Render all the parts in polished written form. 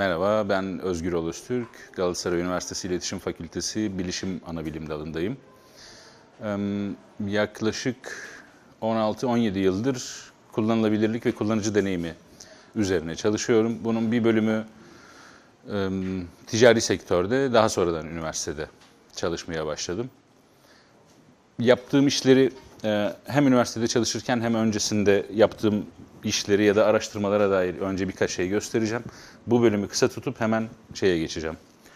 Merhaba, ben Özgür Öztürk. Galatasaray Üniversitesi İletişim Fakültesi Bilişim Anabilim dalındayım. Yaklaşık 16-17 yıldır kullanılabilirlik ve kullanıcı deneyimi üzerine çalışıyorum. Bunun bir bölümü ticari sektörde, daha sonradan üniversitede çalışmaya başladım. Yaptığım işleri hem üniversitede çalışırken hem öncesinde yaptığım işleri ya da araştırmalara dair önce birkaç şey göstereceğim. Bu bölümü kısa tutup hemen şeye geçeceğim.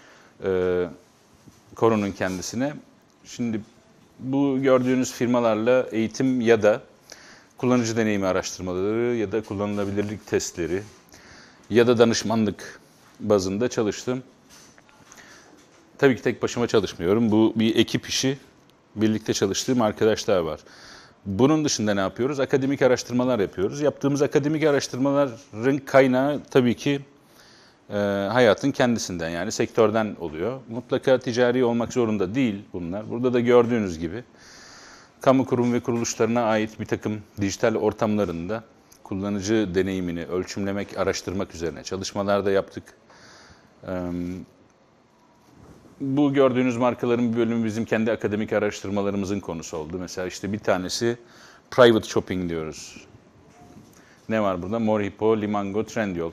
Konunun kendisine. Şimdi bu gördüğünüz firmalarla eğitim ya da kullanıcı deneyimi araştırmaları ya da kullanılabilirlik testleri ya da danışmanlık bazında çalıştım. Tabii ki tek başıma çalışmıyorum. Bu bir ekip işi. Birlikte çalıştığım arkadaşlar var. Bunun dışında ne yapıyoruz? Akademik araştırmalar yapıyoruz. Yaptığımız akademik araştırmaların kaynağı tabii ki hayatın kendisinden, yani sektörden oluyor. Mutlaka ticari olmak zorunda değil bunlar. Burada da gördüğünüz gibi kamu kurum ve kuruluşlarına ait bir takım dijital ortamlarında kullanıcı deneyimini ölçümlemek, araştırmak üzerine çalışmalar da yaptık. Bu gördüğünüz markaların bir bölümü bizim kendi akademik araştırmalarımızın konusu oldu. Mesela işte bir tanesi private shopping diyoruz. Ne var burada? Morhipo, Limango, Trendyol.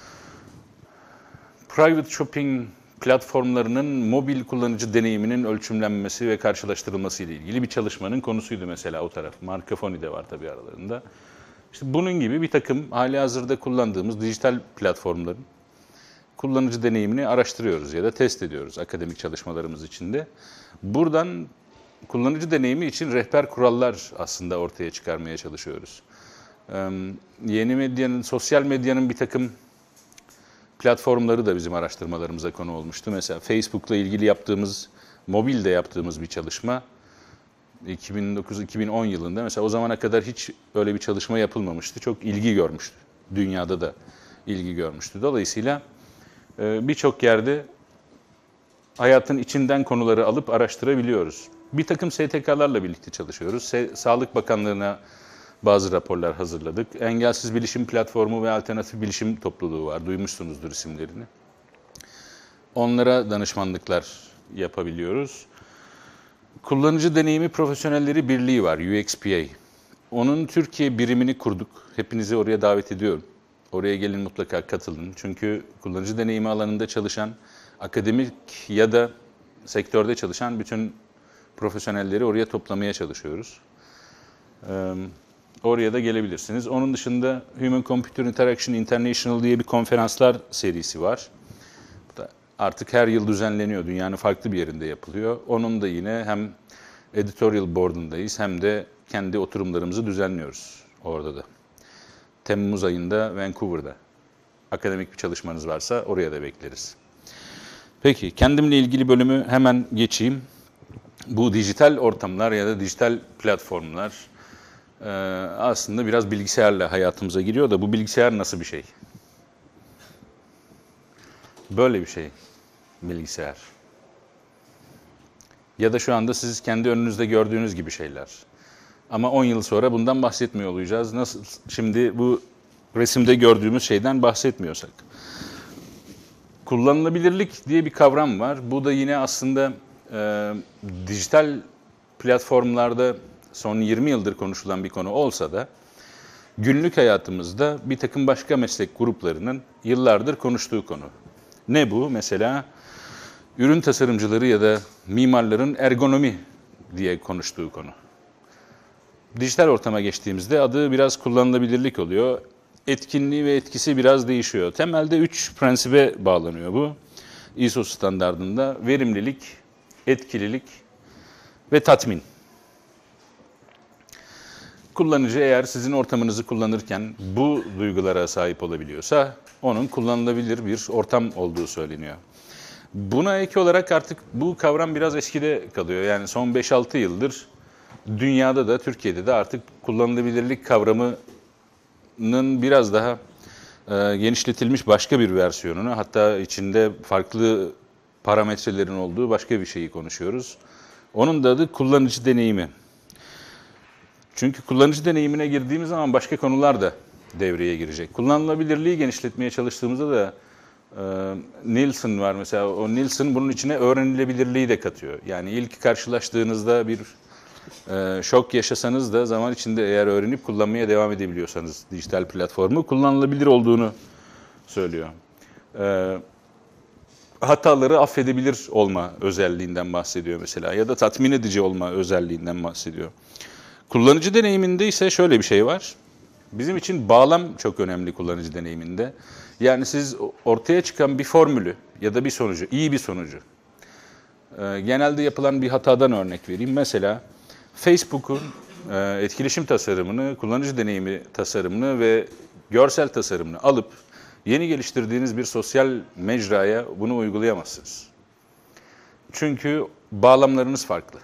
Private shopping platformlarının mobil kullanıcı deneyiminin ölçümlenmesi ve karşılaştırılması ile ilgili bir çalışmanın konusuydu mesela o taraf. Markafoni de var tabii aralarında. İşte bunun gibi bir takım halihazırda kullandığımız dijital platformların kullanıcı deneyimini araştırıyoruz ya da test ediyoruz akademik çalışmalarımız içinde. Buradan kullanıcı deneyimi için rehber kurallar aslında ortaya çıkarmaya çalışıyoruz. Yeni medyanın, sosyal medyanın bir takım platformları da bizim araştırmalarımıza konu olmuştu. Mesela Facebook'la ilgili yaptığımız, mobilde yaptığımız bir çalışma 2009-2010 yılında mesela o zamana kadar hiç öyle bir çalışma yapılmamıştı. Çok ilgi görmüştü. Dünyada da ilgi görmüştü. Dolayısıyla birçok yerde hayatın içinden konuları alıp araştırabiliyoruz. Bir takım STK'larla birlikte çalışıyoruz. Sağlık Bakanlığı'na bazı raporlar hazırladık. Engelsiz Bilişim Platformu ve Alternatif Bilişim Topluluğu var. Duymuşsunuzdur isimlerini. Onlara danışmanlıklar yapabiliyoruz. Kullanıcı Deneyimi Profesyonelleri Birliği var, UXPA. Onun Türkiye birimini kurduk. Hepinizi oraya davet ediyorum. Oraya gelin, mutlaka katılın. Çünkü kullanıcı deneyimi alanında çalışan, akademik ya da sektörde çalışan bütün profesyonelleri oraya toplamaya çalışıyoruz. Oraya da gelebilirsiniz. Onun dışında Human Computer Interaction International diye bir konferanslar serisi var. Bu da artık her yıl düzenleniyor. Dünyanın farklı bir yerinde yapılıyor. Onun da yine hem editorial board'undayız hem de kendi oturumlarımızı düzenliyoruz orada da. Temmuz ayında Vancouver'da. Akademik bir çalışmanız varsa oraya da bekleriz. Peki, kendimle ilgili bölümü hemen geçeyim. Bu dijital ortamlar ya da dijital platformlar aslında biraz bilgisayarla hayatımıza giriyor da bu bilgisayar nasıl bir şey? Böyle bir şey bilgisayar. Ya da şu anda siz kendi önünüzde gördüğünüz gibi şeyler. Ama 10 yıl sonra bundan bahsetmiyor olacağız. Nasıl şimdi bu resimde gördüğümüz şeyden bahsetmiyorsak. Kullanılabilirlik diye bir kavram var. Bu da yine aslında dijital platformlarda son 20 yıldır konuşulan bir konu olsa da günlük hayatımızda bir takım başka meslek gruplarının yıllardır konuştuğu konu. Ne bu? Mesela ürün tasarımcıları ya da mimarların ergonomi diye konuştuğu konu. Dijital ortama geçtiğimizde adı biraz kullanılabilirlik oluyor. Etkinliği ve etkisi biraz değişiyor. Temelde 3 prensibe bağlanıyor bu. ISO standardında verimlilik, etkililik ve tatmin. Kullanıcı eğer sizin ortamınızı kullanırken bu duygulara sahip olabiliyorsa onun kullanılabilir bir ortam olduğu söyleniyor. Buna ek olarak artık bu kavram biraz eskide kalıyor. Yani son 5-6 yıldır dünyada da Türkiye'de de artık kullanılabilirlik kavramının biraz daha genişletilmiş başka bir versiyonunu, hatta içinde farklı parametrelerin olduğu başka bir şeyi konuşuyoruz. Onun da adı kullanıcı deneyimi. Çünkü kullanıcı deneyimine girdiğimiz zaman başka konular da devreye girecek. Kullanılabilirliği genişletmeye çalıştığımızda da Nielsen var mesela. O Nielsen bunun içine öğrenilebilirliği de katıyor. Yani ilk karşılaştığınızda bir şok yaşasanız da zaman içinde eğer öğrenip kullanmaya devam edebiliyorsanız dijital platformu kullanılabilir olduğunu söylüyor. Hataları affedebilir olma özelliğinden bahsediyor mesela ya da tatmin edici olma özelliğinden bahsediyor. Kullanıcı deneyiminde ise şöyle bir şey var. Bizim için bağlam çok önemli kullanıcı deneyiminde. Yani siz ortaya çıkan bir formülü ya da bir sonucu, iyi bir sonucu. Genelde yapılan bir hatadan örnek vereyim. Mesela Facebook'un etkileşim tasarımını, kullanıcı deneyimi tasarımını ve görsel tasarımını alıp yeni geliştirdiğiniz bir sosyal mecraya bunu uygulayamazsınız. Çünkü bağlamlarınız farklı.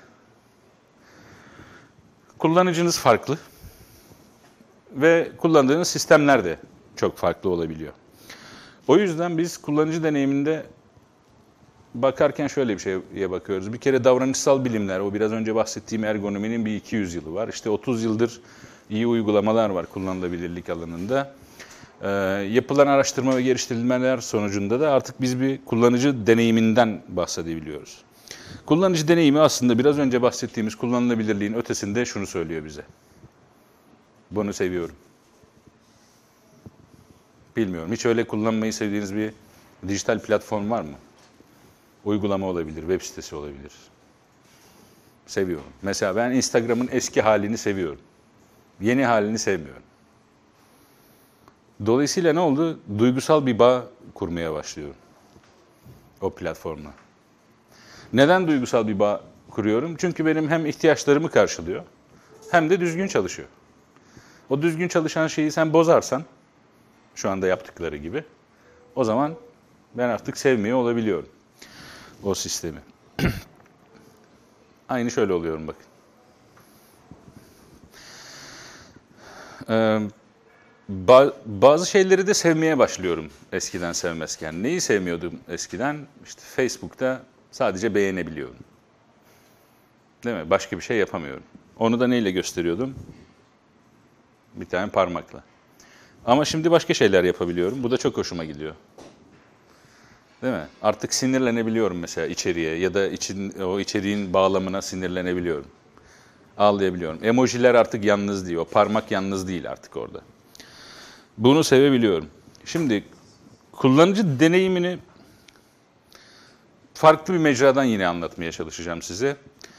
Kullanıcınız farklı ve kullandığınız sistemler de çok farklı olabiliyor. O yüzden biz kullanıcı deneyiminde bakarken şöyle bir şeye bakıyoruz. Bir kere davranışsal bilimler, o biraz önce bahsettiğim ergonominin bir 200 yılı var. İşte 30 yıldır iyi uygulamalar var kullanılabilirlik alanında. Yapılan araştırma ve geliştirilmeler sonucunda da artık biz bir kullanıcı deneyiminden bahsedebiliyoruz. Kullanıcı deneyimi aslında biraz önce bahsettiğimiz kullanılabilirliğin ötesinde şunu söylüyor bize. Bunu seviyorum. Bilmiyorum. Hiç öyle kullanmayı sevdiğiniz bir dijital platform var mı? Uygulama olabilir, web sitesi olabilir. Seviyorum. Mesela ben Instagram'ın eski halini seviyorum. Yeni halini sevmiyorum. Dolayısıyla ne oldu? Duygusal bir bağ kurmaya başlıyorum o platformla. Neden duygusal bir bağ kuruyorum? Çünkü benim hem ihtiyaçlarımı karşılıyor hem de düzgün çalışıyor. O düzgün çalışan şeyi sen bozarsan, şu anda yaptıkları gibi, o zaman ben artık sevmiyor olabiliyorum o sistemi. Aynı şöyle oluyorum bakın. Bazı şeyleri de sevmeye başlıyorum eskiden sevmezken. Neyi sevmiyordum eskiden? İşte Facebook'ta sadece beğenebiliyorum. Değil mi? Başka bir şey yapamıyorum. Onu da neyle gösteriyordum? Bir tane parmakla. Ama şimdi başka şeyler yapabiliyorum. Bu da çok hoşuma gidiyor. Değil mi? Artık sinirlenebiliyorum mesela içeriğe ya da o içeriğin bağlamına sinirlenebiliyorum. Ağlayabiliyorum. Emojiler artık yalnız değil. O parmak yalnız değil artık orada. Bunu sevebiliyorum. Şimdi kullanıcı deneyimini farklı bir mecradan yine anlatmaya çalışacağım size.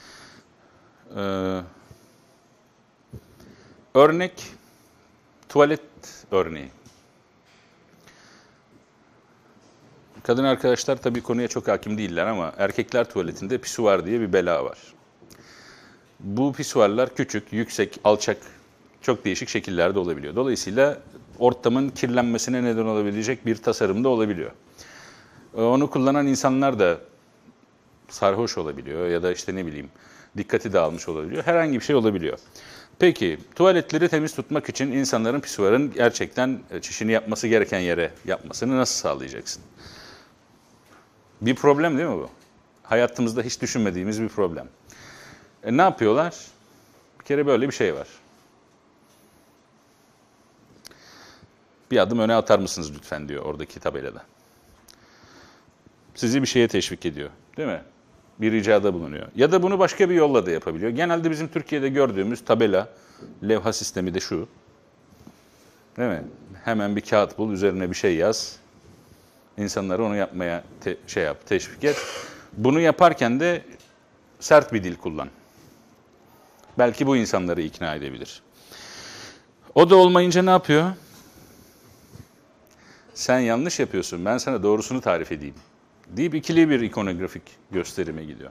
Örnek, tuvalet örneği. Kadın arkadaşlar tabii konuya çok hakim değiller ama erkekler tuvaletinde pisuar diye bir bela var. Bu pisuarlar küçük, yüksek, alçak, çok değişik şekillerde olabiliyor. Dolayısıyla ortamın kirlenmesine neden olabilecek bir tasarımda olabiliyor. Onu kullanan insanlar da sarhoş olabiliyor ya da işte ne bileyim dikkati dağılmış olabiliyor. Herhangi bir şey olabiliyor. Peki tuvaletleri temiz tutmak için insanların pisuarın gerçekten çişini yapması gereken yere yapmasını nasıl sağlayacaksın? Bir problem değil mi bu? Hayatımızda hiç düşünmediğimiz bir problem. Ne yapıyorlar? Bir kere böyle bir şey var. Bir adım öne atar mısınız lütfen diyor oradaki tabelada. Sizi bir şeye teşvik ediyor. Değil mi? Bir ricada bulunuyor. Ya da bunu başka bir yolla da yapabiliyor. Genelde bizim Türkiye'de gördüğümüz tabela, levha sistemi de şu. Değil mi? Hemen bir kağıt bul, üzerine bir şey yaz. İnsanları onu yapmaya teşvik et. Bunu yaparken de sert bir dil kullan. Belki bu insanları ikna edebilir. O da olmayınca ne yapıyor? Sen yanlış yapıyorsun, ben sana doğrusunu tarif edeyim deyip ikili bir ikonografik gösterime gidiyor.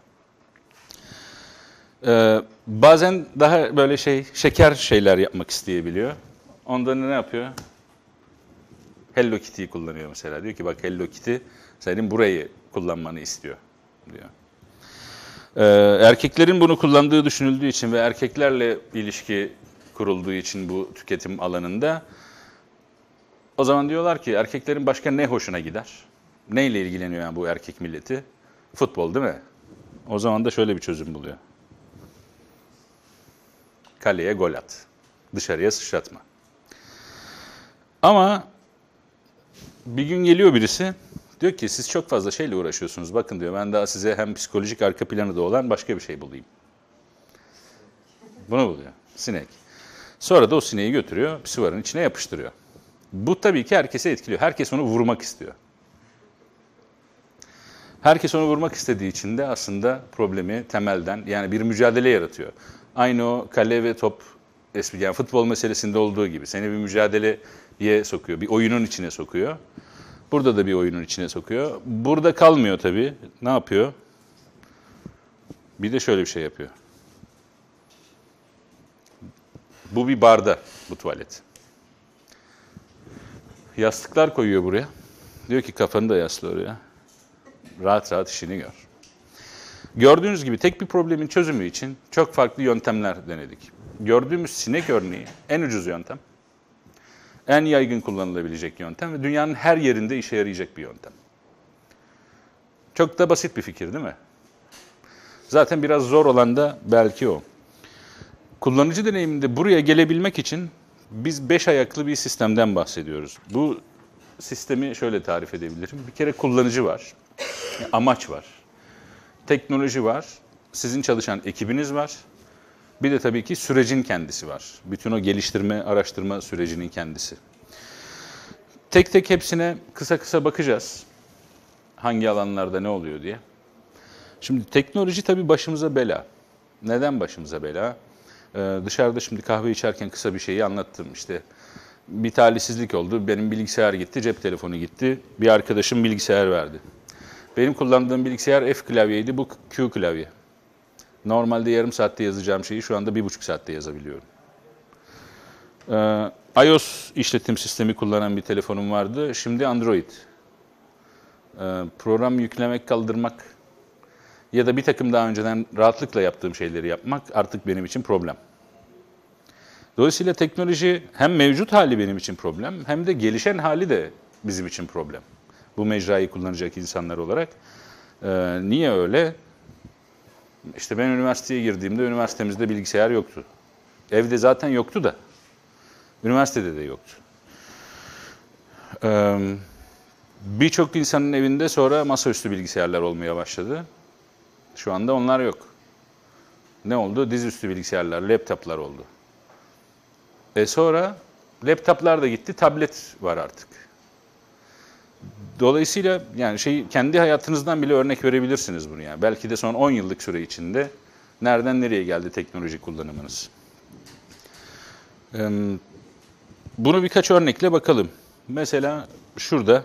Bazen daha böyle şeker şeyler yapmak isteyebiliyor. Ondan ne yapıyor? Hello Kitty'yi kullanıyor mesela. Diyor ki bak Hello Kitty senin burayı kullanmanı istiyor diyor. Erkeklerin bunu kullandığı düşünüldüğü için ve erkeklerle ilişki kurulduğu için bu tüketim alanında o zaman diyorlar ki erkeklerin başka ne hoşuna gider? Neyle ilgileniyor yani bu erkek milleti? Futbol değil mi? O zaman da şöyle bir çözüm buluyor. Kaleye gol at. Dışarıya sıçratma. Ama bir gün geliyor birisi, Diyor ki siz çok fazla şeyle uğraşıyorsunuz. Bakın diyor ben daha size hem psikolojik arka planı da olan başka bir şey bulayım. Bunu buluyor. Sinek. Sonra da o sineği götürüyor, pisuvarın içine yapıştırıyor. Bu tabii ki herkese etkiliyor. Herkes onu vurmak istiyor. Herkes onu vurmak istediği için de aslında problemi temelden yani bir mücadele yaratıyor. Aynı o kale ve top yani futbol meselesinde olduğu gibi seni bir mücadeleye sokuyor, bir oyunun içine sokuyor. Burada da bir oyunun içine sokuyor. Burada kalmıyor tabii. Ne yapıyor? Bir de şöyle bir şey yapıyor. Bu bir barda, bu tuvalet. Yastıklar koyuyor buraya. Diyor ki kafanı da yasla oraya. Rahat rahat işini gör. Gördüğünüz gibi tek bir problemin çözümü için çok farklı yöntemler denedik. Gördüğümüz sinek örneği en ucuz yöntem. En yaygın kullanılabilecek yöntem ve dünyanın her yerinde işe yarayacak bir yöntem. Çok da basit bir fikir değil mi? Zaten biraz zor olan da belki o. Kullanıcı deneyiminde buraya gelebilmek için biz 5 ayaklı bir sistemden bahsediyoruz. Bu sistemi şöyle tarif edebilirim. Bir kere kullanıcı var, amaç var, teknoloji var, sizin çalışan ekibiniz var. Bir de tabii ki sürecin kendisi var. Bütün o geliştirme, araştırma sürecinin kendisi. Tek tek hepsine kısa kısa bakacağız. Hangi alanlarda ne oluyor diye. Şimdi teknoloji tabii başımıza bela. Neden başımıza bela? Dışarıda şimdi kahve içerken kısa bir şeyi anlattım. İşte bir talihsizlik oldu. Benim bilgisayar gitti, cep telefonu gitti. Bir arkadaşım bilgisayar verdi. Benim kullandığım bilgisayar F klavyeydi, bu Q klavye. Normalde yarım saatte yazacağım şeyi şu anda 1,5 saatte yazabiliyorum. iOS işletim sistemi kullanan bir telefonum vardı. Şimdi Android. Program yüklemek, kaldırmak ya da bir takım daha önceden rahatlıkla yaptığım şeyleri yapmak artık benim için problem. Dolayısıyla teknoloji hem mevcut hali benim için problem hem de gelişen hali de bizim için problem. Bu mecrayı kullanacak insanlar olarak. Niye öyle? İşte ben üniversiteye girdiğimde üniversitemizde bilgisayar yoktu. Evde zaten yoktu da. Üniversitede de yoktu. Birçok insanın evinde sonra masaüstü bilgisayarlar olmaya başladı. Şu anda onlar yok. Ne oldu? Dizüstü bilgisayarlar, laptoplar oldu. Sonra laptoplar da gitti, tablet var artık. Dolayısıyla yani kendi hayatınızdan bile örnek verebilirsiniz bunu yani. Belki de son 10 yıllık süre içinde nereden nereye geldi teknoloji kullanımınız. Bunu birkaç örnekle bakalım. Mesela şurada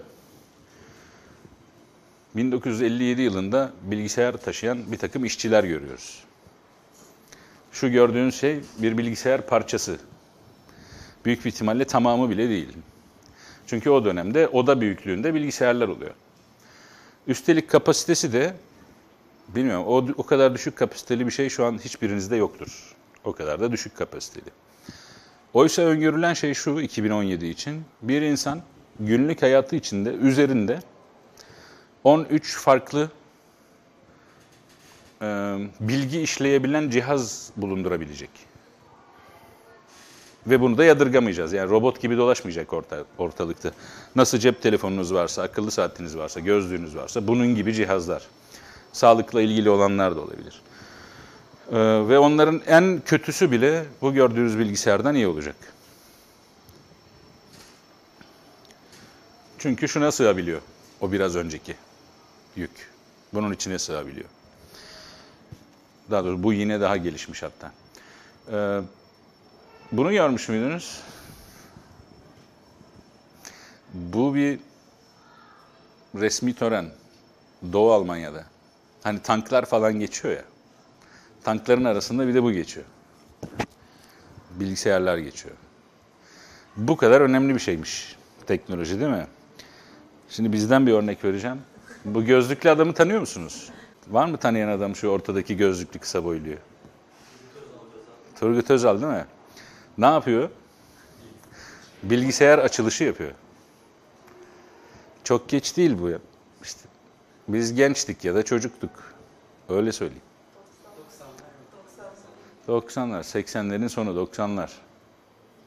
1957 yılında bilgisayar taşıyan bir takım işçiler görüyoruz. Şu gördüğünüz şey bir bilgisayar parçası. Büyük bir ihtimalle tamamı bile değil. Çünkü o dönemde oda büyüklüğünde bilgisayarlar oluyor. Üstelik kapasitesi de bilmiyorum o kadar düşük kapasiteli bir şey şu an hiçbirinizde yoktur. O kadar da düşük kapasiteli. Oysa öngörülen şey şu 2017 için bir insan günlük hayatı içinde üzerinde 13 farklı bilgi işleyebilen cihaz bulundurabilecek. Ve bunu da yadırgamayacağız. Yani robot gibi dolaşmayacak ortalıkta. Nasıl cep telefonunuz varsa, akıllı saatiniz varsa, gözlüğünüz varsa bunun gibi cihazlar. Sağlıkla ilgili olanlar da olabilir. Ve onların en kötüsü bile bu gördüğünüz bilgisayardan iyi olacak. Çünkü şuna sığabiliyor o biraz önceki yük. Bunun içine sığabiliyor. Daha doğrusu bu yine daha gelişmiş hatta. Bunu görmüş müydünüz? Bu bir resmi tören. Doğu Almanya'da. Hani tanklar falan geçiyor ya. Tankların arasında bir de bu geçiyor. Bilgisayarlar geçiyor. Bu kadar önemli bir şeymiş teknoloji değil mi? Şimdi bizden bir örnek vereceğim. Bu gözlüklü adamı tanıyor musunuz? Var mı tanıyan adam şu ortadaki gözlüklü kısa boyluyu? Turgut Özal değil mi? Ne yapıyor? Bilgisayar açılışı yapıyor. Çok geç değil bu ya. İşte biz gençtik ya da çocuktuk. Öyle söyleyeyim. 90'lar, 80'lerin sonu 90'lar.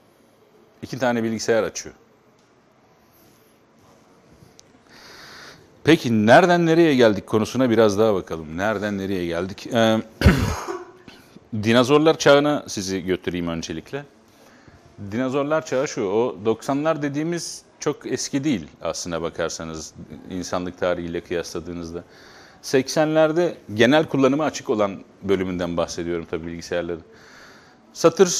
2 tane bilgisayar açıyor. Peki nereden nereye geldik konusuna biraz daha bakalım. Nereden nereye geldik? Dinozorlar çağına sizi götüreyim öncelikle. Dinozorlar çağı şu, o 90'lar dediğimiz çok eski değil aslına bakarsanız insanlık tarihiyle kıyasladığınızda. 80'lerde genel kullanıma açık olan bölümünden bahsediyorum tabii bilgisayarların. Satır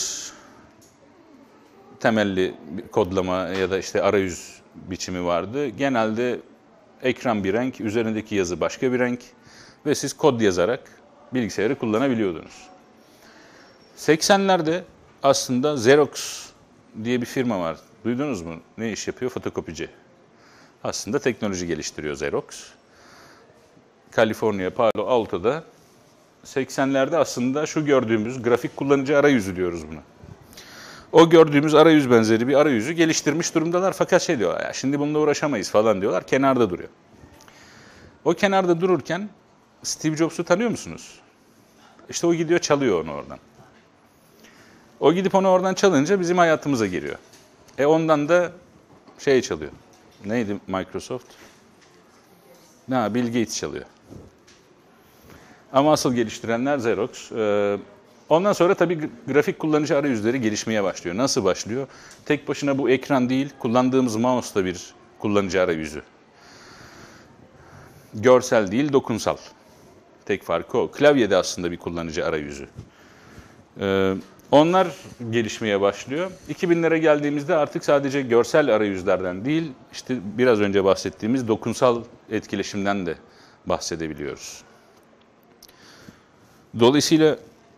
temelli bir kodlama ya da işte arayüz biçimi vardı. Genelde ekran bir renk, üzerindeki yazı başka bir renk ve siz kod yazarak bilgisayarı kullanabiliyordunuz. 80'lerde aslında Xerox diye bir firma var. Duydunuz mu? Ne iş yapıyor? Fotokopici. Aslında teknoloji geliştiriyor Xerox. Kaliforniya, Palo Alto'da 80'lerde aslında şu gördüğümüz grafik kullanıcı arayüzü diyoruz buna. O gördüğümüz arayüz benzeri bir arayüzü geliştirmiş durumdalar. Fakat şey diyorlar, ya şimdi bununla uğraşamayız falan diyorlar. Kenarda duruyor. O kenarda dururken Steve Jobs'u tanıyor musunuz? İşte o gidiyor çalıyor onu oradan. O gidip onu oradan çalınca bizim hayatımıza giriyor. Ondan da şey çalıyor. Neydi Microsoft? Bill Gates çalıyor. Ama asıl geliştirenler Xerox. Ondan sonra tabii grafik kullanıcı arayüzleri gelişmeye başlıyor. Nasıl başlıyor? Tek başına bu ekran değil, kullandığımız mouse da bir kullanıcı arayüzü. Görsel değil, dokunsal. Tek farkı o. Klavye de aslında bir kullanıcı arayüzü. Onlar gelişmeye başlıyor. 2000'lere geldiğimizde artık sadece görsel arayüzlerden değil, işte biraz önce bahsettiğimiz dokunsal etkileşimden de bahsedebiliyoruz. Dolayısıyla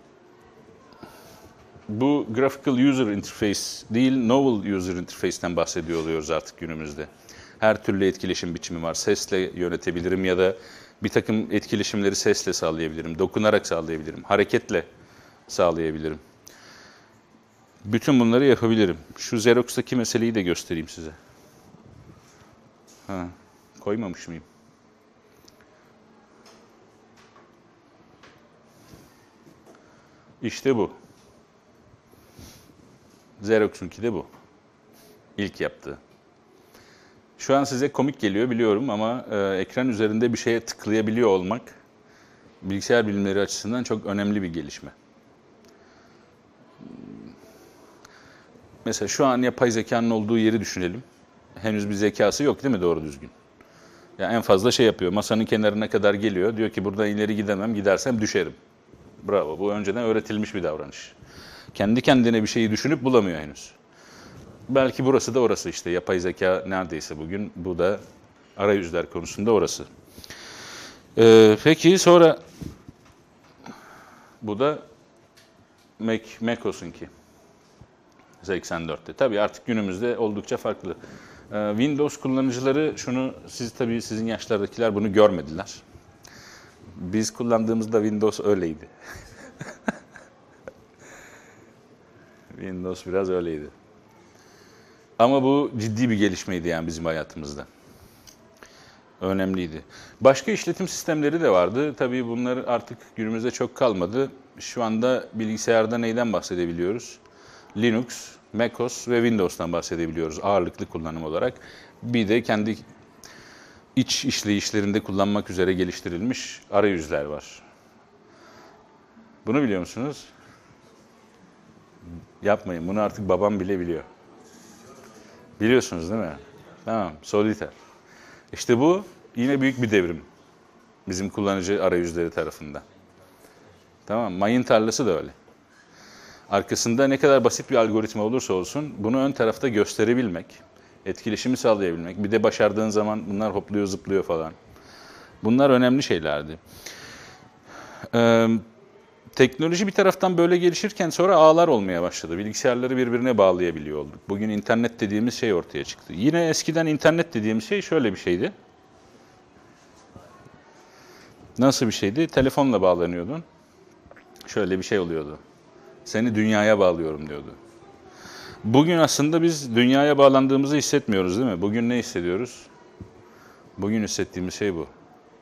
bu Graphical User Interface değil, Novel User Interface'ten bahsediyor oluyoruz artık günümüzde. Her türlü etkileşim biçimi var. Sesle yönetebilirim ya da bir takım etkileşimleri sesle sağlayabilirim, dokunarak sağlayabilirim, hareketle sağlayabilirim. Bütün bunları yapabilirim. Şu Xerox'taki meseleyi de göstereyim size. Koymamış mıyım? İşte bu. Xerox'unki de bu. İlk yaptığı. Şu an size komik geliyor biliyorum ama ekran üzerinde bir şeye tıklayabiliyor olmak bilgisayar bilimleri açısından çok önemli bir gelişme. Mesela şu an yapay zekanın olduğu yeri düşünelim. Henüz bir zekası yok değil mi doğru düzgün? Yani en fazla şey yapıyor. Masanın kenarına kadar geliyor. Diyor ki buradan ileri gidemem. Gidersem düşerim. Bravo. Bu önceden öğretilmiş bir davranış. Kendi kendine bir şeyi düşünüp bulamıyor henüz. Belki burası da orası işte. Yapay zeka neredeyse bugün. Bu da arayüzler konusunda orası. Peki sonra bu da macOS'unki. 84'te. Tabii artık günümüzde oldukça farklı. Windows kullanıcıları şunu, tabii sizin yaşlardakiler bunu görmediler. Biz kullandığımızda Windows öyleydi. Windows biraz öyleydi. Ama bu ciddi bir gelişmeydi yani bizim hayatımızda. Önemliydi. Başka işletim sistemleri de vardı. Tabii bunlar artık günümüzde çok kalmadı. Şu anda bilgisayarda neyden bahsedebiliyoruz? Linux, macOS ve Windows'tan bahsedebiliyoruz ağırlıklı kullanım olarak. Bir de kendi iç işleyişlerinde kullanmak üzere geliştirilmiş arayüzler var. Bunu biliyor musunuz? Yapmayın. Bunu artık babam bile biliyor. Biliyorsunuz değil mi? Tamam. Solitaire. İşte bu yine büyük bir devrim. Bizim kullanıcı arayüzleri tarafından. Tamam. Mayın tarlası da öyle. Arkasında ne kadar basit bir algoritma olursa olsun bunu ön tarafta gösterebilmek, etkileşimi sağlayabilmek. Bir de başardığın zaman bunlar hopluyor, zıplıyor falan. Bunlar önemli şeylerdi. Teknoloji bir taraftan böyle gelişirken sonra ağlar olmaya başladı. Bilgisayarları birbirine bağlayabiliyor olduk. Bugün internet dediğimiz şey ortaya çıktı. Yine eskiden internet dediğimiz şey şöyle bir şeydi. Nasıl bir şeydi? Telefonla bağlanıyordun. Şöyle bir şey oluyordu. Seni dünyaya bağlıyorum diyordu. Bugün aslında biz dünyaya bağlandığımızı hissetmiyoruz değil mi? Bugün ne hissediyoruz? Bugün hissettiğimiz şey bu.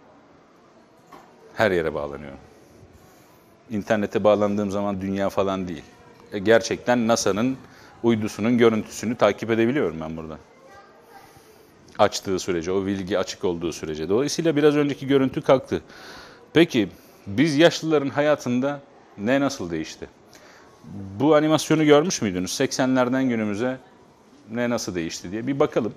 Her yere bağlanıyorum. İnternete bağlandığım zaman dünya falan değil. Gerçekten NASA'nın uydusunun görüntüsünü takip edebiliyorum ben buradan. açtığı sürece, o bilgi açık olduğu sürece. Dolayısıyla biraz önceki görüntü kalktı. Peki biz yaşlıların hayatında ne nasıl değişti? Bu animasyonu görmüş müydünüz? 80'lerden günümüze ne nasıl değişti diye bir bakalım.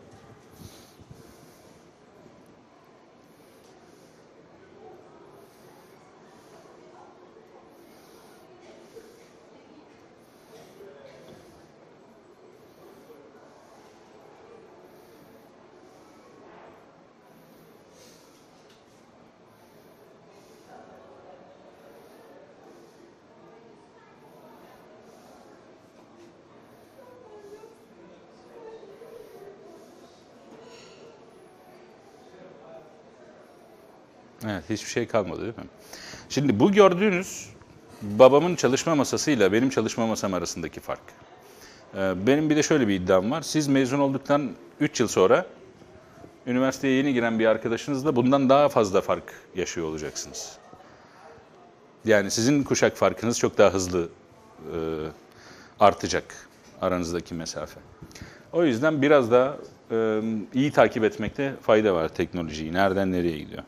Evet, hiçbir şey kalmadı değil mi? Şimdi bu gördüğünüz babamın çalışma masasıyla benim çalışma masam arasındaki fark. Benim bir de şöyle bir iddiam var. Siz mezun olduktan 3 yıl sonra üniversiteye yeni giren bir arkadaşınızla bundan daha fazla fark yaşıyor olacaksınız. Yani sizin kuşak farkınız çok daha hızlı artacak aranızdaki mesafe. O yüzden biraz daha iyi takip etmekte fayda var teknolojiyi. Nereden nereye gidiyor?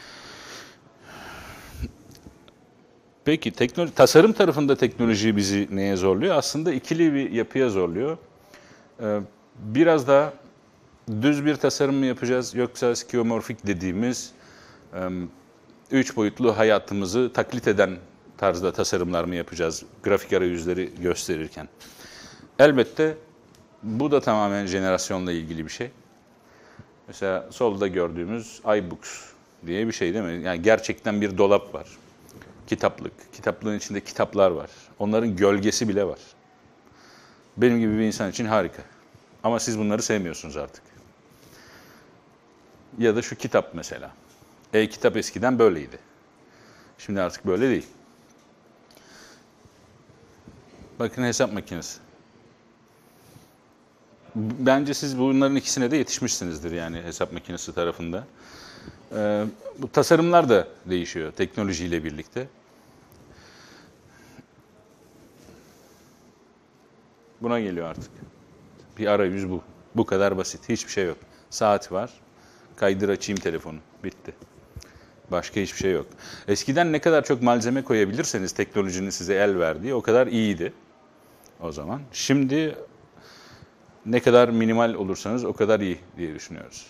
Peki tasarım tarafında teknoloji bizi neye zorluyor? Aslında ikili bir yapıya zorluyor. Biraz daha düz bir tasarım mı yapacağız yoksa skeuomorfik dediğimiz 3 boyutlu hayatımızı taklit eden tarzda tasarımlar mı yapacağız grafik arayüzleri gösterirken? Elbette bu da tamamen jenerasyonla ilgili bir şey. Mesela solda gördüğümüz iBooks diye bir şey değil mi? Yani gerçekten bir dolap var. Kitaplık. Kitaplığın içinde kitaplar var. Onların gölgesi bile var. Benim gibi bir insan için harika. Ama siz bunları sevmiyorsunuz artık. Ya da şu kitap mesela. E-kitap eskiden böyleydi. Şimdi artık böyle değil. Bakın hesap makinesi. Bence siz bunların ikisine de yetişmişsinizdir yani hesap makinesi tarafında. Bu tasarımlar da değişiyor teknolojiyle birlikte. Buna geliyor artık. Bir arayüz bu. Bu kadar basit. Hiçbir şey yok. Saat var. Kaydır açayım telefonu. Bitti. Başka hiçbir şey yok. Eskiden ne kadar çok malzeme koyabilirseniz teknolojinin size el verdiği o kadar iyiydi o zaman. Şimdi ne kadar minimal olursanız o kadar iyi diye düşünüyoruz.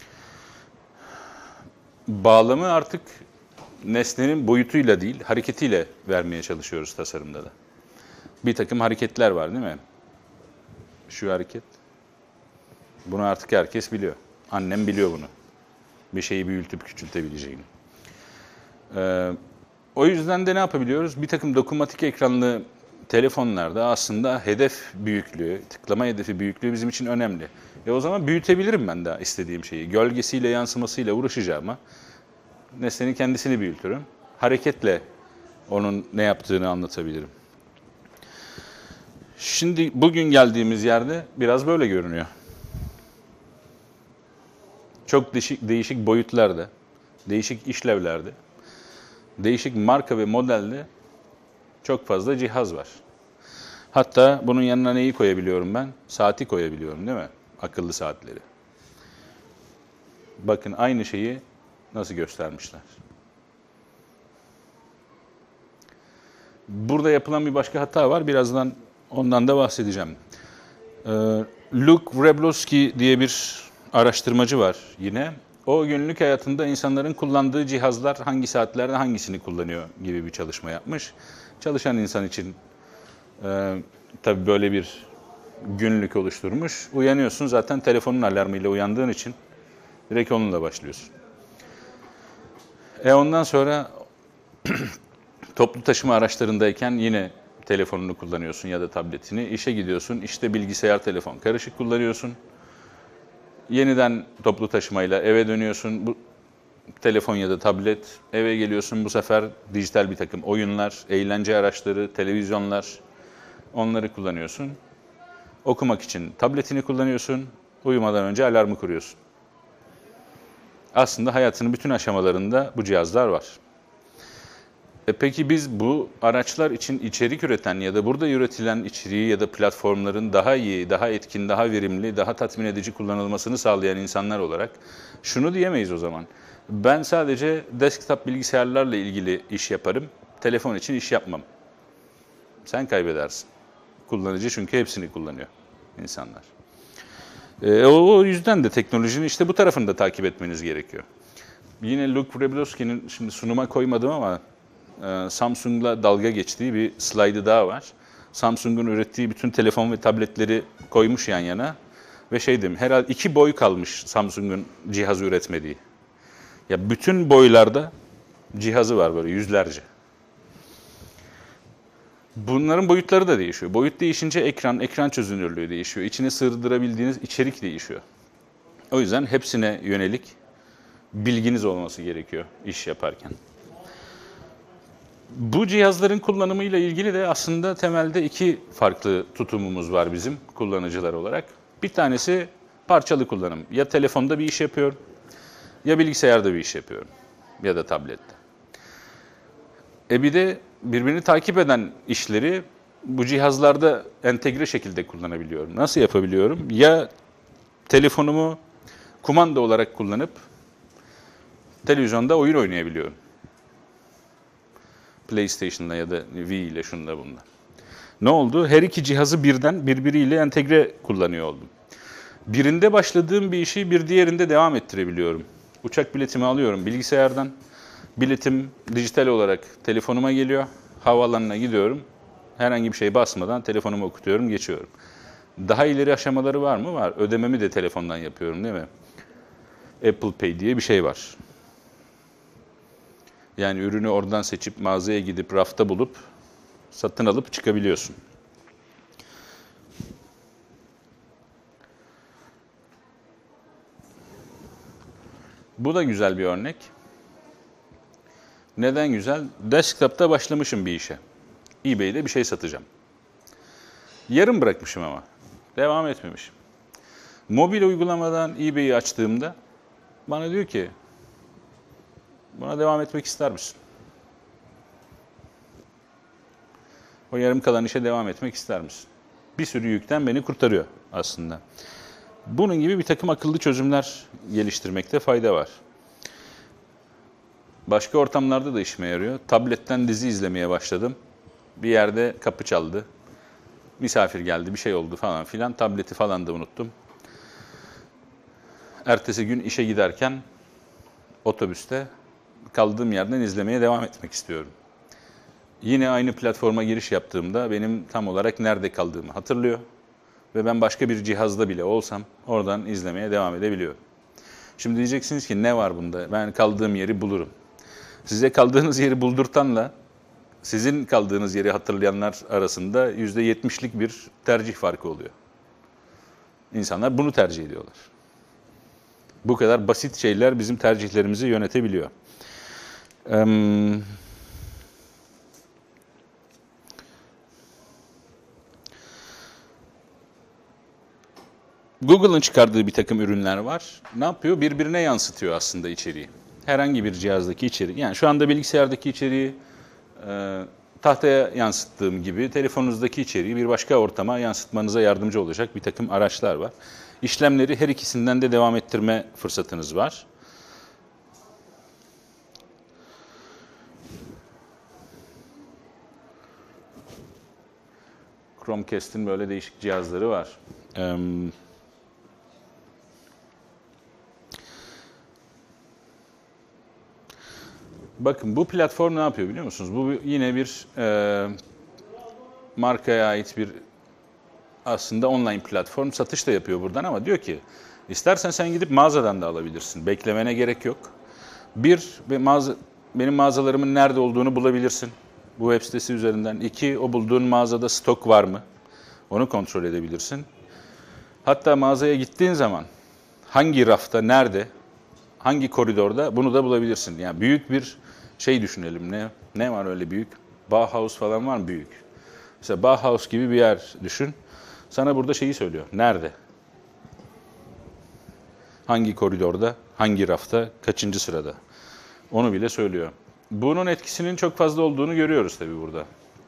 Bağlamı artık nesnenin boyutuyla değil, hareketiyle vermeye çalışıyoruz tasarımda da. Bir takım hareketler var değil mi? Şu hareket. Bunu artık herkes biliyor. Annem biliyor bunu. Bir şeyi büyütüp küçültebileceğini. O yüzden de ne yapabiliyoruz? Bir takım dokunmatik ekranlı telefonlarda aslında hedef büyüklüğü, tıklama hedefi büyüklüğü bizim için önemli. O zaman büyütebilirim ben de istediğim şeyi. Gölgesiyle, yansımasıyla uğraşacağıma nesnenin kendisini büyütürüm. Hareketle onun ne yaptığını anlatabilirim. Şimdi bugün geldiğimiz yerde biraz böyle görünüyor. Çok değişik boyutlarda, değişik işlevlerde, değişik marka ve modelde çok fazla cihaz var. Hatta bunun yanına neyi koyabiliyorum ben? Saati koyabiliyorum değil mi? Akıllı saatleri. Bakın aynı şeyi nasıl göstermişler. Burada yapılan bir başka hata var. Birazdan ondan da bahsedeceğim. Luke Wroblewski diye bir araştırmacı var yine. O günlük hayatında insanların kullandığı cihazlar hangi saatlerde hangisini kullanıyor gibi bir çalışma yapmış. Çalışan insan için tabii böyle bir günlük oluşturmuş. Uyanıyorsun zaten telefonun alarmıyla uyandığın için direkt onunla başlıyorsun. Ondan sonra toplu taşıma araçlarındayken yine telefonunu kullanıyorsun ya da tabletini. İşe gidiyorsun, işte bilgisayar, telefon karışık kullanıyorsun. Yeniden toplu taşımayla eve dönüyorsun. Bu telefon ya da tablet. Eve geliyorsun bu sefer dijital bir takım oyunlar, eğlence araçları, televizyonlar. Onları kullanıyorsun. Okumak için tabletini kullanıyorsun. Uyumadan önce alarmı kuruyorsun. Aslında hayatının bütün aşamalarında bu cihazlar var. Peki biz bu araçlar için içerik üreten ya da burada üretilen içeriği ya da platformların daha iyi, daha etkin, daha verimli, daha tatmin edici kullanılmasını sağlayan insanlar olarak şunu diyemeyiz o zaman. Ben sadece desktop bilgisayarlarla ilgili iş yaparım, telefon için iş yapmam. Sen kaybedersin. Kullanıcı çünkü hepsini kullanıyor insanlar. O yüzden de teknolojinin işte bu tarafını da takip etmeniz gerekiyor. Yine Luke Wroblewski'nin şimdi sunuma koymadım ama Samsung'la dalga geçtiği bir slaydı daha var. Samsung'un ürettiği bütün telefon ve tabletleri koymuş yan yana ve şey dedim, herhalde 2 boy kalmış Samsung'un cihazı üretmediği. Ya bütün boylarda cihazı var böyle yüzlerce. Bunların boyutları da değişiyor. Boyut değişince ekran çözünürlüğü değişiyor. İçine sığdırabildiğiniz içerik değişiyor. O yüzden hepsine yönelik bilginiz olması gerekiyor iş yaparken. Bu cihazların kullanımıyla ilgili de aslında temelde 2 farklı tutumumuz var bizim kullanıcılar olarak. Bir tanesi parçalı kullanım. Ya telefonda bir iş yapıyorum, ya bilgisayarda bir iş yapıyorum ya da tablette. Bir de birbirini takip eden işleri bu cihazlarda entegre şekilde kullanabiliyorum. Nasıl yapabiliyorum? Ya telefonumu kumanda olarak kullanıp televizyonda oyun oynayabiliyorum. PlayStation'la ya da Wii ile şunda bunda. Ne oldu? Her iki cihazı birden birbiriyle entegre kullanıyor oldum. Birinde başladığım bir işi bir diğerinde devam ettirebiliyorum. Uçak biletimi alıyorum bilgisayardan. Biletim dijital olarak telefonuma geliyor. Havaalanına gidiyorum. Herhangi bir şey basmadan telefonumu okutuyorum, geçiyorum. Daha ileri aşamaları var mı? Var. Ödememi de telefondan yapıyorum değil mi? Apple Pay diye bir şey var. Yani ürünü oradan seçip mağazaya gidip rafta bulup satın alıp çıkabiliyorsun. Bu da güzel bir örnek. Neden güzel? Desktop'ta başlamışım bir işe. eBay'de bir şey satacağım. Yarım bırakmışım ama. Devam etmemişim. Mobil uygulamadan eBay'i açtığımda bana diyor ki buna devam etmek ister misin? O yarım kalan işe devam etmek ister misin? Bir sürü yükten beni kurtarıyor aslında. Bunun gibi bir takım akıllı çözümler geliştirmekte fayda var. Başka ortamlarda da işime yarıyor. Tabletten dizi izlemeye başladım. Bir yerde kapı çaldı. Misafir geldi, bir şey oldu falan filan. Tableti falan da unuttum. Ertesi gün işe giderken otobüste kaldığım yerden izlemeye devam etmek istiyorum. Yine aynı platforma giriş yaptığımda benim tam olarak nerede kaldığımı hatırlıyor. Ve ben başka bir cihazda bile olsam oradan izlemeye devam edebiliyorum. Şimdi diyeceksiniz ki ne var bunda? Ben kaldığım yeri bulurum. Size kaldığınız yeri buldurtanla sizin kaldığınız yeri hatırlayanlar arasında %70'lik bir tercih farkı oluyor. İnsanlar bunu tercih ediyorlar. Bu kadar basit şeyler bizim tercihlerimizi yönetebiliyor. Google'ın çıkardığı bir takım ürünler var. Ne yapıyor? Birbirine yansıtıyor aslında içeriği. Herhangi bir cihazdaki içeriği. Yani şu anda bilgisayardaki içeriği tahtaya yansıttığım gibi telefonunuzdaki içeriği bir başka ortama yansıtmanıza yardımcı olacak bir takım araçlar var. İşlemleri her ikisinden de devam ettirme fırsatınız var. Chromecast'in böyle değişik cihazları var. Bakın bu platform ne yapıyor biliyor musunuz? Bu yine bir markaya ait bir aslında online platform. Satış da yapıyor buradan ama diyor ki istersen sen gidip mağazadan da alabilirsin. Beklemene gerek yok. Benim mağazalarımın nerede olduğunu bulabilirsin bu web sitesi üzerinden. 2, o bulduğun mağazada stok var mı? Onu kontrol edebilirsin. Hatta mağazaya gittiğin zaman hangi rafta, nerede, hangi koridorda bunu da bulabilirsin. Yani büyük bir şey düşünelim. Ne var öyle büyük? Bauhaus falan var mı büyük? Mesela Bauhaus gibi bir yer düşün. Sana burada şeyi söylüyor. Nerede? Hangi koridorda, hangi rafta, kaçıncı sırada? Onu bile söylüyor. Bunun etkisinin çok fazla olduğunu görüyoruz tabii burada.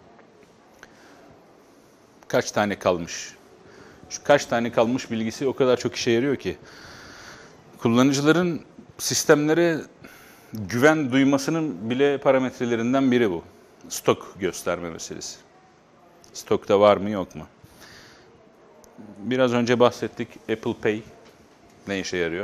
Kaç tane kalmış? Şu kaç tane kalmış bilgisi o kadar çok işe yarıyor ki. Kullanıcıların sistemlere güven duymasının bile parametrelerinden biri bu. Stok gösterme meselesi. Stokta var mı yok mu? Biraz önce bahsettik. Apple Pay ne işe yarıyor?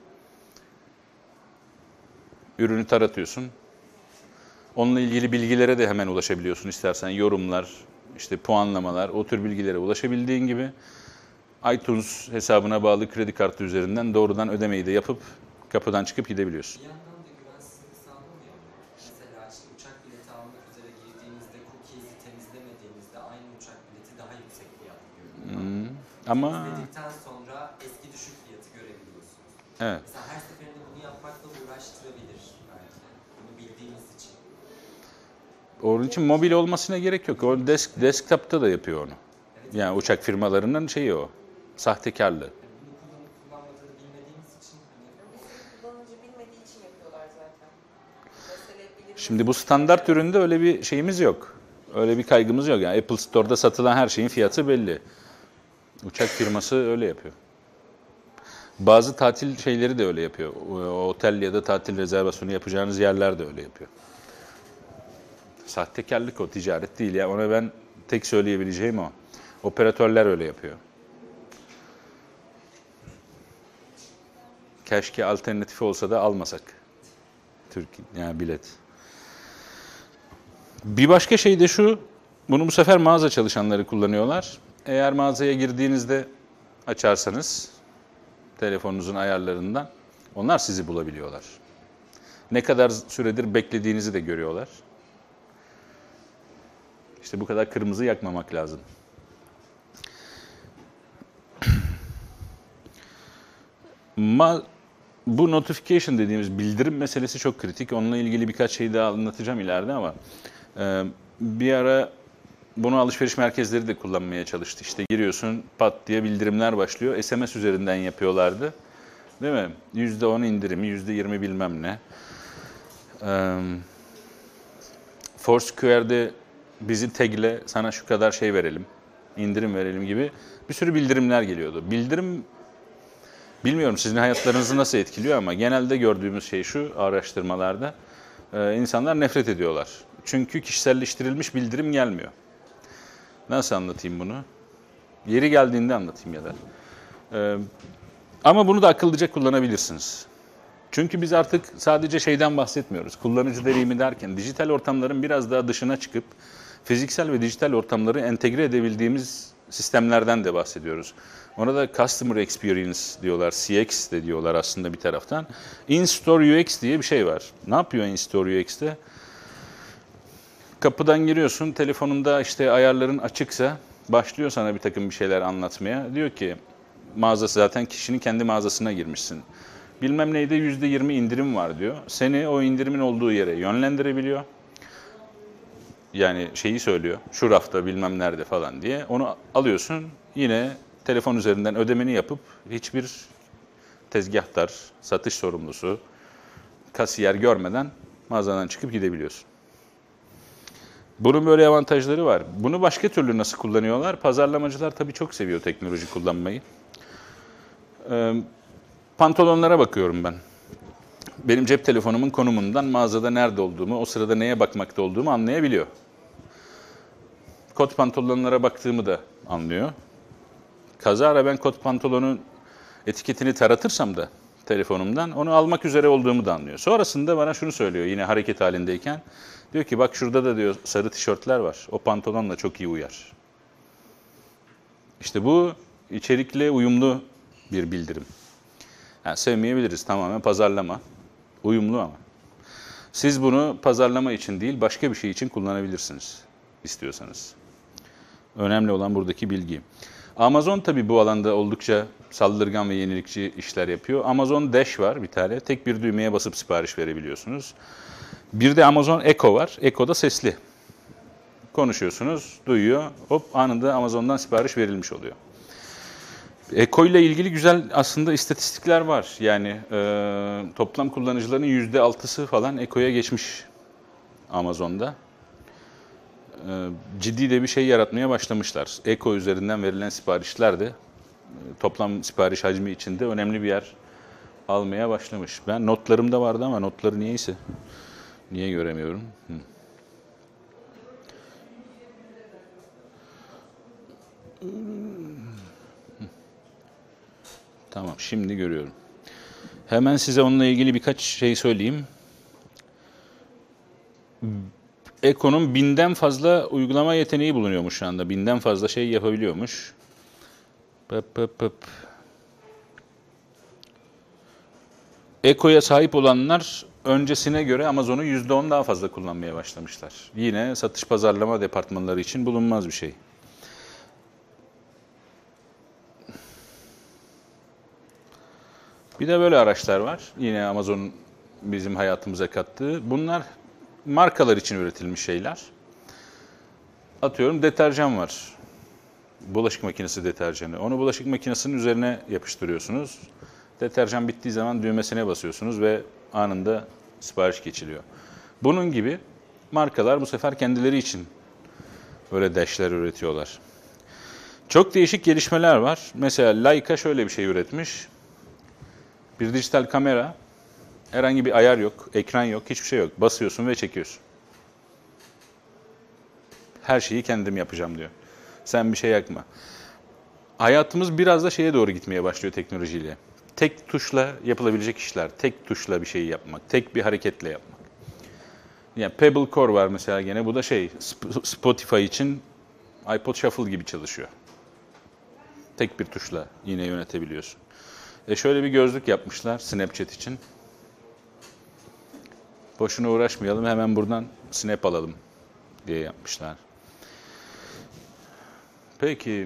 Ürünü taratıyorsun. Onunla ilgili bilgilere de hemen ulaşabiliyorsun istersen. Yorumlar, işte puanlamalar, o tür bilgilere ulaşabildiğin gibi iTunes hesabına bağlı kredi kartı üzerinden doğrudan ödemeyi de yapıp kapıdan çıkıp gidebiliyorsun. Bir yandan da güvensizlik sağlamıyor mu? Mesela işte uçak bileti almak üzere girdiğinizde cookies'i temizlemediğinizde aynı uçak bileti daha yüksek fiyatlı görünüyor. Ama Temizledikten sonra eski düşük fiyatı görebiliyorsunuz. evet. Mesela her seferinde bunu yapmakla uğraştırabilir belki. Bunu bildiğiniz için. Onun için mobil olmasına gerek yok. O desktop'ta da yapıyor onu. Yani uçak firmalarının şeyi o. Sahtekarlığı. Bunu kullanıp kullanmadığını bilmediğimiz için Kullanıcı bilmediği için yapıyorlar zaten. Şimdi bu standart üründe öyle bir şeyimiz yok. Öyle bir kaygımız yok. Yani Apple Store'da satılan her şeyin fiyatı belli. Uçak firması öyle yapıyor. Bazı tatil şeyleri de öyle yapıyor. Otel ya da tatil rezervasyonu yapacağınız yerler de öyle yapıyor. Sahtekarlık o, ticaret değil ya. Ona ben tek söyleyebileceğim o. Operatörler öyle yapıyor. Keşke alternatifi olsa da almasak. Yani bilet. Bir başka şey de şu, bunu bu sefer mağaza çalışanları kullanıyorlar. Eğer mağazaya girdiğinizde açarsanız telefonunuzun ayarlarından onlar sizi bulabiliyorlar. Ne kadar süredir beklediğinizi de görüyorlar. İşte bu kadar kırmızı yakmamak lazım. Bu notification dediğimiz bildirim meselesi çok kritik. Onunla ilgili birkaç şey daha anlatacağım ileride ama bir ara bunu alışveriş merkezleri de kullanmaya çalıştı. İşte giriyorsun pat diye bildirimler başlıyor. SMS üzerinden yapıyorlardı. Değil mi? %10 indirimi, %20 bilmem ne. Foursquare'de bizi tagle, sana şu kadar şey verelim, indirim verelim gibi bir sürü bildirimler geliyordu. Bildirim, bilmiyorum sizin hayatlarınızı nasıl etkiliyor ama genelde gördüğümüz şey şu araştırmalarda, insanlar nefret ediyorlar. Çünkü kişiselleştirilmiş bildirim gelmiyor. Nasıl anlatayım bunu? Yeri geldiğinde anlatayım ya da. Ama bunu da akıllıca kullanabilirsiniz. Çünkü biz artık sadece şeyden bahsetmiyoruz. Kullanıcı deneyimi derken dijital ortamların biraz daha dışına çıkıp fiziksel ve dijital ortamları entegre edebildiğimiz sistemlerden de bahsediyoruz. Ona da Customer Experience diyorlar, CX de diyorlar aslında bir taraftan. In-Store UX diye bir şey var. Ne yapıyor In-Store UX'te? Kapıdan giriyorsun, telefonunda işte ayarların açıksa başlıyor sana bir takım bir şeyler anlatmaya. Diyor ki mağazası zaten kişinin kendi mağazasına girmişsin. Bilmem neyde %20 indirim var diyor. Seni o indirimin olduğu yere yönlendirebiliyor. Yani şeyi söylüyor, şu rafta bilmem nerede falan diye. Onu alıyorsun, yine telefon üzerinden ödemeni yapıp hiçbir tezgahtar, satış sorumlusu, kasiyer görmeden mağazadan çıkıp gidebiliyorsun. Bunun böyle avantajları var. Bunu başka türlü nasıl kullanıyorlar? Pazarlamacılar tabii çok seviyor teknoloji kullanmayı. Pantolonlara bakıyorum ben. Benim cep telefonumun konumundan mağazada nerede olduğumu, o sırada neye bakmakta olduğumu anlayabiliyor. Kot pantolonlara baktığımı da anlıyor. Kazara ben kot pantolonun etiketini taratırsam da telefonumdan onu almak üzere olduğumu da anlıyor. Sonrasında bana şunu söylüyor yine hareket halindeyken. Diyor ki bak şurada da diyor sarı tişörtler var. O pantolonla çok iyi uyar. İşte bu içerikle uyumlu bir bildirim. Yani sevmeyebiliriz, tamamen pazarlama. Uyumlu ama. Siz bunu pazarlama için değil başka bir şey için kullanabilirsiniz istiyorsanız. Önemli olan buradaki bilgi. Amazon tabii bu alanda oldukça saldırgan ve yenilikçi işler yapıyor. Amazon Dash var bir tane. Tek bir düğmeye basıp sipariş verebiliyorsunuz. Bir de Amazon Echo var. Echo da sesli. Konuşuyorsunuz, duyuyor. Hop anında Amazon'dan sipariş verilmiş oluyor. Echo ile ilgili güzel aslında istatistikler var. Yani toplam kullanıcıların %6'sı falan Echo'ya geçmiş Amazon'da. Ciddi de bir şey yaratmaya başlamışlar. Eko üzerinden verilen siparişler de toplam sipariş hacmi içinde önemli bir yer almaya başlamış. Ben notlarımda vardı ama notları niye göremiyorum? Tamam, şimdi görüyorum. Hemen size onunla ilgili birkaç şey söyleyeyim. Eko'nun 1000'den fazla uygulama yeteneği bulunuyormuş şu anda. 1000'den fazla şey yapabiliyormuş. Eko'ya sahip olanlar öncesine göre Amazon'u %10 daha fazla kullanmaya başlamışlar. Yine satış pazarlama departmanları için bulunmaz bir şey. Bir de böyle araçlar var. Yine Amazon'un bizim hayatımıza kattığı. Bunlar markalar için üretilmiş şeyler. Atıyorum deterjan var. Bulaşık makinesi deterjanı. Onu bulaşık makinesinin üzerine yapıştırıyorsunuz. Deterjan bittiği zaman düğmesine basıyorsunuz ve anında sipariş geçiliyor. Bunun gibi markalar bu sefer kendileri için böyle dash'ler üretiyorlar. Çok değişik gelişmeler var. Mesela Leica şöyle bir şey üretmiş. Bir dijital kamera, herhangi bir ayar yok, ekran yok, hiçbir şey yok. Basıyorsun ve çekiyorsun. Her şeyi kendim yapacağım diyor. Sen bir şey yakma. Hayatımız biraz da şeye doğru gitmeye başlıyor teknolojiyle. Tek tuşla yapılabilecek işler, tek tuşla bir şeyi yapmak, tek bir hareketle yapmak. Yani Pebble Core var mesela gene, bu da Spotify için iPod Shuffle gibi çalışıyor. Tek bir tuşla yine yönetebiliyorsun. Şöyle bir gözlük yapmışlar Snapchat için. Boşuna uğraşmayalım, hemen buradan snap alalım diye yapmışlar. Peki,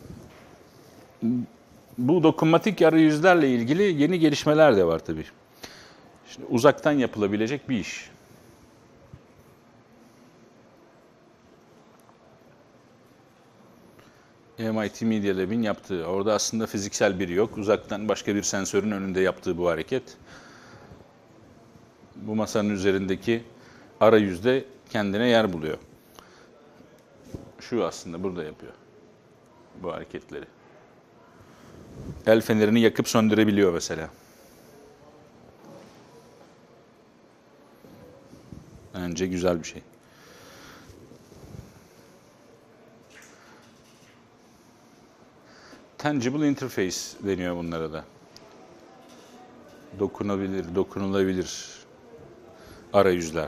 bu dokunmatik arayüzlerle ilgili yeni gelişmeler de var tabii. Şimdi uzaktan yapılabilecek bir iş. MIT Media Lab'in yaptığı, orada aslında fiziksel biri yok. Uzaktan başka bir sensörün önünde yaptığı bu hareket. Bu masanın üzerindeki arayüzde kendine yer buluyor. Şu aslında burada yapıyor bu hareketleri. El fenerini yakıp söndürebiliyor mesela. Bence güzel bir şey. Tangible Interface deniyor bunlara da. Dokunulabilir arayüzler.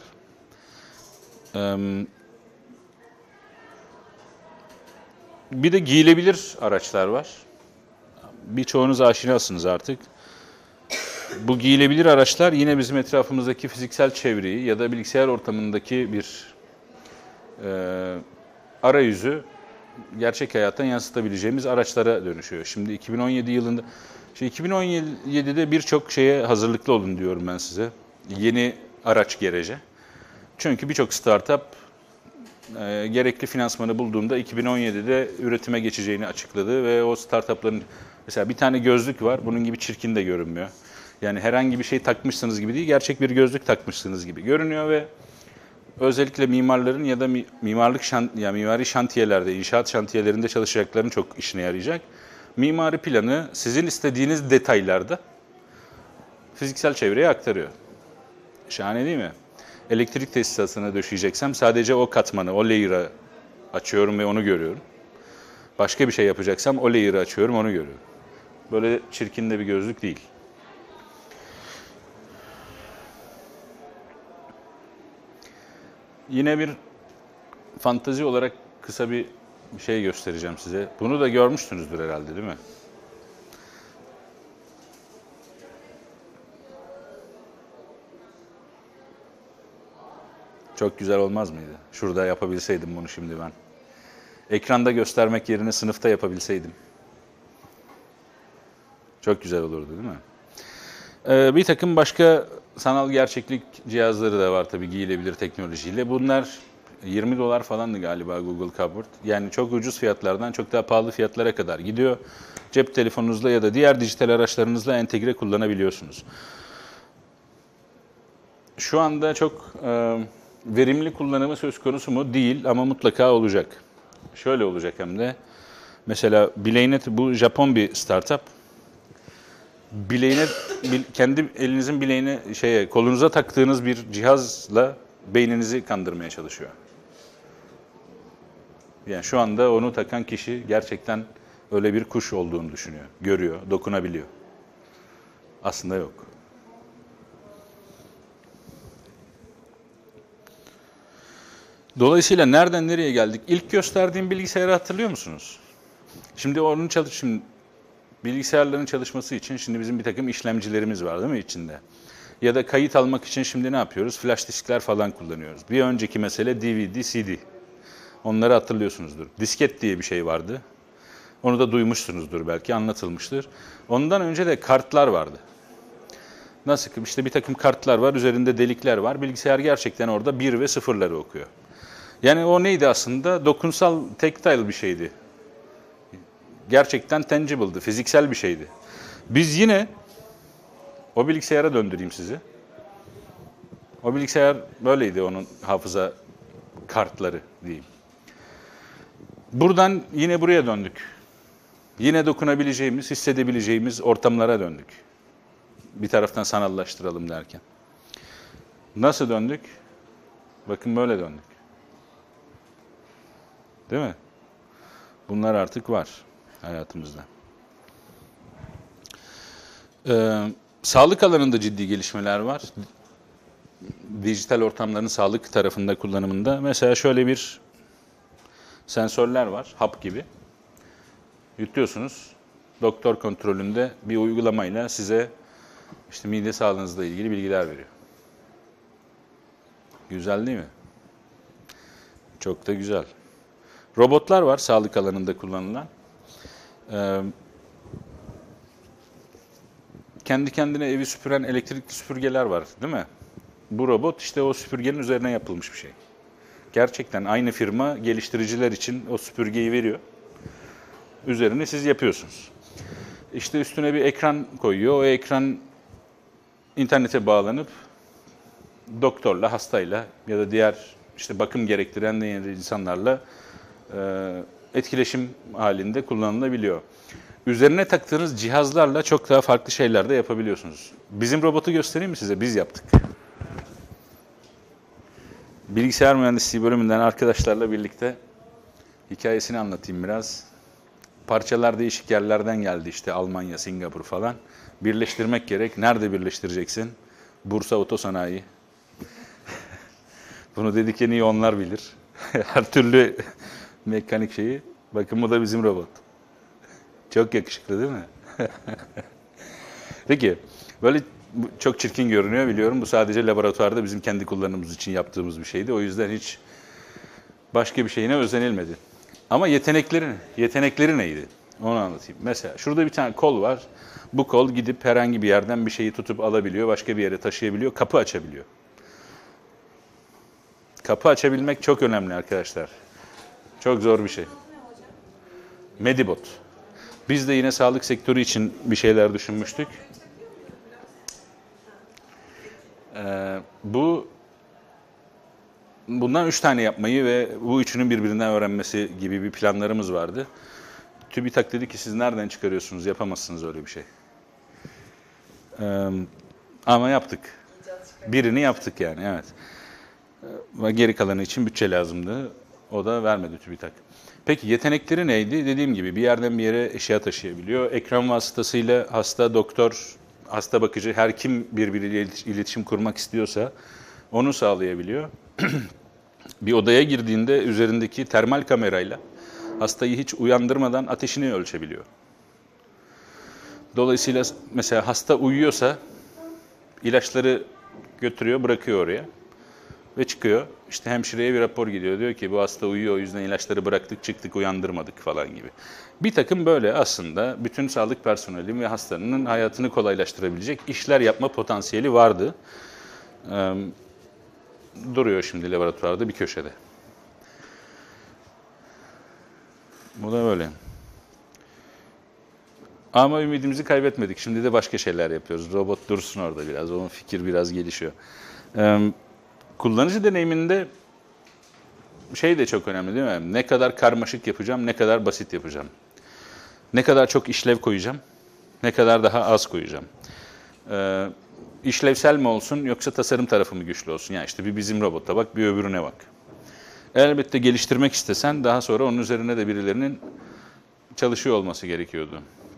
Bir de giyilebilir araçlar var. Birçoğunuz aşinasınız artık. Bu giyilebilir araçlar yine bizim etrafımızdaki fiziksel çevreyi ya da bilgisayar ortamındaki bir arayüzü gerçek hayata yansıtabileceğimiz araçlara dönüşüyor. Şimdi 2017'de birçok şeye hazırlıklı olun diyorum ben size. Yeni araç gerece. Çünkü birçok startup gerekli finansmanı bulduğunda 2017'de üretime geçeceğini açıkladı ve o startupların mesela bir tane gözlük var. Bunun gibi çirkin de görünmüyor. Yani herhangi bir şey takmışsınız gibi değil, gerçek bir gözlük takmışsınız gibi görünüyor ve özellikle mimarların ya da mimari şantiyelerde, inşaat şantiyelerinde çalışacakların çok işine yarayacak. Mimari planı sizin istediğiniz detaylarda fiziksel çevreye aktarıyor. Şahane değil mi? Elektrik tesisatına döşeyeceksem sadece o katmanı, o layer'ı açıyorum ve onu görüyorum. Başka bir şey yapacaksam o layer'ı açıyorum, onu görüyorum. Böyle çirkin de bir gözlük değil. Yine bir fantazi olarak kısa bir şey göstereceğim size. Bunu da görmüşsünüzdür herhalde, değil mi? Çok güzel olmaz mıydı? Şurada yapabilseydim bunu şimdi ben. Ekranda göstermek yerine sınıfta yapabilseydim. Çok güzel olurdu, değil mi? Bir takım başka sanal gerçeklik cihazları da var tabii giyilebilir teknolojiyle. Bunlar $20 falandı galiba Google Cardboard. Yani çok ucuz fiyatlardan çok daha pahalı fiyatlara kadar gidiyor. Cep telefonunuzla ya da diğer dijital araçlarınızla entegre kullanabiliyorsunuz. Şu anda çok verimli kullanımı söz konusu mu? Değil ama mutlaka olacak. Şöyle olacak hem de. Mesela bileğine, bu Japon bir startup. Bileğine, kendi elinizin bileğine, kolunuza taktığınız bir cihazla beyninizi kandırmaya çalışıyor. Yani şu anda onu takan kişi gerçekten öyle bir kuş olduğunu düşünüyor. Görüyor, dokunabiliyor. Aslında yok. Dolayısıyla nereden nereye geldik? İlk gösterdiğim bilgisayarı hatırlıyor musunuz? Şimdi bilgisayarların çalışması için şimdi bizim bir takım işlemcilerimiz var değil mi içinde? Ya da kayıt almak için şimdi ne yapıyoruz? Flash diskler falan kullanıyoruz. Bir önceki mesele DVD, CD. Onları hatırlıyorsunuzdur. Disket diye bir şey vardı. Onu da duymuşsunuzdur belki, anlatılmıştır. Ondan önce de kartlar vardı. Nasıl ki işte bir takım kartlar var, üzerinde delikler var. Bilgisayar gerçekten orada 1 ve 0'ları okuyor. Yani o neydi aslında? Dokunsal, tactile bir şeydi. Gerçekten tangible'dı, fiziksel bir şeydi. Biz yine, o bilgisayara döndüreyim sizi. O bilgisayar böyleydi, onun hafıza kartları diyeyim. Buradan yine buraya döndük. Yine dokunabileceğimiz, hissedebileceğimiz ortamlara döndük. Bir taraftan sanallaştıralım derken. Nasıl döndük? Bakın böyle döndük. Değil mi? Bunlar artık var hayatımızda. Sağlık alanında ciddi gelişmeler var. Dijital ortamların sağlık tarafında kullanımında. Mesela şöyle bir sensörler var, hap gibi. Yutuyorsunuz. Doktor kontrolünde bir uygulamayla size işte mide sağlığınızla ilgili bilgiler veriyor. Güzel değil mi? Çok da güzel. Robotlar var sağlık alanında kullanılan. Kendi kendine evi süpüren elektrikli süpürgeler var, değil mi? Bu robot işte o süpürgenin üzerine yapılmış bir şey. Gerçekten aynı firma geliştiriciler için o süpürgeyi veriyor. Üzerini siz yapıyorsunuz. İşte üstüne bir ekran koyuyor. O ekran internete bağlanıp doktorla, hastayla ya da diğer işte bakım gerektiren insanlarla etkileşim halinde kullanılabiliyor. Üzerine taktığınız cihazlarla çok daha farklı şeyler de yapabiliyorsunuz. Bizim robotu göstereyim mi size? Biz yaptık. Bilgisayar mühendisliği bölümünden arkadaşlarla birlikte hikayesini anlatayım biraz. Parçalar değişik yerlerden geldi işte Almanya, Singapur falan. Birleştirmek gerek. Nerede birleştireceksin? Bursa Otosanayi. Bunu dedik en iyi onlar bilir. Her türlü mekanik şeyi. Bakın bu da bizim robot. Çok yakışıklı değil mi? Peki, böyle çok çirkin görünüyor biliyorum. Bu sadece laboratuvarda bizim kendi kullanımımız için yaptığımız bir şeydi. O yüzden hiç başka bir şeyine özenilmedi. Ama yetenekleri neydi? Onu anlatayım. Mesela şurada bir tane kol var. Bu kol gidip herhangi bir yerden bir şeyi tutup alabiliyor, başka bir yere taşıyabiliyor, kapı açabiliyor. Kapı açabilmek çok önemli arkadaşlar. Çok zor bir şey. Medibot. Biz de yine sağlık sektörü için bir şeyler düşünmüştük. Bundan 3 tane yapmayı ve bu üçünün birbirinden öğrenmesi gibi bir planlarımız vardı. TÜBİTAK dedi ki siz nereden çıkarıyorsunuz? Yapamazsınız öyle bir şey. Ama yaptık. Birini yaptık yani, evet. Ve geri kalanı için bütçe lazımdı. O da vermedi TÜBİTAK. Peki yetenekleri neydi? Dediğim gibi bir yerden bir yere eşya taşıyabiliyor. Ekran vasıtasıyla hasta, doktor, hasta bakıcı, her kim birbiriyle iletişim kurmak istiyorsa onu sağlayabiliyor. Bir odaya girdiğinde üzerindeki termal kamerayla hastayı hiç uyandırmadan ateşini ölçebiliyor. Dolayısıyla mesela hasta uyuyorsa ilaçları götürüyor, bırakıyor oraya ve çıkıyor. İşte hemşireye bir rapor gidiyor. Diyor ki bu hasta uyuyor, o yüzden ilaçları bıraktık, çıktık, uyandırmadık falan gibi. Bir takım böyle aslında bütün sağlık personeli ve hastanın hayatını kolaylaştırabilecek işler yapma potansiyeli vardı. Duruyor şimdi laboratuvarda bir köşede. Bu da böyle. Ama ümidimizi kaybetmedik. Şimdi de başka şeyler yapıyoruz. Robot dursun orada biraz. Onun fikir biraz gelişiyor. kullanıcı deneyiminde şey de çok önemli değil mi? Ne kadar karmaşık yapacağım, ne kadar basit yapacağım. Ne kadar çok işlev koyacağım, ne kadar daha az koyacağım. İşlevsel mi olsun yoksa tasarım tarafı mı güçlü olsun? Yani işte bir bizim robota bak, bir öbürüne bak. Elbette geliştirmek istesen daha sonra onun üzerine de birilerinin çalışıyor olması gerekiyordu.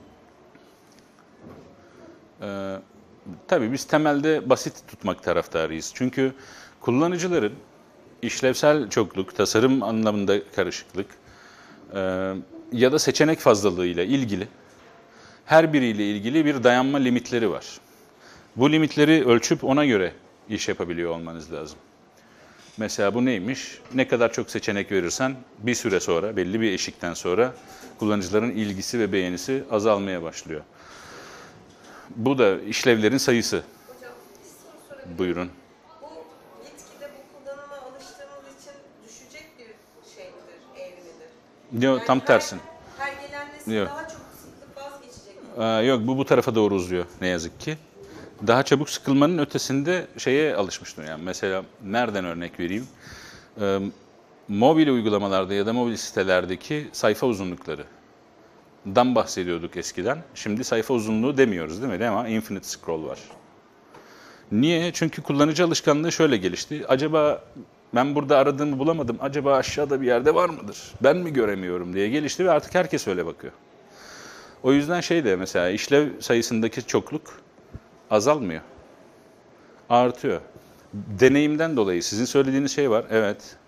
Tabii biz temelde basit tutmak taraftarıyız. Çünkü kullanıcıların işlevsel çokluk, tasarım anlamında karışıklık ya da seçenek fazlalığıyla ilgili her biriyle ilgili bir dayanma limitleri var. Bu limitleri ölçüp ona göre iş yapabiliyor olmanız lazım. Mesela bu neymiş? Ne kadar çok seçenek verirsen bir süre sonra, belli bir eşikten sonra kullanıcıların ilgisi ve beğenisi azalmaya başlıyor. Bu da işlevlerin sayısı. Hocam bir soru sorabilir. Buyurun. Bu gitgide bu kullanıma alıştığımız için düşecek bir şey midir, eğrimidir? Yok, tam tersin. Her gelen nesil Yok. daha çok sıkılıp vazgeçecek mi? Yok, bu tarafa doğru uzuyor ne yazık ki. Daha çabuk sıkılmanın ötesinde şeye alışmıştım yani. Mesela nereden örnek vereyim? Mobil uygulamalarda ya da mobil sitelerdeki sayfa uzunluklarından bahsediyorduk eskiden. Şimdi sayfa uzunluğu demiyoruz değil mi? Ama infinite scroll var. Niye? Çünkü kullanıcı alışkanlığı şöyle gelişti. Acaba ben burada aradığımı bulamadım. Acaba aşağıda bir yerde var mıdır? Ben mi göremiyorum diye gelişti ve artık herkes öyle bakıyor. O yüzden şey de mesela işlev sayısındaki çokluk azalmıyor. Artıyor. Deneyimden dolayı sizin söylediğiniz şey var. Evet.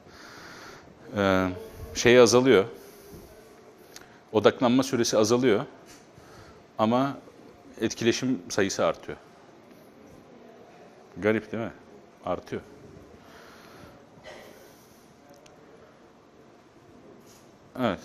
Şey azalıyor. Odaklanma süresi azalıyor. Ama etkileşim sayısı artıyor. Garip değil mi? Artıyor. Evet.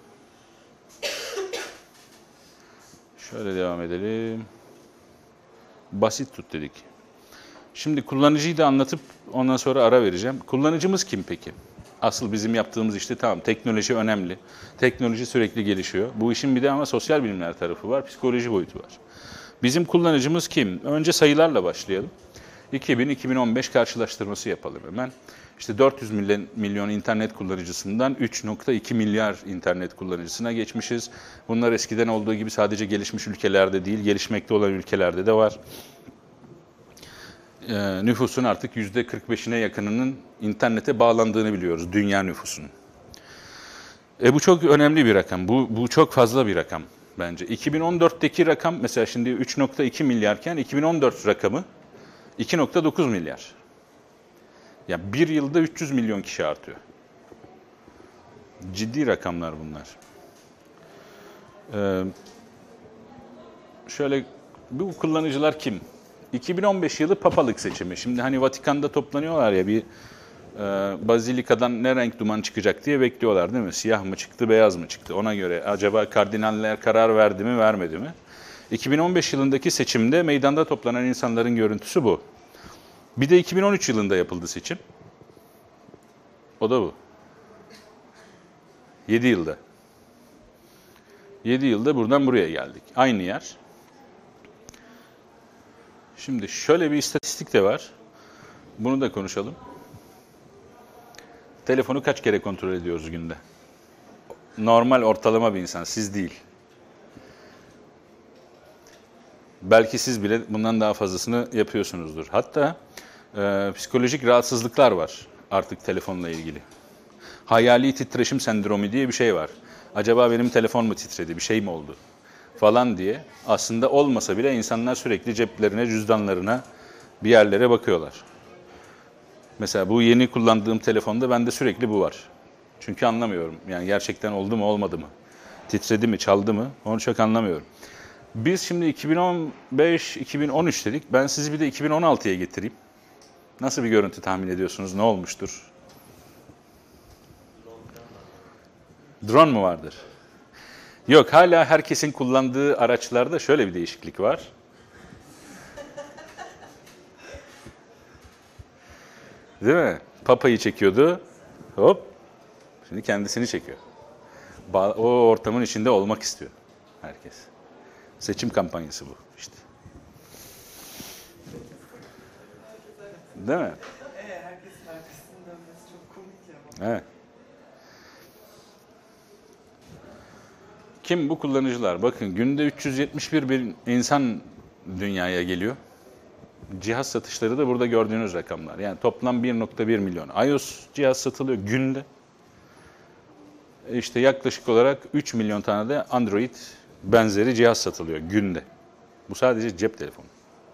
Şöyle devam edelim. Basit tut dedik. Şimdi kullanıcıyı da anlatıp ondan sonra ara vereceğim. Kullanıcımız kim peki? Asıl bizim yaptığımız işte tamam teknoloji önemli. Teknoloji sürekli gelişiyor. Bu işin bir de ama sosyal bilimler tarafı var, psikoloji boyutu var. Bizim kullanıcımız kim? Önce sayılarla başlayalım. 2000-2015 karşılaştırması yapalım hemen. İşte 400 milyon internet kullanıcısından 3,2 milyar internet kullanıcısına geçmişiz. Bunlar eskiden olduğu gibi sadece gelişmiş ülkelerde değil, gelişmekte olan ülkelerde de var. Nüfusun artık %45'ine yakınının internete bağlandığını biliyoruz, dünya nüfusunun. Bu çok önemli bir rakam, bu çok fazla bir rakam bence. 2014'teki rakam mesela şimdi 3,2 milyarken 2014 rakamı 2,9 milyar. Yani bir yılda 300 milyon kişi artıyor. Ciddi rakamlar bunlar. Şöyle bu kullanıcılar kim? 2015 yılı papalık seçimi. Şimdi hani Vatikan'da toplanıyorlar ya bir bazilikadan ne renk duman çıkacak diye bekliyorlar değil mi? Siyah mı çıktı, beyaz mı çıktı? Ona göre acaba kardinaller karar verdi mi, vermedi mi? 2015 yılındaki seçimde meydanda toplanan insanların görüntüsü bu. Bir de 2013 yılında yapıldı seçim. O da bu. 7 yılda. 7 yılda buradan buraya geldik. Aynı yer. Şimdi şöyle bir istatistik de var. Bunu da konuşalım. Telefonu kaç kere kontrol ediyoruz günde? Normal ortalama bir insan, siz değil. Belki siz bile bundan daha fazlasını yapıyorsunuzdur. Hatta psikolojik rahatsızlıklar var artık telefonla ilgili. Hayali titreşim sendromu diye bir şey var. Acaba benim telefon mu titredi, bir şey mi oldu falan diye. Aslında olmasa bile insanlar sürekli ceplerine, cüzdanlarına, bir yerlere bakıyorlar. Mesela bu yeni kullandığım telefonda bende sürekli bu var. Çünkü anlamıyorum. Yani gerçekten oldu mu, olmadı mı? Titredi mi, çaldı mı? Onu çok anlamıyorum. Biz şimdi 2015-2013 dedik. Ben sizi bir de 2016'ya getireyim. Nasıl bir görüntü tahmin ediyorsunuz? Ne olmuştur? Drone mu vardır? Yok, hala herkesin kullandığı araçlarda şöyle bir değişiklik var. Değil mi? Papayı çekiyordu. Hop. Şimdi kendisini çekiyor. O ortamın içinde olmak istiyor herkes. Seçim kampanyası bu işte. Değil mi? Herkes dönmesi çok komik ya. Evet. Kim bu kullanıcılar? Bakın günde 371 bin insan dünyaya geliyor. Cihaz satışları da burada gördüğünüz rakamlar. Yani toplam 1.1 milyon iOS cihaz satılıyor günde. İşte yaklaşık olarak 3 milyon tane de Android benzeri cihaz satılıyor günde. Bu sadece cep telefonu.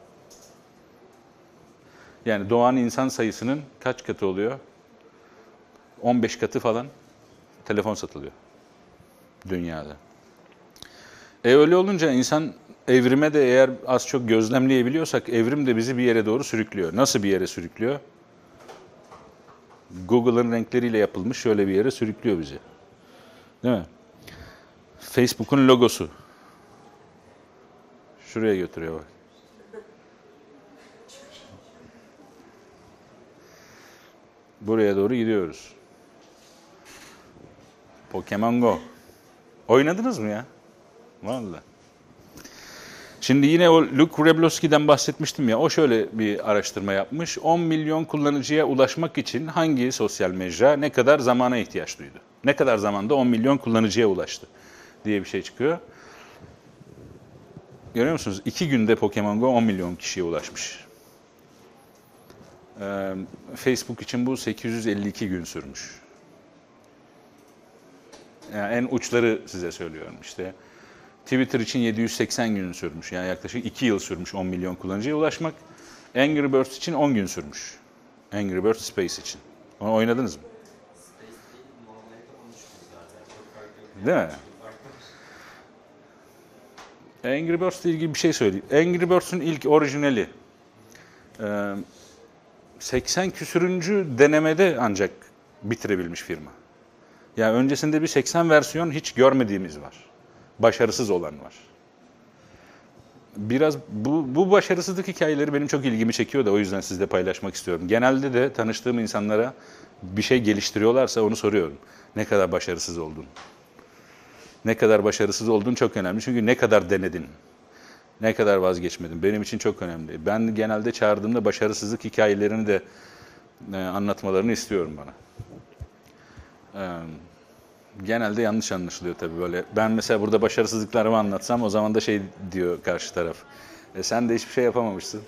Yani doğan insan sayısının kaç katı oluyor? 15 katı falan telefon satılıyor dünyada. Öyle olunca insan evrime de eğer az çok gözlemleyebiliyorsak evrim de bizi bir yere doğru sürüklüyor. Nasıl bir yere sürüklüyor? Google'ın renkleriyle yapılmış şöyle bir yere sürüklüyor bizi. Değil mi? Facebook'un logosu. Şuraya götürüyor bak. Buraya doğru gidiyoruz. Pokemon Go. Oynadınız mı ya? Vallahi. Şimdi yine o Luke Wroblewski'den bahsetmiştim ya, o şöyle bir araştırma yapmış. 10 milyon kullanıcıya ulaşmak için hangi sosyal mecra ne kadar zamana ihtiyaç duydu? Ne kadar zamanda 10 milyon kullanıcıya ulaştı diye bir şey çıkıyor. Görüyor musunuz? 2 günde Pokemon Go 10 milyon kişiye ulaşmış. Facebook için bu 852 gün sürmüş. Yani en uçları size söylüyorum işte. Twitter için 780 gün sürmüş. Yani yaklaşık 2 yıl sürmüş 10 milyon kullanıcıya ulaşmak. Angry Birds için 10 gün sürmüş. Angry Birds Space için. Onu oynadınız mı? Space değil, normalde konuşmuyoruz zaten. Çok farklı. Değil mi? Angry Birds ile ilgili bir şey söyleyeyim. Angry Birds'ün ilk orijinali 80 küsürüncü denemede ancak bitirebilmiş firma. Yani öncesinde bir 80 versiyon hiç görmediğimiz var. Başarısız olan var. Biraz bu başarısızlık hikayeleri benim çok ilgimi çekiyor da o yüzden sizle paylaşmak istiyorum. Genelde de tanıştığım insanlara bir şey geliştiriyorlarsa onu soruyorum. Ne kadar başarısız oldun? Ne kadar başarısız oldun çok önemli. Çünkü ne kadar denedin? Ne kadar vazgeçmedin? Benim için çok önemli. Ben genelde çağırdığımda başarısızlık hikayelerini de anlatmalarını istiyorum bana. Genelde yanlış anlaşılıyor tabii böyle. Ben mesela burada başarısızlıklarımı anlatsam o zaman da şey diyor karşı taraf. Sen de hiçbir şey yapamamışsın.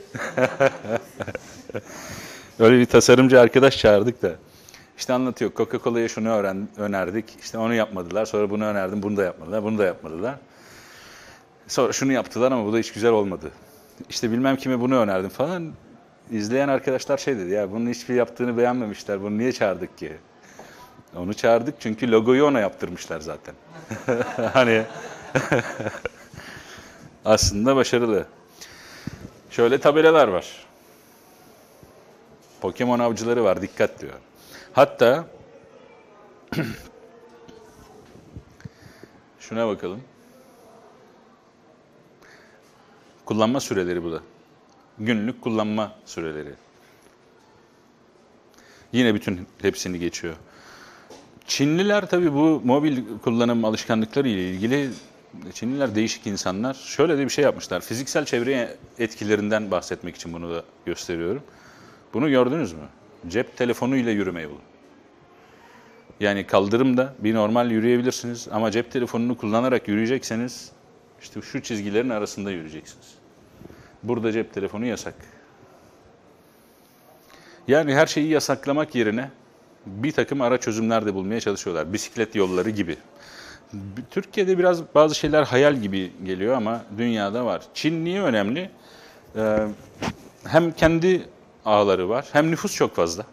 Öyle bir tasarımcı arkadaş çağırdık da. İşte anlatıyor. Coca-Cola'ya şunu önerdik. İşte onu yapmadılar. Sonra bunu önerdim. Bunu da yapmadılar. Bunu da yapmadılar. Sonra şunu yaptılar ama bu da hiç güzel olmadı. İşte bilmem kime bunu önerdim falan. İzleyen arkadaşlar şey dedi. Ya bunun hiçbir yaptığını beğenmemişler. Bunu niye çağırdık ki? Onu çağırdık çünkü logoyu ona yaptırmışlar zaten. Hani aslında başarılı. Şöyle tabelalar var. Pokemon avcıları var, dikkat diyor. Hatta şuna bakalım. Kullanma süreleri bu da. Günlük kullanma süreleri. Yine bütün hepsini geçiyor. Çinliler tabii bu mobil kullanım alışkanlıkları ile ilgili Çinliler değişik insanlar. Şöyle de bir şey yapmışlar. Fiziksel çevreye etkilerinden bahsetmek için bunu da gösteriyorum. Bunu gördünüz mü? Cep telefonuyla yürüme yolu. Yani kaldırımda bir normal yürüyebilirsiniz ama cep telefonunu kullanarak yürüyecekseniz işte şu çizgilerin arasında yürüyeceksiniz. Burada cep telefonu yasak. Yani her şeyi yasaklamak yerine bir takım ara çözümler de bulmaya çalışıyorlar. Bisiklet yolları gibi. Türkiye'de biraz bazı şeyler hayal gibi geliyor ama dünyada var. Çin niye önemli? Hem kendi ağları var, hem nüfus çok fazla.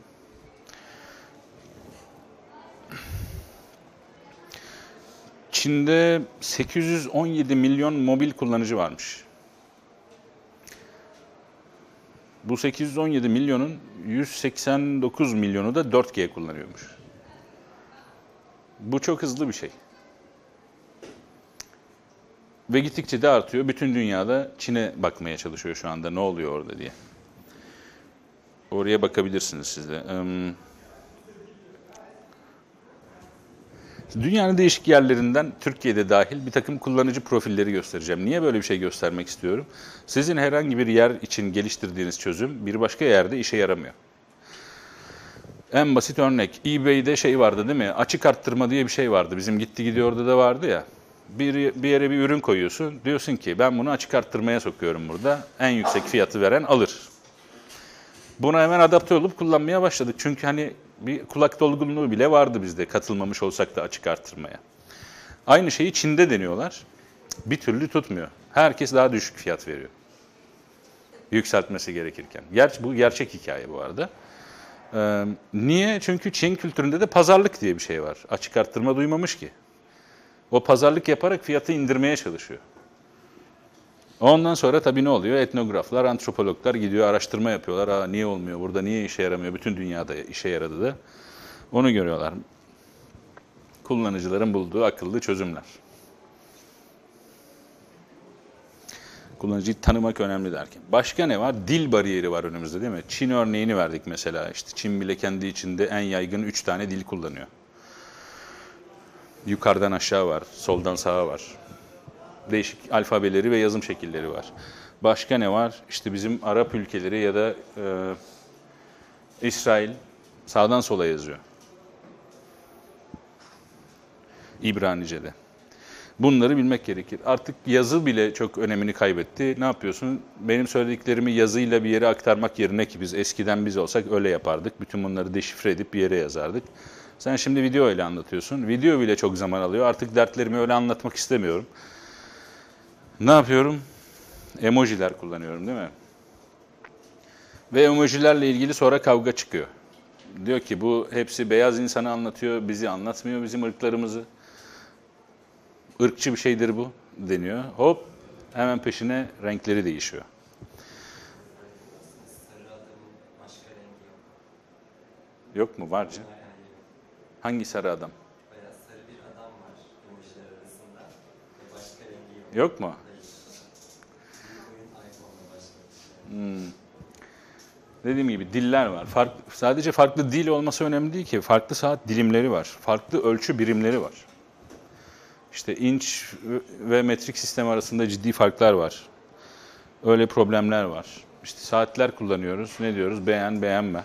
Çin'de 817 milyon mobil kullanıcı varmış. Bu 817 milyonun 189 milyonu da 4G kullanıyormuş. Bu çok hızlı bir şey. Ve gittikçe de artıyor. Bütün dünyada Çin'e bakmaya çalışıyor şu anda. Ne oluyor orada diye. Oraya bakabilirsiniz siz de. Dünyanın değişik yerlerinden, Türkiye'de dahil bir takım kullanıcı profilleri göstereceğim. Niye böyle bir şey göstermek istiyorum? Sizin herhangi bir yer için geliştirdiğiniz çözüm bir başka yerde işe yaramıyor. En basit örnek, eBay'de şey vardı değil mi? Açık arttırma diye bir şey vardı. Bizim Gitti Gidiyor'da da vardı ya. Bir yere bir ürün koyuyorsun. Diyorsun ki ben bunu açık arttırmaya sokuyorum burada. En yüksek fiyatı veren alır. Buna hemen adapte olup kullanmaya başladık. Çünkü hani bir kulak dolgunluğu bile vardı bizde katılmamış olsak da açık arttırmaya. Aynı şeyi Çin'de deniyorlar. Bir türlü tutmuyor. Herkes daha düşük fiyat veriyor. Yükseltmesi gerekirken. Bu gerçek hikaye bu arada. Niye? Çünkü Çin kültüründe de pazarlık diye bir şey var. Açık arttırma duymamış ki. O pazarlık yaparak fiyatı indirmeye çalışıyor. Ondan sonra tabii ne oluyor? Etnograflar, antropologlar gidiyor, araştırma yapıyorlar. Niye olmuyor? Burada niye işe yaramıyor? Bütün dünyada işe yaradı da. Onu görüyorlar. Kullanıcıların bulduğu akıllı çözümler. Kullanıcıyı tanımak önemli derken. Başka ne var? Dil bariyeri var önümüzde değil mi? Çin örneğini verdik mesela. İşte Çin bile kendi içinde en yaygın 3 tane dil kullanıyor. Yukarıdan aşağı var, soldan sağa var. Değişik alfabeleri ve yazım şekilleri var. Başka ne var? İşte bizim Arap ülkeleri ya da İsrail sağdan sola yazıyor. İbranice'de. Bunları bilmek gerekir. Artık yazı bile çok önemini kaybetti. Ne yapıyorsun? Benim söylediklerimi yazıyla bir yere aktarmak yerine ki biz olsak öyle yapardık. Bütün bunları deşifre edip bir yere yazardık. Sen şimdi video ile anlatıyorsun. Video bile çok zaman alıyor. Artık dertlerimi öyle anlatmak istemiyorum. Ne yapıyorum? Emojiler kullanıyorum değil mi? Ve emojilerle ilgili sonra kavga çıkıyor. Diyor ki bu hepsi beyaz insanı anlatıyor, bizi anlatmıyor, bizim ırklarımızı. Irkçı bir şeydir bu deniyor. Hop hemen peşine renkleri değişiyor. Sarı adamın başka rengi yok. Yok mu? Var canım. Hangi sarı adam? Bayağı sarı bir adam var emojiler arasında ve başka rengi yok. Yok mu? Hayır. Bu oyun iPhone'la başlamış. Dediğim gibi diller var. Sadece farklı dil olması önemli değil ki. Farklı saat dilimleri var. Farklı ölçü birimleri var. İşte inç ve metrik sistem arasında ciddi farklar var. Öyle problemler var. İşte saatler kullanıyoruz. Ne diyoruz? Beğen, beğenme.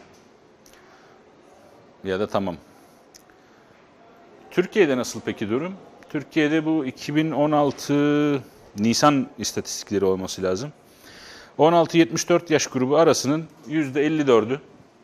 Ya da tamam. Türkiye'de nasıl peki durum? Türkiye'de bu 2016 Nisan istatistikleri olması lazım. 16-74 yaş grubu arasının %54'ü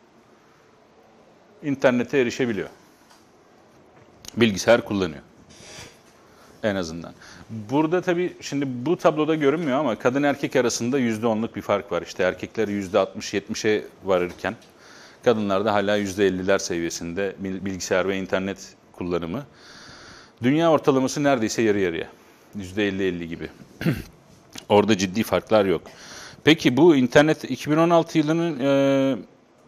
internete erişebiliyor. Bilgisayar kullanıyor. En azından. Burada tabii şimdi bu tabloda görünmüyor ama kadın erkek arasında %10'luk bir fark var. İşte erkekler %60-70'e varırken kadınlarda hala %50'ler seviyesinde bilgisayar ve internet kullanımı. Dünya ortalaması neredeyse yarı yarıya. %50-50 gibi. Orada ciddi farklar yok. Peki bu internet 2016 yılının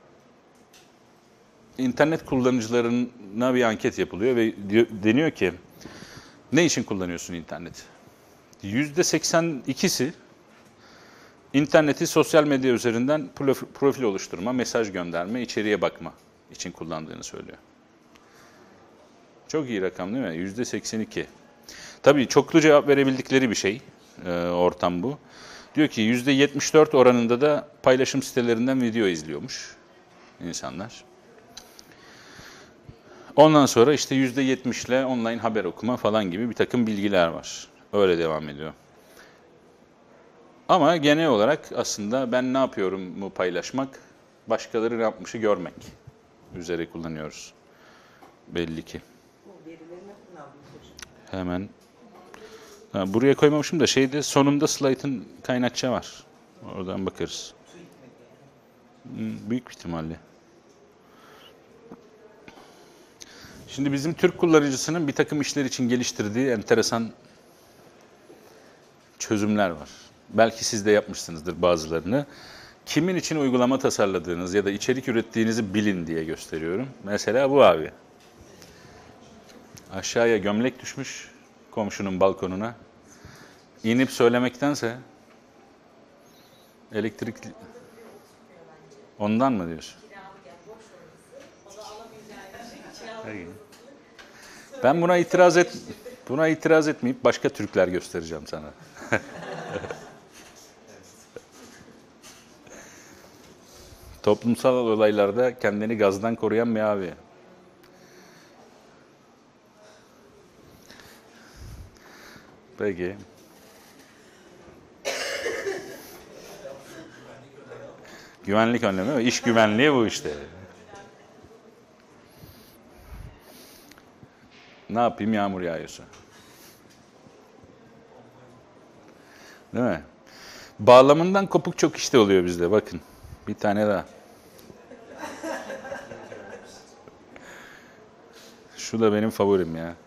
internet kullanıcılarına bir anket yapılıyor ve deniyor ki ne için kullanıyorsun interneti? %82'si interneti sosyal medya üzerinden profil oluşturma, mesaj gönderme, içeriye bakma için kullandığını söylüyor. Çok iyi rakam değil mi? %82. Tabii çoklu cevap verebildikleri bir şey, ortam bu. Diyor ki %74 oranında da paylaşım sitelerinden video izliyormuş insanlar. Ondan sonra işte %70 ile online haber okuma falan gibi bir takım bilgiler var. Öyle devam ediyor. Ama genel olarak aslında ben ne yapıyorum mu paylaşmak, başkaları ne yapmışı görmek üzere kullanıyoruz. Belli ki. Bu verilerine kullanmış. Hemen. Buraya koymamışım da sonunda slaytın kaynakça var. Oradan bakarız. Büyük ihtimalle. Şimdi bizim Türk kullanıcısının bir takım işler için geliştirdiği enteresan çözümler var. Belki siz de yapmışsınızdır bazılarını. Kimin için uygulama tasarladığınız ya da içerik ürettiğinizi bilin diye gösteriyorum. Mesela bu abi. Aşağıya gömlek düşmüş komşunun balkonuna. İnip söylemektense elektrikli... Ondan mı diyorsun? Ben buna itiraz etmeyip başka Türkler göstereceğim sana. Toplumsal olaylarda kendini gazdan koruyan bir abi. Peki. Güvenlik önlemi, iş güvenliği bu işte. Ne yapayım, yağmur yağıyorsa. Değil mi? Bağlamından kopuk çok işte oluyor bizde, bakın. Bir tane daha. Şu da benim favorim ya.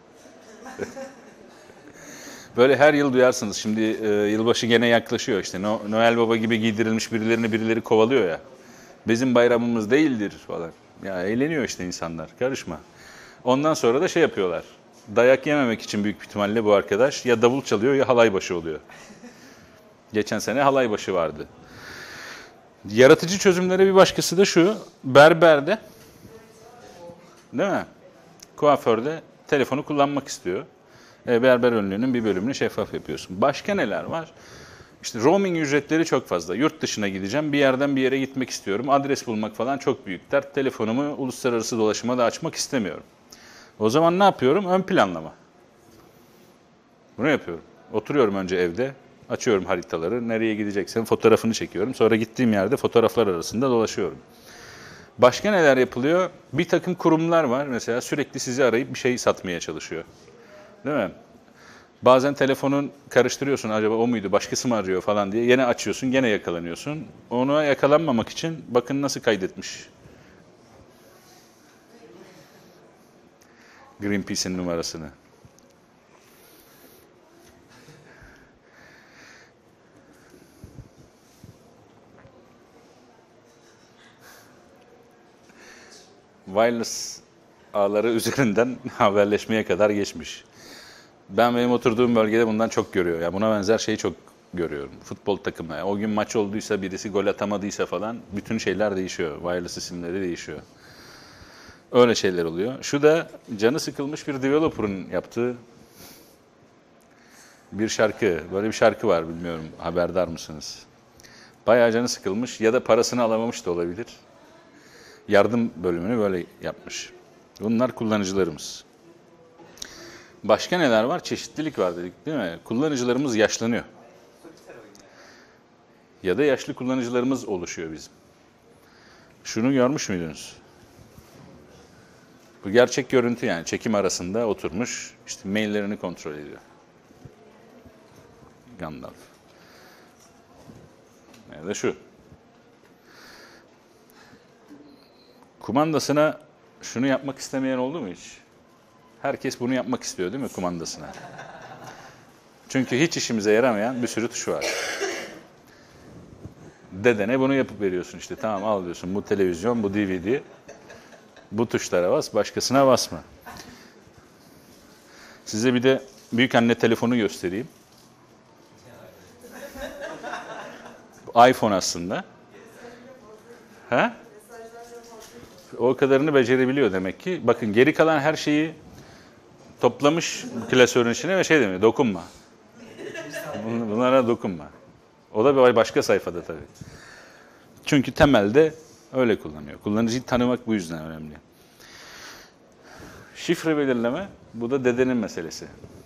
Böyle her yıl duyarsınız. Şimdi yılbaşı gene yaklaşıyor işte. Noel Baba gibi giydirilmiş birileri kovalıyor ya. Bizim bayramımız değildir falan. Ya eğleniyor işte insanlar. Karışma. Ondan sonra da şey yapıyorlar. Dayak yememek için büyük ihtimalle bu arkadaş ya davul çalıyor ya halay başı oluyor. Geçen sene halay başı vardı. Yaratıcı çözümlere bir başkası da şu. Berberde, değil mi? Kuaförde telefonu kullanmak istiyor. Berber önlüğünün bir bölümünü şeffaf yapıyorsun. Başka neler var? İşte roaming ücretleri çok fazla. Yurt dışına gideceğim, bir yerden bir yere gitmek istiyorum. Adres bulmak falan çok büyük dert. Telefonumu uluslararası dolaşıma da açmak istemiyorum. O zaman ne yapıyorum? Ön planlama. Bunu yapıyorum. Oturuyorum önce evde, açıyorum haritaları, nereye gideceksem fotoğrafını çekiyorum. Sonra gittiğim yerde fotoğraflar arasında dolaşıyorum. Başka neler yapılıyor? Bir takım kurumlar var mesela, sürekli sizi arayıp bir şey satmaya çalışıyor. Değil mi? Bazen telefonun karıştırıyorsun, acaba o muydu, başkası mı arıyor falan diye. Yine açıyorsun, gene yakalanıyorsun. Ona yakalanmamak için bakın nasıl kaydetmiş. Greenpeace'in numarasını. Wireless ağları üzerinden haberleşmeye kadar geçmiş. Benim oturduğum bölgede bundan çok görüyor. Yani buna benzer şeyi çok görüyorum. Futbol takımı. Yani o gün maç olduysa, birisi gol atamadıysa falan bütün şeyler değişiyor. Wireless isimleri değişiyor. Öyle şeyler oluyor. Şu da canı sıkılmış bir developer'ın yaptığı bir şarkı. Böyle bir şarkı var, bilmiyorum, haberdar mısınız? Bayağı canı sıkılmış ya da parasını alamamış da olabilir. Yardım bölümünü böyle yapmış. Bunlar kullanıcılarımız. Başka neler var? Çeşitlilik var dedik, değil mi? Kullanıcılarımız yaşlanıyor. Ya da yaşlı kullanıcılarımız oluşuyor bizim. Şunu görmüş müydünüz? Bu gerçek görüntü yani. Çekim arasında oturmuş, işte maillerini kontrol ediyor. Gandalf. Ya da şu. Kumandasına şunu yapmak istemeyen oldu mu hiç? Herkes bunu yapmak istiyor değil mi kumandasına? Çünkü hiç işimize yaramayan bir sürü tuş var. Dedene bunu yapıp veriyorsun işte. Tamam, al diyorsun. Bu televizyon, bu DVD. Bu tuşlara bas, başkasına basma. Size bir de büyükanne telefonu göstereyim. iPhone aslında. Ha? O kadarını becerebiliyor demek ki. Bakın, geri kalan her şeyi toplamış klasörün içine ve şey demiyor, dokunma. Bunlara dokunma. O da bir başka sayfada tabii. Çünkü temelde öyle kullanıyor. Kullanıcıyı tanımak bu yüzden önemli. Şifre belirleme, bu da dedenin meselesi.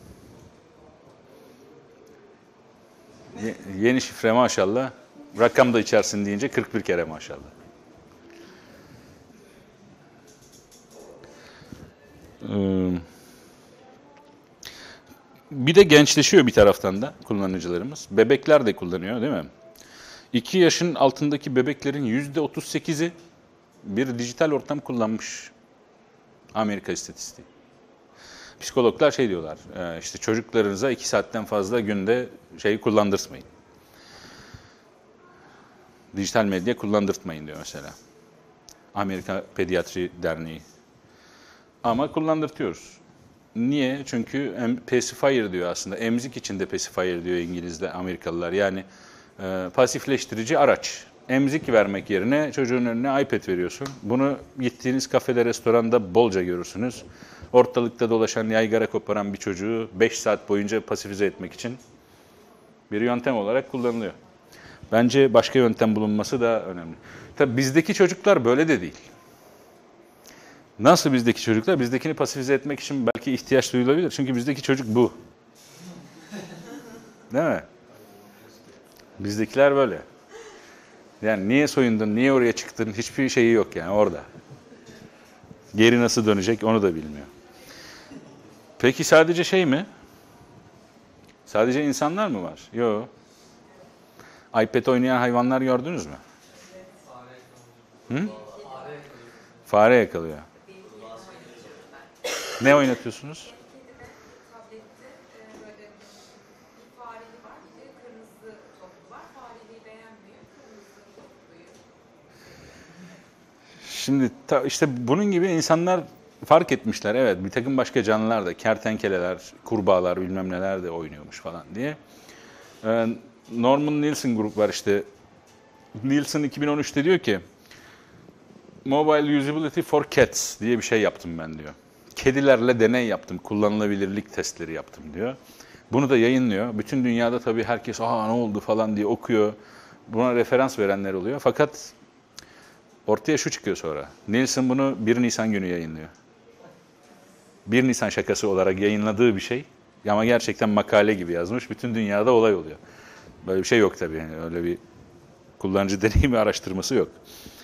Yeni şifre maşallah, rakam da içersin deyince 41 kere maşallah. Bir de gençleşiyor bir taraftan da kullanıcılarımız. Bebekler de kullanıyor değil mi? 2 yaşın altındaki bebeklerin %38'i bir dijital ortam kullanmış. Amerika istatistiği. Psikologlar şey diyorlar, işte çocuklarınıza 2 saatten fazla günde şeyi kullandırtmayın. Dijital medya kullandırtmayın diyor mesela. Amerika Pediatri Derneği. Ama kullandırtıyoruz. Niye? Çünkü pacifier diyor aslında. Emzik içinde pacifier diyor İngiliz'de, Amerikalılar. Yani pasifleştirici araç. Emzik vermek yerine çocuğun önüne iPad veriyorsun. Bunu gittiğiniz kafede, restoranda bolca görürsünüz. Ortalıkta dolaşan, yaygara koparan bir çocuğu 5 saat boyunca pasifize etmek için bir yöntem olarak kullanılıyor. Bence başka yöntem bulunması da önemli. Tabii bizdeki çocuklar böyle de değil. Nasıl bizdeki çocuklar? Bizdekini pasifize etmek için belki ihtiyaç duyulabilir. Çünkü bizdeki çocuk bu. Değil mi? Bizdekiler böyle. Yani niye soyundun, niye oraya çıktın hiçbir şeyi yok yani orada. Geri nasıl dönecek onu da bilmiyor. Peki sadece şey mi? Sadece insanlar mı var? Yok. iPad oynayan hayvanlar gördünüz mü? Hı? Fare yakalıyor. Ne oynatıyorsunuz? Tablette böyle bir fareli var, bir de kırmızı toplu var. Fareliği beğenmiyor, kırmızı topluyu. Şimdi işte bunun gibi insanlar fark etmişler. Evet, bir takım başka canlılar da, kertenkeleler, kurbağalar bilmem neler de oynuyormuş falan diye. Norman Nielsen grup var işte. Nielsen 2013'te diyor ki Mobile Usability for Cats diye bir şey yaptım ben diyor. Kedilerle deney yaptım, kullanılabilirlik testleri yaptım diyor. Bunu da yayınlıyor. Bütün dünyada tabii herkes aa ne oldu falan diye okuyor. Buna referans verenler oluyor. Fakat ortaya şu çıkıyor sonra. Nielsen bunu 1 Nisan günü yayınlıyor. 1 Nisan şakası olarak yayınladığı bir şey. Ama gerçekten makale gibi yazmış. Bütün dünyada olay oluyor. Böyle bir şey yok tabii. Yani öyle bir kullanıcı deneyimi araştırması yok.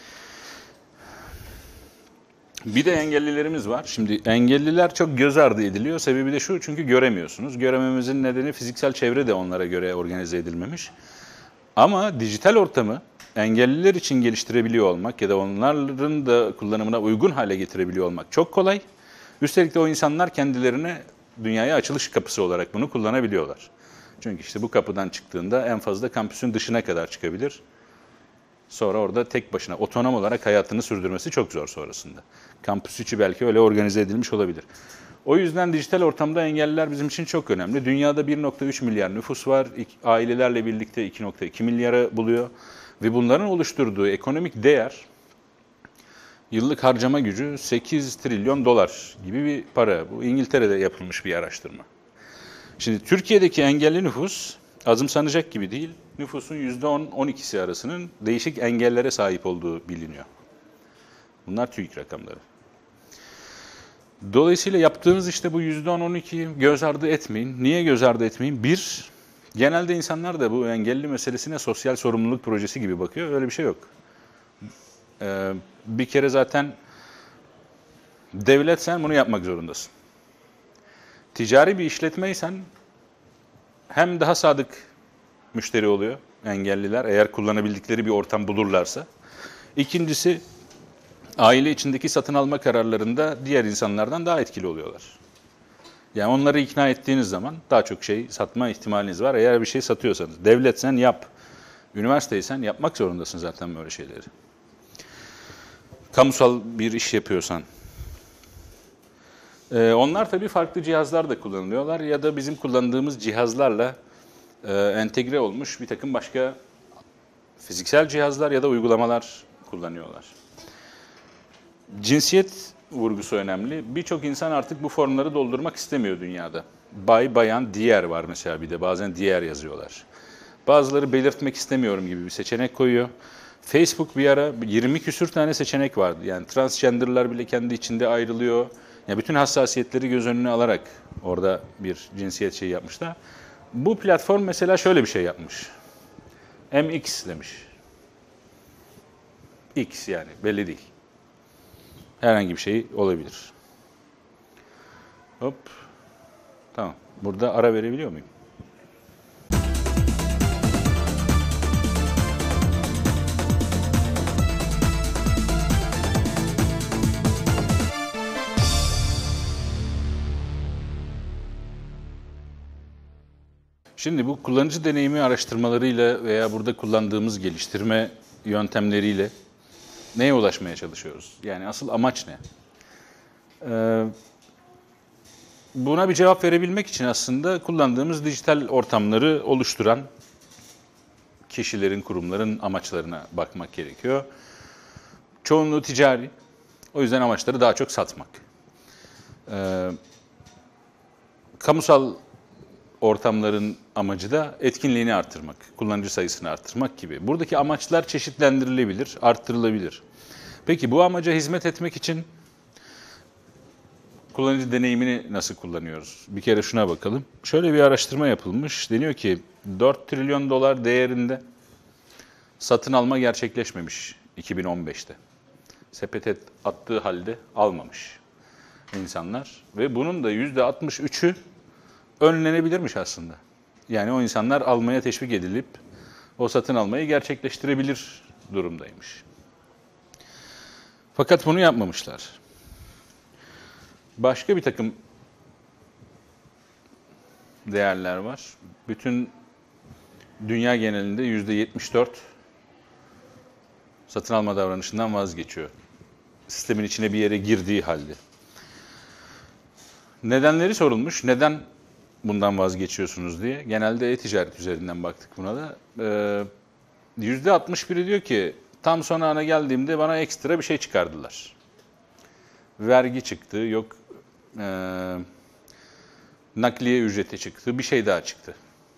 Bir de engellilerimiz var. Şimdi engelliler çok göz ardı ediliyor. Sebebi de şu, çünkü göremiyorsunuz. Görememizin nedeni fiziksel çevre de onlara göre organize edilmemiş. Ama dijital ortamı engelliler için geliştirebiliyor olmak ya da onların da kullanımına uygun hale getirebiliyor olmak çok kolay. Üstelik de o insanlar kendilerine dünyaya açılış kapısı olarak bunu kullanabiliyorlar. Çünkü işte bu kapıdan çıktığında en fazla kampüsün dışına kadar çıkabilir. Sonra orada tek başına otonom olarak hayatını sürdürmesi çok zor sonrasında. Kampüs içi belki öyle organize edilmiş olabilir. O yüzden dijital ortamda engelliler bizim için çok önemli. Dünyada 1,3 milyar nüfus var. Ailelerle birlikte 2,2 milyara buluyor. Ve bunların oluşturduğu ekonomik değer, yıllık harcama gücü 8 trilyon dolar gibi bir para. Bu İngiltere'de yapılmış bir araştırma. Şimdi Türkiye'deki engelli nüfus azımsanacak gibi değil. Nüfusun %10-12'si arasının değişik engellere sahip olduğu biliniyor. Bunlar TÜİK rakamları. Dolayısıyla yaptığınız işte bu %10-12 göz ardı etmeyin. Niye göz ardı etmeyin? Bir, genelde insanlar da bu engelli meselesine sosyal sorumluluk projesi gibi bakıyor. Öyle bir şey yok. Bir kere zaten devletsen bunu yapmak zorundasın. Ticari bir işletmeysen hem daha sadık müşteri oluyor engelliler eğer kullanabildikleri bir ortam bulurlarsa. İkincisi aile içindeki satın alma kararlarında diğer insanlardan daha etkili oluyorlar. Yani onları ikna ettiğiniz zaman daha çok şey satma ihtimaliniz var. Eğer bir şey satıyorsanız, devletsen yap, üniversiteysen yapmak zorundasın zaten böyle şeyleri. Kamusal bir iş yapıyorsan. Onlar tabii farklı cihazlar da kullanılıyorlar ya da bizim kullandığımız cihazlarla entegre olmuş bir takım başka fiziksel cihazlar ya da uygulamalar kullanıyorlar. Cinsiyet vurgusu önemli. Birçok insan artık bu formları doldurmak istemiyor dünyada. Bay, bayan, diğer var mesela bir de. Bazen diğer yazıyorlar. Bazıları belirtmek istemiyorum gibi bir seçenek koyuyor. Facebook bir ara 20 küsür tane seçenek vardı. Yani transgenderlar bile kendi içinde ayrılıyor. Yani bütün hassasiyetleri göz önüne alarak orada bir cinsiyet şeyi yapmışlar. Bu platform mesela şöyle bir şey yapmış. MX demiş. X yani belli değil. Herhangi bir şey olabilir. Hop. Tamam. Burada ara verebiliyor muyum? Şimdi bu kullanıcı deneyimi araştırmalarıyla veya burada kullandığımız geliştirme yöntemleriyle neye ulaşmaya çalışıyoruz? Yani asıl amaç ne? Buna bir cevap verebilmek için aslında kullandığımız dijital ortamları oluşturan kişilerin, kurumların amaçlarına bakmak gerekiyor. Çoğunluğu ticari. O yüzden amaçları daha çok satmak. Kamusal ortamların amacı da etkinliğini arttırmak, kullanıcı sayısını arttırmak gibi. Buradaki amaçlar çeşitlendirilebilir, arttırılabilir. Peki bu amaca hizmet etmek için kullanıcı deneyimini nasıl kullanıyoruz? Bir kere şuna bakalım. Şöyle bir araştırma yapılmış. Deniyor ki 4 trilyon dolar değerinde satın alma gerçekleşmemiş 2015'te. Sepete attığı halde almamış insanlar. Ve bunun da %63'ü önlenebilirmiş aslında. Yani o insanlar almaya teşvik edilip o satın almayı gerçekleştirebilir durumdaymış. Fakat bunu yapmamışlar. Başka bir takım değerler var. Bütün dünya genelinde %74 satın alma davranışından vazgeçiyor. Sistemin içine bir yere girdiği halde. Nedenleri sorulmuş. Neden bundan vazgeçiyorsunuz diye. Genelde e-ticaret üzerinden baktık buna da. %61'i diyor ki tam son ana geldiğimde bana ekstra bir şey çıkardılar. Vergi çıktı, yok nakliye ücreti çıktı, bir şey daha çıktı.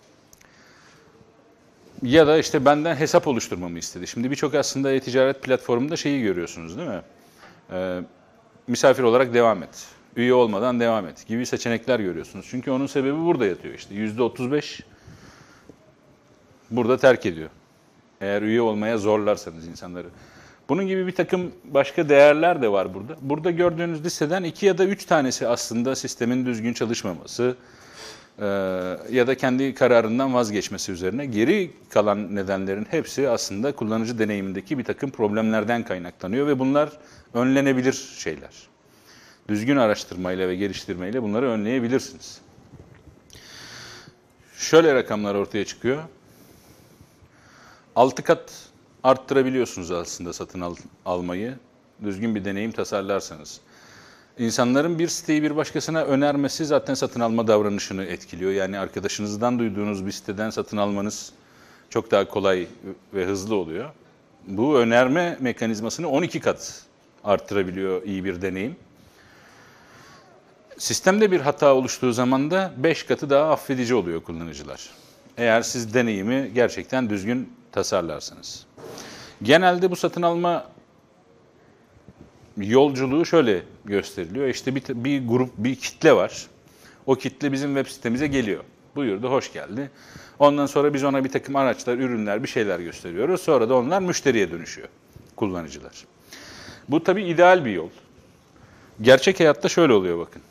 Ya da işte benden hesap oluşturmamı istedi. Şimdi birçok aslında e-ticaret platformunda şeyi görüyorsunuz değil mi? Misafir olarak devam et, üye olmadan devam et gibi seçenekler görüyorsunuz. Çünkü onun sebebi burada yatıyor işte. %35 burada terk ediyor. Eğer üye olmaya zorlarsanız insanları. Bunun gibi bir takım başka değerler de var burada. Burada gördüğünüz listeden 2 ya da 3 tanesi aslında sistemin düzgün çalışmaması ya da kendi kararından vazgeçmesi üzerine. Geri kalan nedenlerin hepsi aslında kullanıcı deneyimindeki bir takım problemlerden kaynaklanıyor ve bunlar önlenebilir şeyler. Düzgün araştırmayla ve geliştirmeyle bunları önleyebilirsiniz. Şöyle rakamlar ortaya çıkıyor. 6 kat arttırabiliyorsunuz aslında satın almayı, düzgün bir deneyim tasarlarsanız. İnsanların bir siteyi bir başkasına önermesi zaten satın alma davranışını etkiliyor. Yani arkadaşınızdan duyduğunuz bir siteden satın almanız çok daha kolay ve hızlı oluyor. Bu önerme mekanizmasını 12 kat arttırabiliyor iyi bir deneyim. Sistemde bir hata oluştuğu zaman da 5 katı daha affedici oluyor kullanıcılar. Eğer siz deneyimi gerçekten düzgün tasarlarsanız. Genelde bu satın alma yolculuğu şöyle gösteriliyor. İşte bir grup, bir kitle var. O kitle bizim web sitemize geliyor. Buyurdu, hoş geldi. Ondan sonra biz ona bir takım araçlar, ürünler, bir şeyler gösteriyoruz. Sonra da onlar müşteriye dönüşüyor, kullanıcılar. Bu tabii ideal bir yol. Gerçek hayatta şöyle oluyor bakın.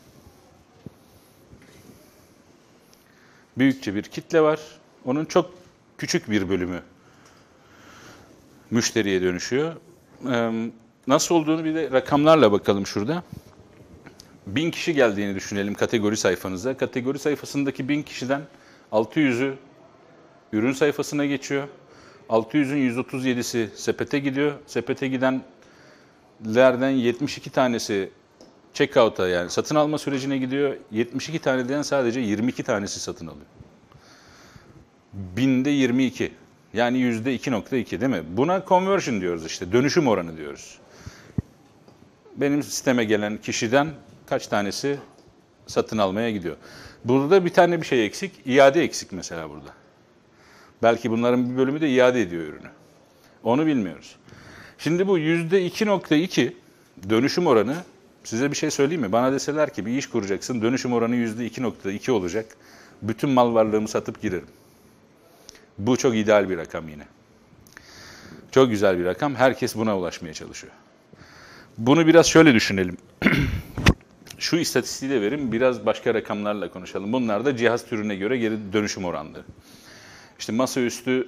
Büyükçe bir kitle var. Onun çok küçük bir bölümü müşteriye dönüşüyor. Nasıl olduğunu bir de rakamlarla bakalım şurada. 1000 kişi geldiğini düşünelim kategori sayfanıza. Kategori sayfasındaki 1000 kişiden 600'ü ürün sayfasına geçiyor. 600'ün 137'si sepete gidiyor. Sepete gidenlerden 72 tanesi checkout'a yani satın alma sürecine gidiyor. 72 taneden sadece 22 tanesi satın alıyor. 1000'de 22. Yani %2.2 değil mi? Buna conversion diyoruz işte. Dönüşüm oranı diyoruz. Benim sisteme gelen kişiden kaç tanesi satın almaya gidiyor? Burada bir tane bir şey eksik. İade eksik mesela burada. Belki bunların bir bölümü de iade ediyor ürünü. Onu bilmiyoruz. Şimdi bu %2.2 dönüşüm oranı size bir şey söyleyeyim mi? Bana deseler ki bir iş kuracaksın, dönüşüm oranı %2.2 olacak. Bütün mal varlığımı satıp girerim. Bu çok ideal bir rakam yine. Çok güzel bir rakam. Herkes buna ulaşmaya çalışıyor. Bunu biraz şöyle düşünelim. Şu istatistiği de verin, biraz başka rakamlarla konuşalım. Bunlar da cihaz türüne göre geri dönüşüm oranları. İşte masaüstünün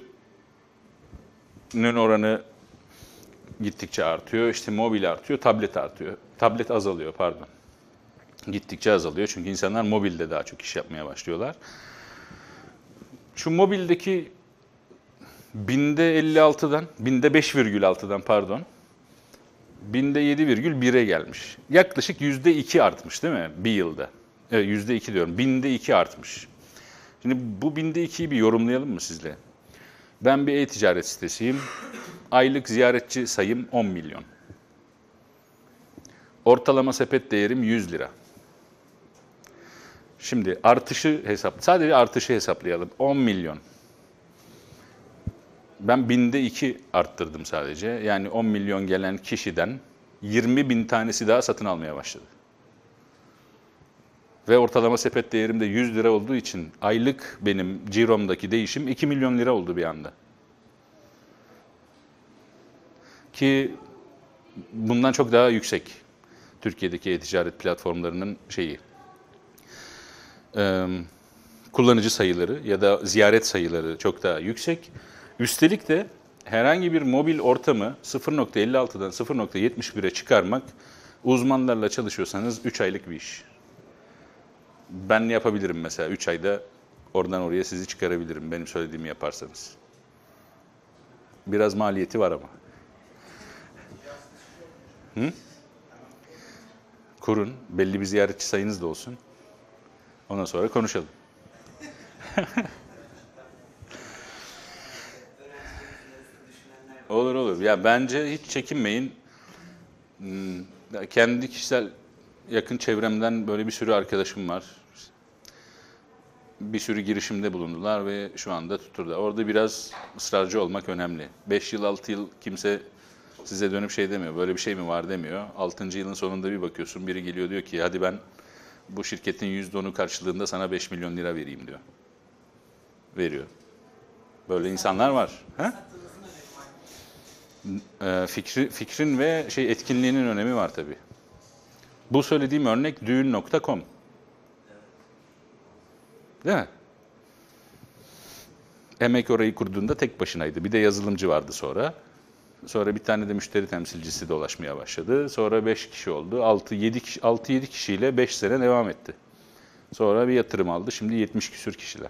oranı gittikçe artıyor. İşte mobil artıyor, tablet artıyor. Tablet azalıyor, pardon. Gittikçe azalıyor çünkü insanlar mobilde daha çok iş yapmaya başlıyorlar. Şu mobildeki binde 56'dan, binde 5,6'dan pardon, binde 7,1'e gelmiş. Yaklaşık %2 artmış değil mi bir yılda? Evet, %2 diyorum. Binde 2 artmış. Şimdi bu binde 2'yi bir yorumlayalım mı sizle? Ben bir e-ticaret sitesiyim. Aylık ziyaretçi sayım 10 milyon. Ortalama sepet değerim 100 lira. Şimdi sadece artışı hesaplayalım. 10 milyon. Ben binde 2 arttırdım sadece. Yani 10 milyon gelen kişiden 20 bin tanesi daha satın almaya başladı. Ve ortalama sepet değerim de 100 lira olduğu için aylık benim ciromdaki değişim 2 milyon lira oldu bir anda. Ki bundan çok daha yüksek Türkiye'deki e-ticaret platformlarının kullanıcı sayıları ya da ziyaret sayıları çok daha yüksek. Üstelik de herhangi bir mobil ortamı 0.56'dan 0.71'e çıkarmak uzmanlarla çalışıyorsanız 3 aylık bir iş. Ben yapabilirim mesela 3 ayda oradan oraya sizi çıkarabilirim benim söylediğimi yaparsanız. Biraz maliyeti var ama. Kurun, belli bir ziyaretçi sayınız da olsun. Ondan sonra konuşalım. Olur. Ya bence hiç çekinmeyin. Kendi kişisel yakın çevremden böyle bir sürü arkadaşım var. Bir sürü girişimde bulundular ve şu anda tuturlar. Orada biraz ısrarcı olmak önemli. 5 yıl, 6 yıl kimse size dönüp şey demiyor. Böyle bir şey mi var demiyor. 6. yılın sonunda bir bakıyorsun. Biri geliyor diyor ki hadi ben bu şirketin %10'u karşılığında sana 5 milyon lira vereyim diyor. Veriyor. Böyle insanlar var. Ha? Fikrin ve etkinliğinin önemi var tabii. Bu söylediğim örnek düğün.com. Değil mi? Emek orayı kurduğunda tek başınaydı. Bir de yazılımcı vardı sonra. Sonra bir tane de müşteri temsilcisi dolaşmaya başladı. Sonra 5 kişi oldu. 6-7 kişiyle 5 sene devam etti. Sonra bir yatırım aldı. Şimdi 70 küsür kişiler.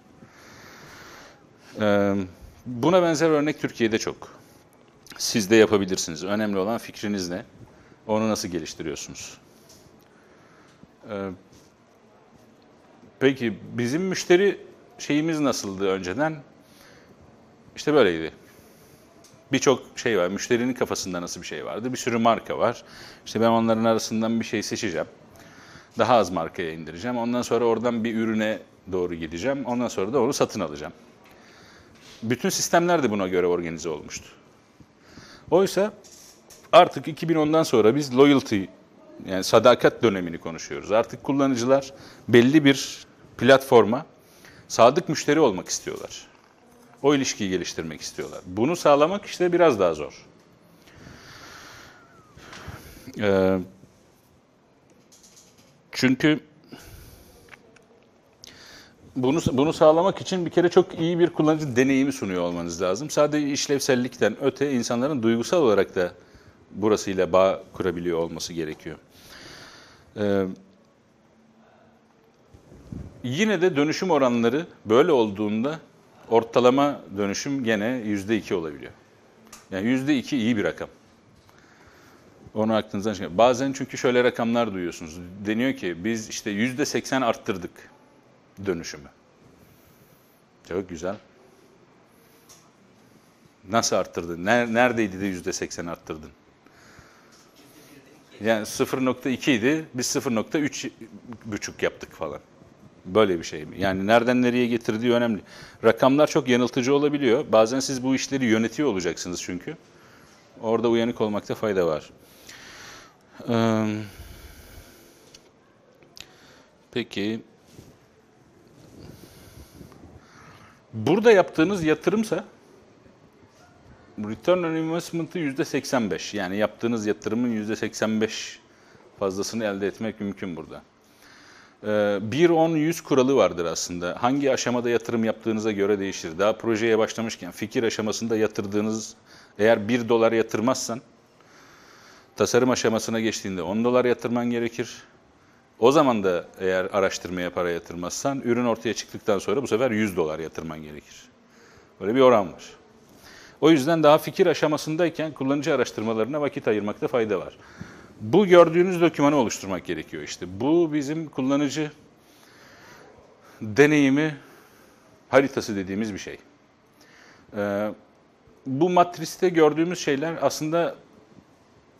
Buna benzer örnek Türkiye'de çok. Siz de yapabilirsiniz. Önemli olan fikriniz ne? Onu nasıl geliştiriyorsunuz? Peki bizim müşteri şeyimiz nasıldı önceden? İşte böyleydi. Birçok şey var. Müşterinin kafasında nasıl bir şey vardı? Bir sürü marka var. İşte ben onların arasından bir şey seçeceğim. Daha az markaya indireceğim. Ondan sonra oradan bir ürüne doğru gideceğim. Ondan sonra da onu satın alacağım. Bütün sistemler de buna göre organize olmuştu. Oysa artık 2010'dan sonra biz loyalty, yani sadakat dönemini konuşuyoruz. Artık kullanıcılar belli bir platforma sadık müşteri olmak istiyorlar. O ilişkiyi geliştirmek istiyorlar. Bunu sağlamak işte biraz daha zor. Çünkü bunu sağlamak için bir kere çok iyi bir kullanıcı deneyimi sunuyor olmanız lazım. Sadece işlevsellikten öte insanların duygusal olarak da burasıyla bağ kurabiliyor olması gerekiyor. Yine de dönüşüm oranları böyle olduğunda ortalama dönüşüm gene %2 olabiliyor. Yani %2 iyi bir rakam. Onu aklınızdan çıkarın. Bazen çünkü şöyle rakamlar duyuyorsunuz. Deniyor ki biz işte %80 arttırdık dönüşümü. Çok güzel. Nasıl arttırdın? Neredeydi de %80 arttırdın? Yani 0.2 idi, biz 0.3,5 yaptık falan. Böyle bir şey mi? Yani nereden nereye getirdiği önemli. Rakamlar çok yanıltıcı olabiliyor. Bazen siz bu işleri yönetiyor olacaksınız çünkü. Orada uyanık olmakta fayda var. Peki. Burada yaptığınız yatırımsa return on investment'ı %85. Yani yaptığınız yatırımın %85 fazlasını elde etmek mümkün burada. 1-10-100 kuralı vardır aslında. Hangi aşamada yatırım yaptığınıza göre değişir. Daha projeye başlamışken fikir aşamasında yatırdığınız, eğer $1 yatırmazsan tasarım aşamasına geçtiğinde $10 yatırman gerekir. O zaman da eğer araştırmaya para yatırmazsan ürün ortaya çıktıktan sonra bu sefer $100 yatırman gerekir. Böyle bir oran var. O yüzden daha fikir aşamasındayken kullanıcı araştırmalarına vakit ayırmakta fayda var. Bu gördüğünüz dokümanı oluşturmak gerekiyor işte. Bu bizim kullanıcı deneyimi haritası dediğimiz bir şey. Bu matriste gördüğümüz şeyler aslında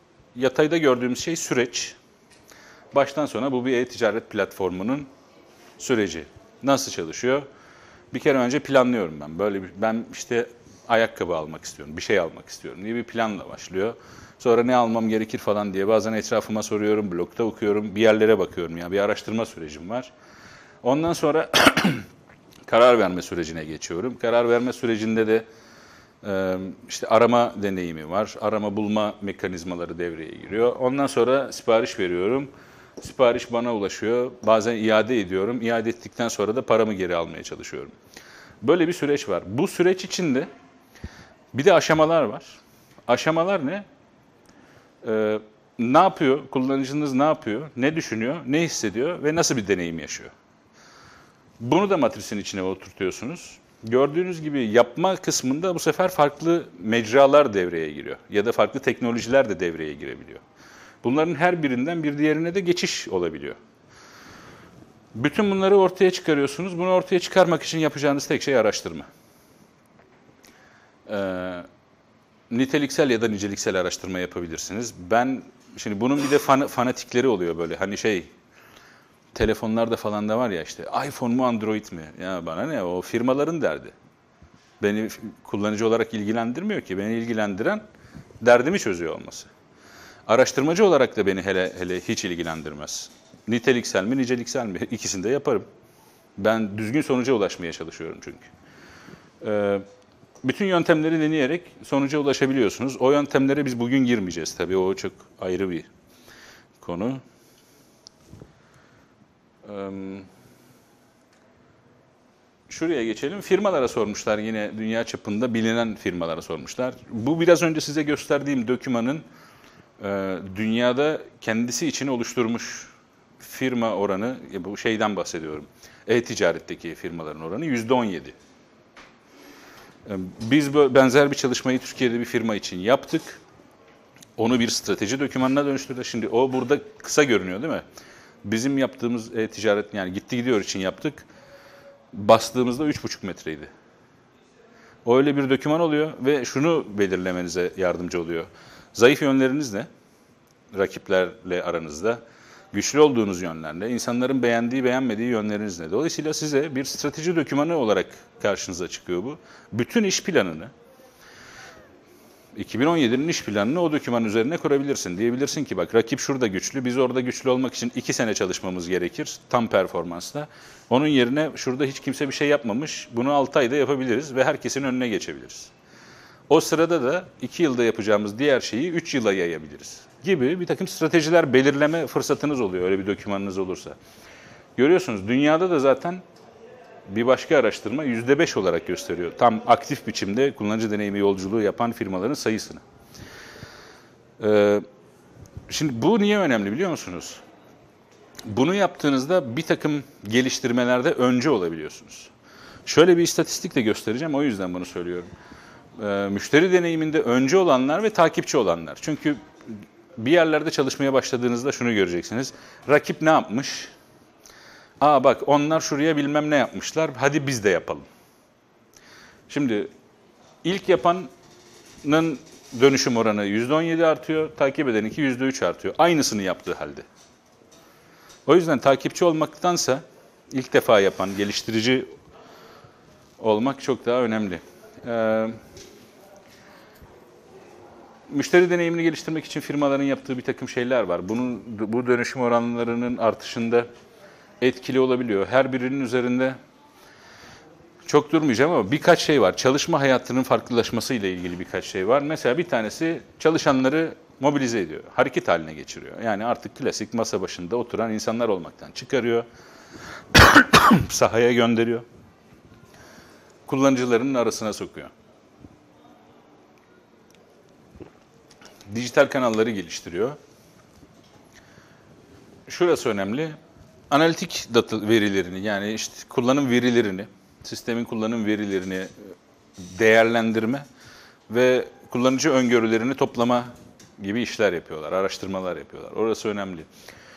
yatayda gördüğümüz şey süreç. Baştan sona bu bir e-ticaret platformunun süreci nasıl çalışıyor? Bir kere önce planlıyorum ben. Ben işte ayakkabı almak istiyorum, bir şey almak istiyorum diye bir planla başlıyor. Sonra ne almam gerekir falan diye bazen etrafıma soruyorum, blogda okuyorum, bir yerlere bakıyorum. Yani bir araştırma sürecim var. Ondan sonra karar verme sürecine geçiyorum. Karar verme sürecinde de işte arama deneyimi var. Arama bulma mekanizmaları devreye giriyor. Ondan sonra sipariş veriyorum. Sipariş bana ulaşıyor. Bazen iade ediyorum. İade ettikten sonra da paramı geri almaya çalışıyorum. Böyle bir süreç var. Bu süreç içinde bir de aşamalar var. Aşamalar ne? Ne yapıyor? Kullanıcınız ne yapıyor? Ne düşünüyor? Ne hissediyor? Ve nasıl bir deneyim yaşıyor? Bunu da matrisin içine oturtuyorsunuz. Gördüğünüz gibi yapma kısmında bu sefer farklı mecralar devreye giriyor. Ya da farklı teknolojiler de devreye girebiliyor. Bunların her birinden bir diğerine de geçiş olabiliyor. Bütün bunları ortaya çıkarıyorsunuz. Bunu ortaya çıkarmak için yapacağınız tek şey araştırma. Niteliksel ya da niceliksel araştırma yapabilirsiniz. Şimdi bunun bir de fanatikleri oluyor böyle. Hani telefonlarda falan da var ya işte iPhone mu Android mi? Ya bana ne, o firmaların derdi. Beni kullanıcı olarak ilgilendirmiyor ki. Beni ilgilendiren derdimi çözüyor olması. Araştırmacı olarak da beni hele hiç ilgilendirmez. Niteliksel mi niceliksel mi? İkisini de yaparım. Ben düzgün sonuca ulaşmaya çalışıyorum çünkü. Bütün yöntemleri deneyerek sonuca ulaşabiliyorsunuz. O yöntemlere biz bugün girmeyeceğiz tabii. O çok ayrı bir konu. Şuraya geçelim. Firmalara sormuşlar, yine dünya çapında bilinen firmalara sormuşlar. Bu biraz önce size gösterdiğim dokümanın dünyada kendisi için oluşturmuş firma oranı, bu şeyden bahsediyorum. E-ticaretteki firmaların oranı %17. Biz benzer bir çalışmayı Türkiye'de bir firma için yaptık. Onu bir strateji dokümanına dönüştürdük. Şimdi o burada kısa görünüyor değil mi? Bizim yaptığımız e-ticaret, yani gitti gidiyor için yaptık. Bastığımızda 3,5 metreydi. O öyle bir doküman oluyor ve şunu belirlemenize yardımcı oluyor. Zayıf yönleriniz ne? Rakiplerle aranızda. Güçlü olduğunuz yönler ne? İnsanların beğendiği, beğenmediği yönleriniz ne? Dolayısıyla size bir strateji dokümanı olarak karşınıza çıkıyor bu. Bütün iş planını, 2017'nin iş planını o doküman üzerine kurabilirsin. Diyebilirsin ki bak, rakip şurada güçlü, biz orada güçlü olmak için 2 sene çalışmamız gerekir tam performansla. Onun yerine şurada hiç kimse bir şey yapmamış, bunu 6 ayda yapabiliriz ve herkesin önüne geçebiliriz. O sırada da 2 yılda yapacağımız diğer şeyi 3 yıla yayabiliriz gibi bir takım stratejiler belirleme fırsatınız oluyor öyle bir dokümanınız olursa. Görüyorsunuz dünyada da zaten bir başka araştırma %5 olarak gösteriyor. Tam aktif biçimde kullanıcı deneyimi yolculuğu yapan firmaların sayısını. Şimdi bu niye önemli biliyor musunuz? Bunu yaptığınızda bir takım geliştirmelerde önce olabiliyorsunuz. Şöyle bir istatistik de göstereceğim, o yüzden bunu söylüyorum. Müşteri deneyiminde önce olanlar ve takipçi olanlar. Çünkü bir yerlerde çalışmaya başladığınızda şunu göreceksiniz. Rakip ne yapmış? Aa bak, onlar şuraya bilmem ne yapmışlar, hadi biz de yapalım. Şimdi ilk yapanın dönüşüm oranı %17 artıyor, takip edeninki %3 artıyor. Aynısını yaptığı halde. O yüzden takipçi olmaktansa ilk defa yapan, geliştirici olmak çok daha önemli. Müşteri deneyimini geliştirmek için firmaların yaptığı bir takım şeyler var. Bu dönüşüm oranlarının artışında etkili olabiliyor. Her birinin üzerinde çok durmayacağım ama birkaç şey var. Çalışma hayatının farklılaşması ile ilgili birkaç şey var. Mesela bir tanesi çalışanları mobilize ediyor, hareket haline geçiriyor. Yani artık klasik masa başında oturan insanlar olmaktan çıkarıyor, sahaya gönderiyor, kullanıcılarının arasına sokuyor. Dijital kanalları geliştiriyor. Şurası önemli. Analitik data verilerini, yani işte kullanım verilerini, sistemin kullanım verilerini değerlendirme ve kullanıcı öngörülerini toplama gibi işler yapıyorlar, araştırmalar yapıyorlar. Orası önemli.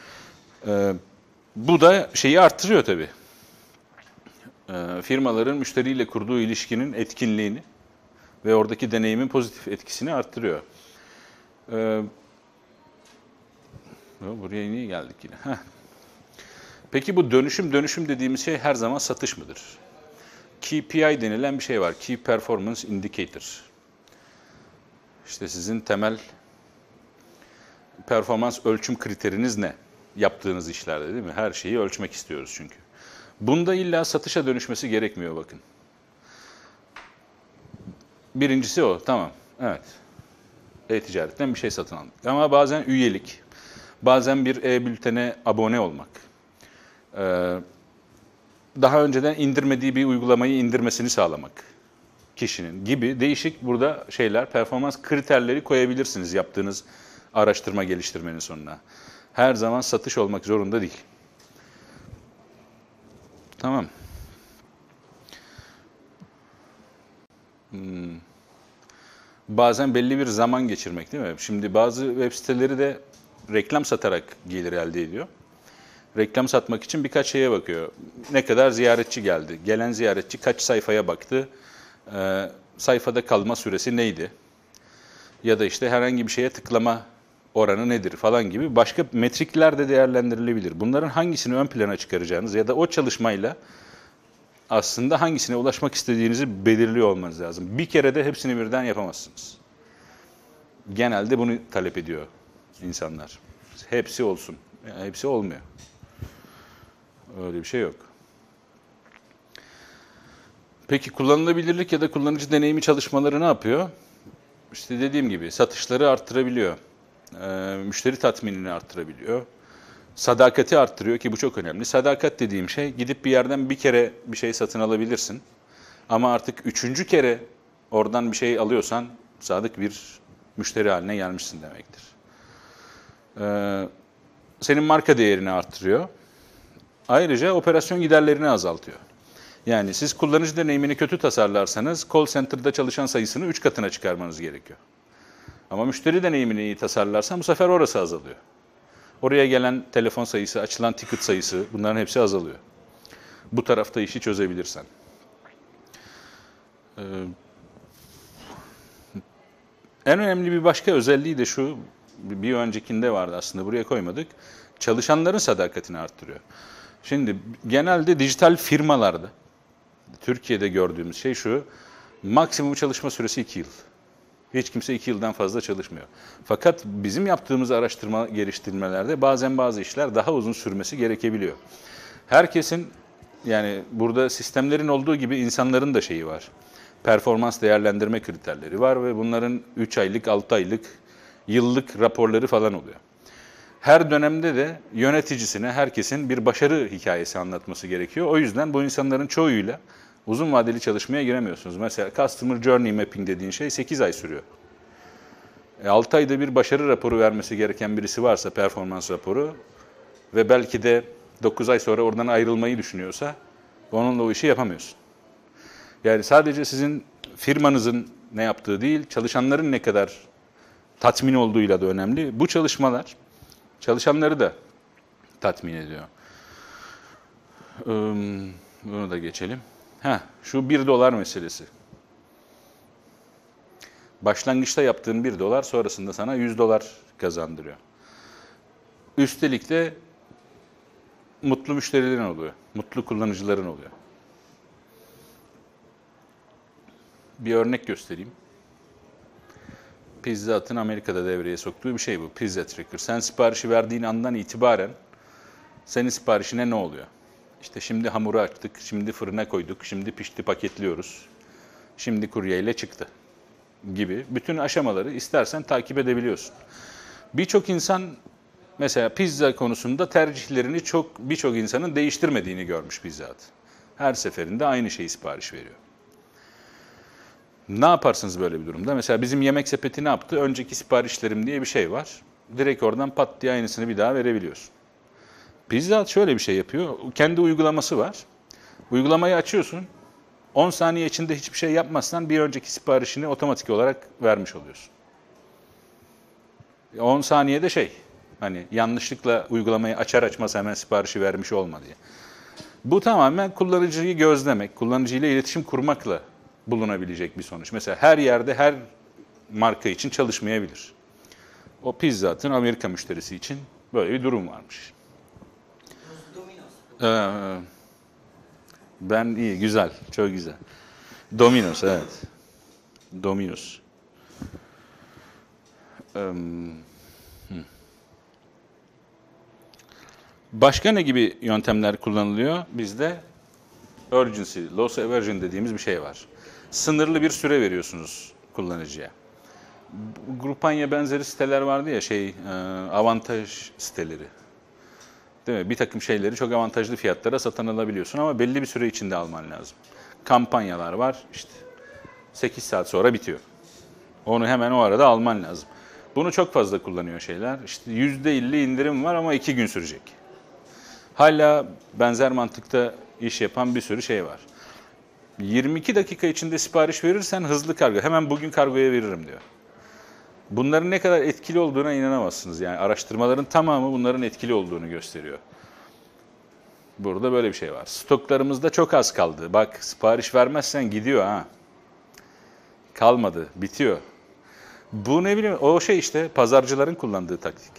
Bu da şeyi arttırıyor tabii. Firmaların müşteriyle kurduğu ilişkinin etkinliğini ve oradaki deneyimin pozitif etkisini arttırıyor. Buraya niye geldik yine? Peki bu dönüşüm dediğimiz şey her zaman satış mıdır? KPI denilen bir şey var. Key Performance Indicator. İşte sizin temel performans ölçüm kriteriniz ne? Yaptığınız işlerde değil mi? Her şeyi ölçmek istiyoruz çünkü. Bunda illa satışa dönüşmesi gerekmiyor bakın. Birincisi o, tamam. Evet. E-ticaretten bir şey satın aldık. Ama bazen üyelik, bazen bir e-bültene abone olmak, daha önceden indirmediği bir uygulamayı indirmesini sağlamak kişinin gibi değişik burada şeyler, performans kriterleri koyabilirsiniz yaptığınız araştırma geliştirmenin sonuna. Her zaman satış olmak zorunda değil. Tamam. Bazen belli bir zaman geçirmek değil mi? Şimdi bazı web siteleri de reklam satarak gelir elde ediyor. Reklam satmak için birkaç şeye bakıyor. Ne kadar ziyaretçi geldi? Gelen ziyaretçi kaç sayfaya baktı? Sayfada kalma süresi neydi? Ya da işte herhangi bir şeye tıklama oranı nedir falan gibi başka metrikler de değerlendirilebilir. Bunların hangisini ön plana çıkaracağınız ya da o çalışmayla aslında hangisine ulaşmak istediğinizi belirliyor olmanız lazım. Bir kere de hepsini birden yapamazsınız. Genelde bunu talep ediyor insanlar. Hepsi olsun. Yani hepsi olmuyor. Öyle bir şey yok. Peki kullanılabilirlik ya da kullanıcı deneyimi çalışmaları ne yapıyor? İşte dediğim gibi satışları arttırabiliyor. Müşteri tatminini arttırabiliyor. Sadakati arttırıyor ki bu çok önemli. Sadakat dediğim şey gidip bir yerden bir kere bir şey satın alabilirsin. Ama artık 3. kere oradan bir şey alıyorsan sadık bir müşteri haline gelmişsin demektir. Senin marka değerini arttırıyor. Ayrıca operasyon giderlerini azaltıyor. Yani siz kullanıcı deneyimini kötü tasarlarsanız call center'da çalışan sayısını 3 katına çıkarmanız gerekiyor. Ama müşteri deneyimini iyi tasarlarsan bu sefer orası azalıyor. Oraya gelen telefon sayısı, açılan ticket sayısı bunların hepsi azalıyor. Bu tarafta işi çözebilirsen. En önemli bir başka özelliği de şu, bir öncekinde vardı aslında buraya koymadık. Çalışanların sadakatini arttırıyor. Şimdi genelde dijital firmalarda, Türkiye'de gördüğümüz şey şu, maksimum çalışma süresi 2 yıl. Hiç kimse 2 yıldan fazla çalışmıyor. Fakat bizim yaptığımız araştırma geliştirmelerde bazen bazı işler daha uzun sürmesi gerekebiliyor. Herkesin, yani burada sistemlerin olduğu gibi insanların da şeyi var. Performans değerlendirme kriterleri var ve bunların 3 aylık, 6 aylık, yıllık raporları falan oluyor. Her dönemde de yöneticisine herkesin bir başarı hikayesi anlatması gerekiyor. O yüzden bu insanların çoğuyla uzun vadeli çalışmaya giremiyorsunuz. Mesela Customer Journey Mapping dediğin şey 8 ay sürüyor. 6 ayda bir başarı raporu vermesi gereken birisi varsa, performans raporu ve belki de 9 ay sonra oradan ayrılmayı düşünüyorsa onunla o işi yapamıyorsun. Yani sadece sizin firmanızın ne yaptığı değil, çalışanların ne kadar tatmin olduğuyla da önemli. Bu çalışmalar çalışanları da tatmin ediyor. Bunu da geçelim. Şu $1 meselesi. Başlangıçta yaptığın $1 sonrasında sana $100 kazandırıyor. Üstelik de mutlu müşterilerin oluyor. Mutlu kullanıcıların oluyor. Bir örnek göstereyim. Pizza Hut'ın Amerika'da devreye soktuğu bir şey bu. Pizza Tracker. Sen siparişi verdiğin andan itibaren senin siparişine ne oluyor? İşte şimdi hamuru açtık, şimdi fırına koyduk, şimdi pişti paketliyoruz. Şimdi kuryeyle çıktı gibi bütün aşamaları istersen takip edebiliyorsun. Birçok insan mesela pizza konusunda tercihlerini birçok insanın değiştirmediğini görmüş Pizza Hut. Her seferinde aynı şeyi sipariş veriyor. Ne yaparsınız böyle bir durumda? Mesela bizim Yemek Sepeti ne yaptı? Önceki siparişlerim diye bir şey var. Direkt oradan pat diye aynısını bir daha verebiliyorsun. Pizza Hut şöyle bir şey yapıyor. Kendi uygulaması var. Uygulamayı açıyorsun. 10 saniye içinde hiçbir şey yapmazsan bir önceki siparişini otomatik olarak vermiş oluyorsun. 10 saniyede hani yanlışlıkla uygulamayı açar açmaz hemen siparişi vermiş olma diye. Bu tamamen kullanıcıyı gözlemek, kullanıcıyla iletişim kurmakla bulunabilecek bir sonuç. Mesela her yerde her marka için çalışmayabilir. O Pizza Hut'ın Amerika müşterisi için böyle bir durum varmış. Domino's. Ben iyi, güzel, çok güzel. Domino's, evet. Domino's. Başka ne gibi yöntemler kullanılıyor? Bizde urgency, loss aversion dediğimiz bir şey var. Sınırlı bir süre veriyorsunuz kullanıcıya. Grupanya benzeri siteler vardı ya, avantaj siteleri. Değil mi? Bir takım şeyleri çok avantajlı fiyatlara satın alabiliyorsun ama belli bir süre içinde alman lazım. Kampanyalar var, işte 8 saat sonra bitiyor. Onu hemen o arada alman lazım. Bunu çok fazla kullanıyor şeyler. İşte %50 indirim var ama 2 gün sürecek. Hala benzer mantıkta iş yapan bir sürü şey var. 22 dakika içinde sipariş verirsen hızlı kargo, hemen bugün kargoya veririm diyor. Bunların ne kadar etkili olduğuna inanamazsınız. Yani araştırmaların tamamı bunların etkili olduğunu gösteriyor. Burada böyle bir şey var. Stoklarımızda çok az kaldı. Bak, sipariş vermezsen gidiyor ha. Kalmadı, bitiyor. Bu ne bileyim, o şey işte pazarcıların kullandığı taktik.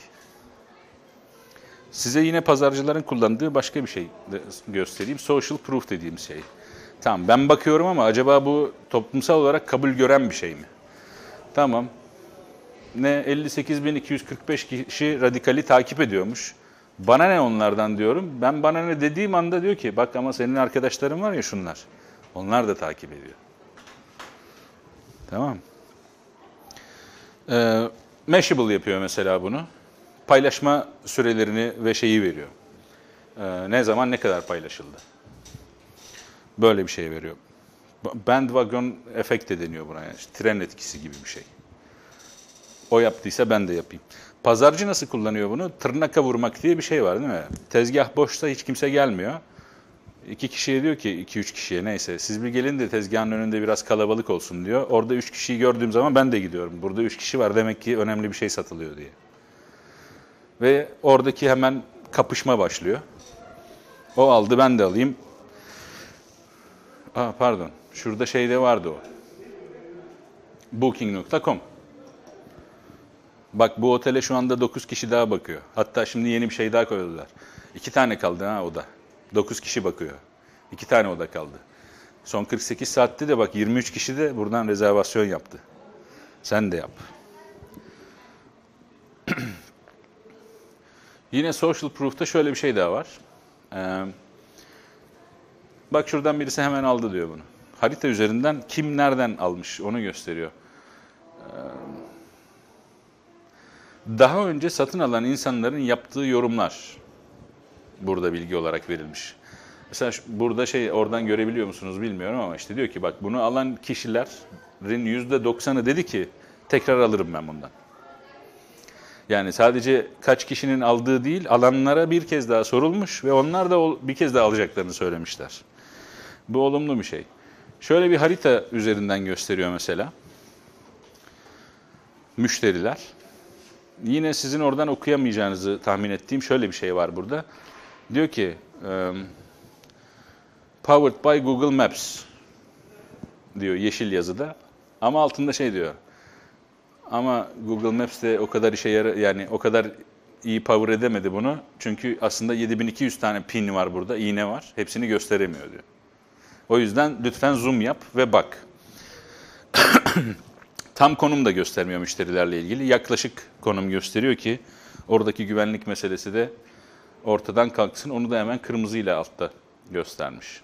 Size yine pazarcıların kullandığı başka bir şey göstereyim. Social proof dediğim şey. Tamam, ben bakıyorum ama acaba bu toplumsal olarak kabul gören bir şey mi? Tamam. Ne 58.245 kişi radikali takip ediyormuş. Bana ne onlardan diyorum. Ben bana ne dediğim anda diyor ki bak ama senin arkadaşların var ya şunlar. Onlar da takip ediyor. Tamam. Mashable yapıyor mesela bunu. Paylaşma sürelerini ve şeyi veriyor. Ne zaman ne kadar paylaşıldı. Böyle bir şey veriyor. Bandwagon efekt de deniyor buna. Yani. İşte tren etkisi gibi bir şey. O yaptıysa ben de yapayım. Pazarcı nasıl kullanıyor bunu? Tırnaka vurmak diye bir şey var değil mi? Tezgah boşsa hiç kimse gelmiyor. 2 kişiye diyor ki, 2-3 kişiye neyse siz bir gelin de tezgahın önünde biraz kalabalık olsun diyor. Orada 3 kişiyi gördüğüm zaman ben de gidiyorum. Burada 3 kişi var demek ki önemli bir şey satılıyor diye. Ve oradaki hemen kapışma başlıyor. O aldı ben de alayım. Pardon, şurada şeyde vardı o. Booking.com. Bak bu otele şu anda 9 kişi daha bakıyor. Hatta şimdi yeni bir şey daha koydular. 2 tane kaldı ha oda. 9 kişi bakıyor. 2 tane oda kaldı. Son 48 saatte de bak 23 kişi de buradan rezervasyon yaptı. Sen de yap. Yine Social Proof'ta şöyle bir şey daha var. Bak şuradan birisi hemen aldı diyor bunu. Harita üzerinden kim nereden almış onu gösteriyor. Daha önce satın alan insanların yaptığı yorumlar burada bilgi olarak verilmiş. Mesela burada oradan görebiliyor musunuz bilmiyorum ama işte diyor ki bak bunu alan kişilerin %90'ı dedi ki tekrar alırım ben bundan. Yani sadece kaç kişinin aldığı değil, alanlara bir kez daha sorulmuş ve onlar da bir kez daha alacaklarını söylemişler. Bu olumlu bir şey. Şöyle bir harita üzerinden gösteriyor mesela. Müşteriler. Yine sizin oradan okuyamayacağınızı tahmin ettiğim şöyle bir şey var burada. Diyor ki, powered by Google Maps diyor yeşil yazıda. Ama altında şey diyor. Ama Google Maps de o kadar yani o kadar iyi power edemedi bunu. Çünkü aslında 7200 tane pin var burada, iğne var. Hepsini gösteremiyor diyor. O yüzden lütfen zoom yap ve bak. Tam konum da göstermiyor müşterilerle ilgili. Yaklaşık konum gösteriyor ki oradaki güvenlik meselesi de ortadan kalksın. Onu da hemen kırmızıyla altta göstermiş.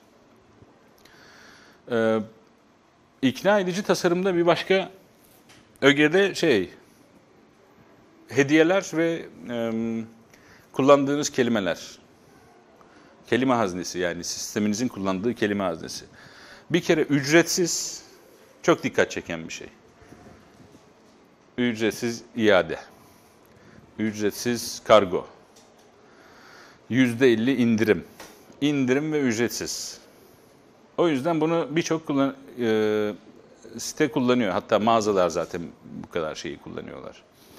İkna edici tasarımda bir başka ögede hediyeler ve kullandığınız kelimeler. Kelime haznesi yani sisteminizin kullandığı kelime haznesi. Bir kere ücretsiz çok dikkat çeken bir şey. Ücretsiz iade. Ücretsiz kargo. %50 indirim. İndirim ve ücretsiz. O yüzden bunu birçok site kullanıyor. Hatta mağazalar zaten bu kadar şeyi kullanıyorlar.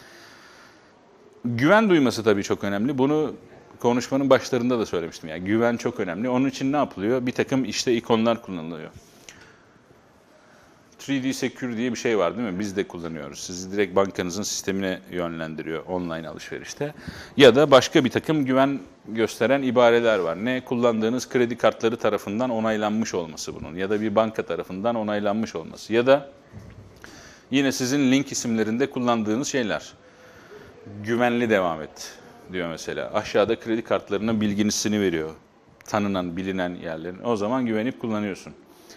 Güven duyması tabii çok önemli. Bunu konuşmanın başlarında da söylemiştim. Yani güven çok önemli. Onun için ne yapılıyor? Bir takım ikonlar kullanılıyor. 3D Secure diye bir şey var değil mi? Biz de kullanıyoruz. Sizi direkt bankanızın sistemine yönlendiriyor online alışverişte. Ya da başka bir takım güven gösteren ibareler var. Ne? Kullandığınız kredi kartları tarafından onaylanmış olması bunun. Ya da bir banka tarafından onaylanmış olması. Ya da yine sizin link isimlerinde kullandığınız şeyler. Güvenli devam et diyor mesela. Aşağıda kredi kartlarının bilgisini veriyor. Tanınan, bilinen yerlerin. O zaman güvenip kullanıyorsun.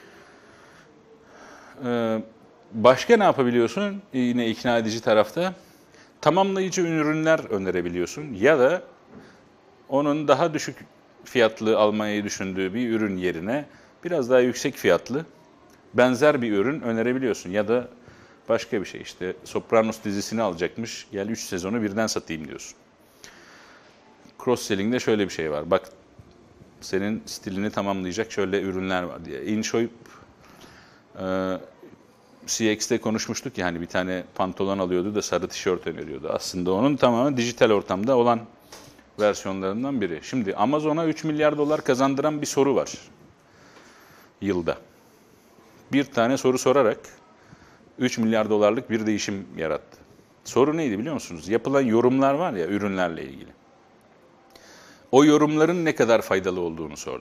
Başka ne yapabiliyorsun? Yine ikna edici tarafta. Tamamlayıcı ürünler önerebiliyorsun. Ya da onun daha düşük fiyatlı almayı düşündüğü bir ürün yerine biraz daha yüksek fiyatlı benzer bir ürün önerebiliyorsun. Ya da başka bir şey işte Sopranos dizisini alacakmış. Gel 3 sezonu birden satayım diyorsun. Cross-selling'de şöyle bir şey var. Bak senin stilini tamamlayacak şöyle ürünler var diye. InShop CX'te konuşmuştuk ya hani bir tane pantolon alıyordu da sarı tişört öneriyordu. Aslında onun tamamen dijital ortamda olan versiyonlarından biri. Şimdi Amazon'a 3 milyar dolar kazandıran bir soru var yılda. Bir tane soru sorarak 3 milyar dolarlık bir değişim yarattı. Soru neydi biliyor musunuz? Yapılan yorumlar var ya ürünlerle ilgili. O yorumların ne kadar faydalı olduğunu sordu.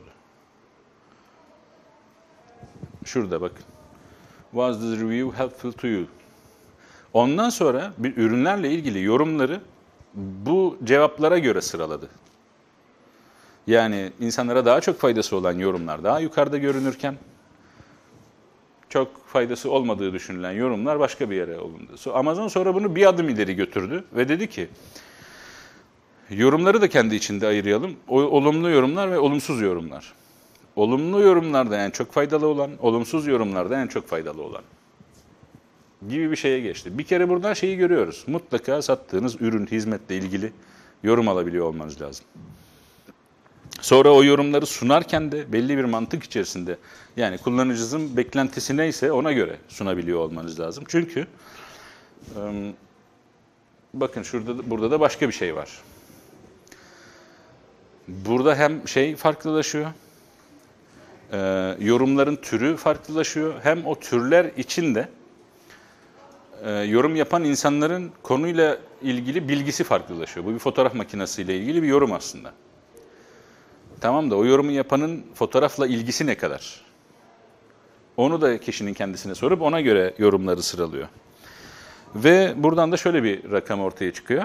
Şurada bakın. Was the review helpful to you? Ondan sonra bir ürünlerle ilgili yorumları bu cevaplara göre sıraladı. Yani insanlara daha çok faydası olan yorumlar daha yukarıda görünürken çok faydası olmadığı düşünülen yorumlar başka bir yere alındı. Amazon sonra bunu bir adım ileri götürdü ve dedi ki yorumları da kendi içinde ayıralım. Olumlu yorumlar ve olumsuz yorumlar. Olumlu yorumlarda en çok faydalı olan, olumsuz yorumlarda en çok faydalı olan gibi bir şeye geçti. Bir kere buradan şeyi görüyoruz. Mutlaka sattığınız ürün, hizmetle ilgili yorum alabiliyor olmanız lazım. Sonra o yorumları sunarken de belli bir mantık içerisinde yani kullanıcınızın beklentisi neyse ona göre sunabiliyor olmanız lazım. Çünkü bakın burada da başka bir şey var. Burada hem şey farklılaşıyor, yorumların türü farklılaşıyor. Hem o türler içinde yorum yapan insanların konuyla ilgili bilgisi farklılaşıyor. Bu bir fotoğraf makinesiyle ilgili bir yorum aslında. Tamam da o yorumu yapanın fotoğrafla ilgisi ne kadar? Onu da kişinin kendisine sorup ona göre yorumları sıralıyor. Ve buradan da şöyle bir rakam ortaya çıkıyor.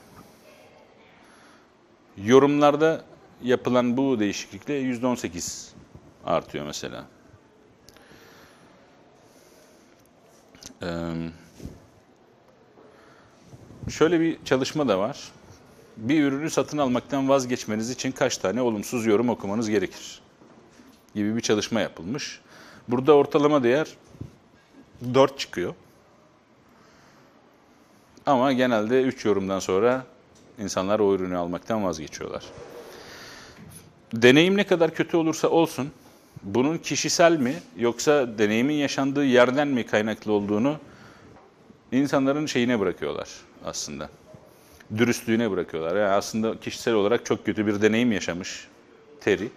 Yorumlarda yapılan bu değişiklikle %18 artıyor mesela. Şöyle bir çalışma da var. Bir ürünü satın almaktan vazgeçmeniz için kaç tane olumsuz yorum okumanız gerekir? Gibi bir çalışma yapılmış. Burada ortalama değer 4 çıkıyor. Ama genelde 3 yorumdan sonra insanlar o ürünü almaktan vazgeçiyorlar. Deneyim ne kadar kötü olursa olsun, bunun kişisel mi yoksa deneyimin yaşandığı yerden mi kaynaklı olduğunu insanların şeyine bırakıyorlar aslında. Dürüstlüğüne bırakıyorlar. Yani aslında kişisel olarak çok kötü bir deneyim yaşamış Terry.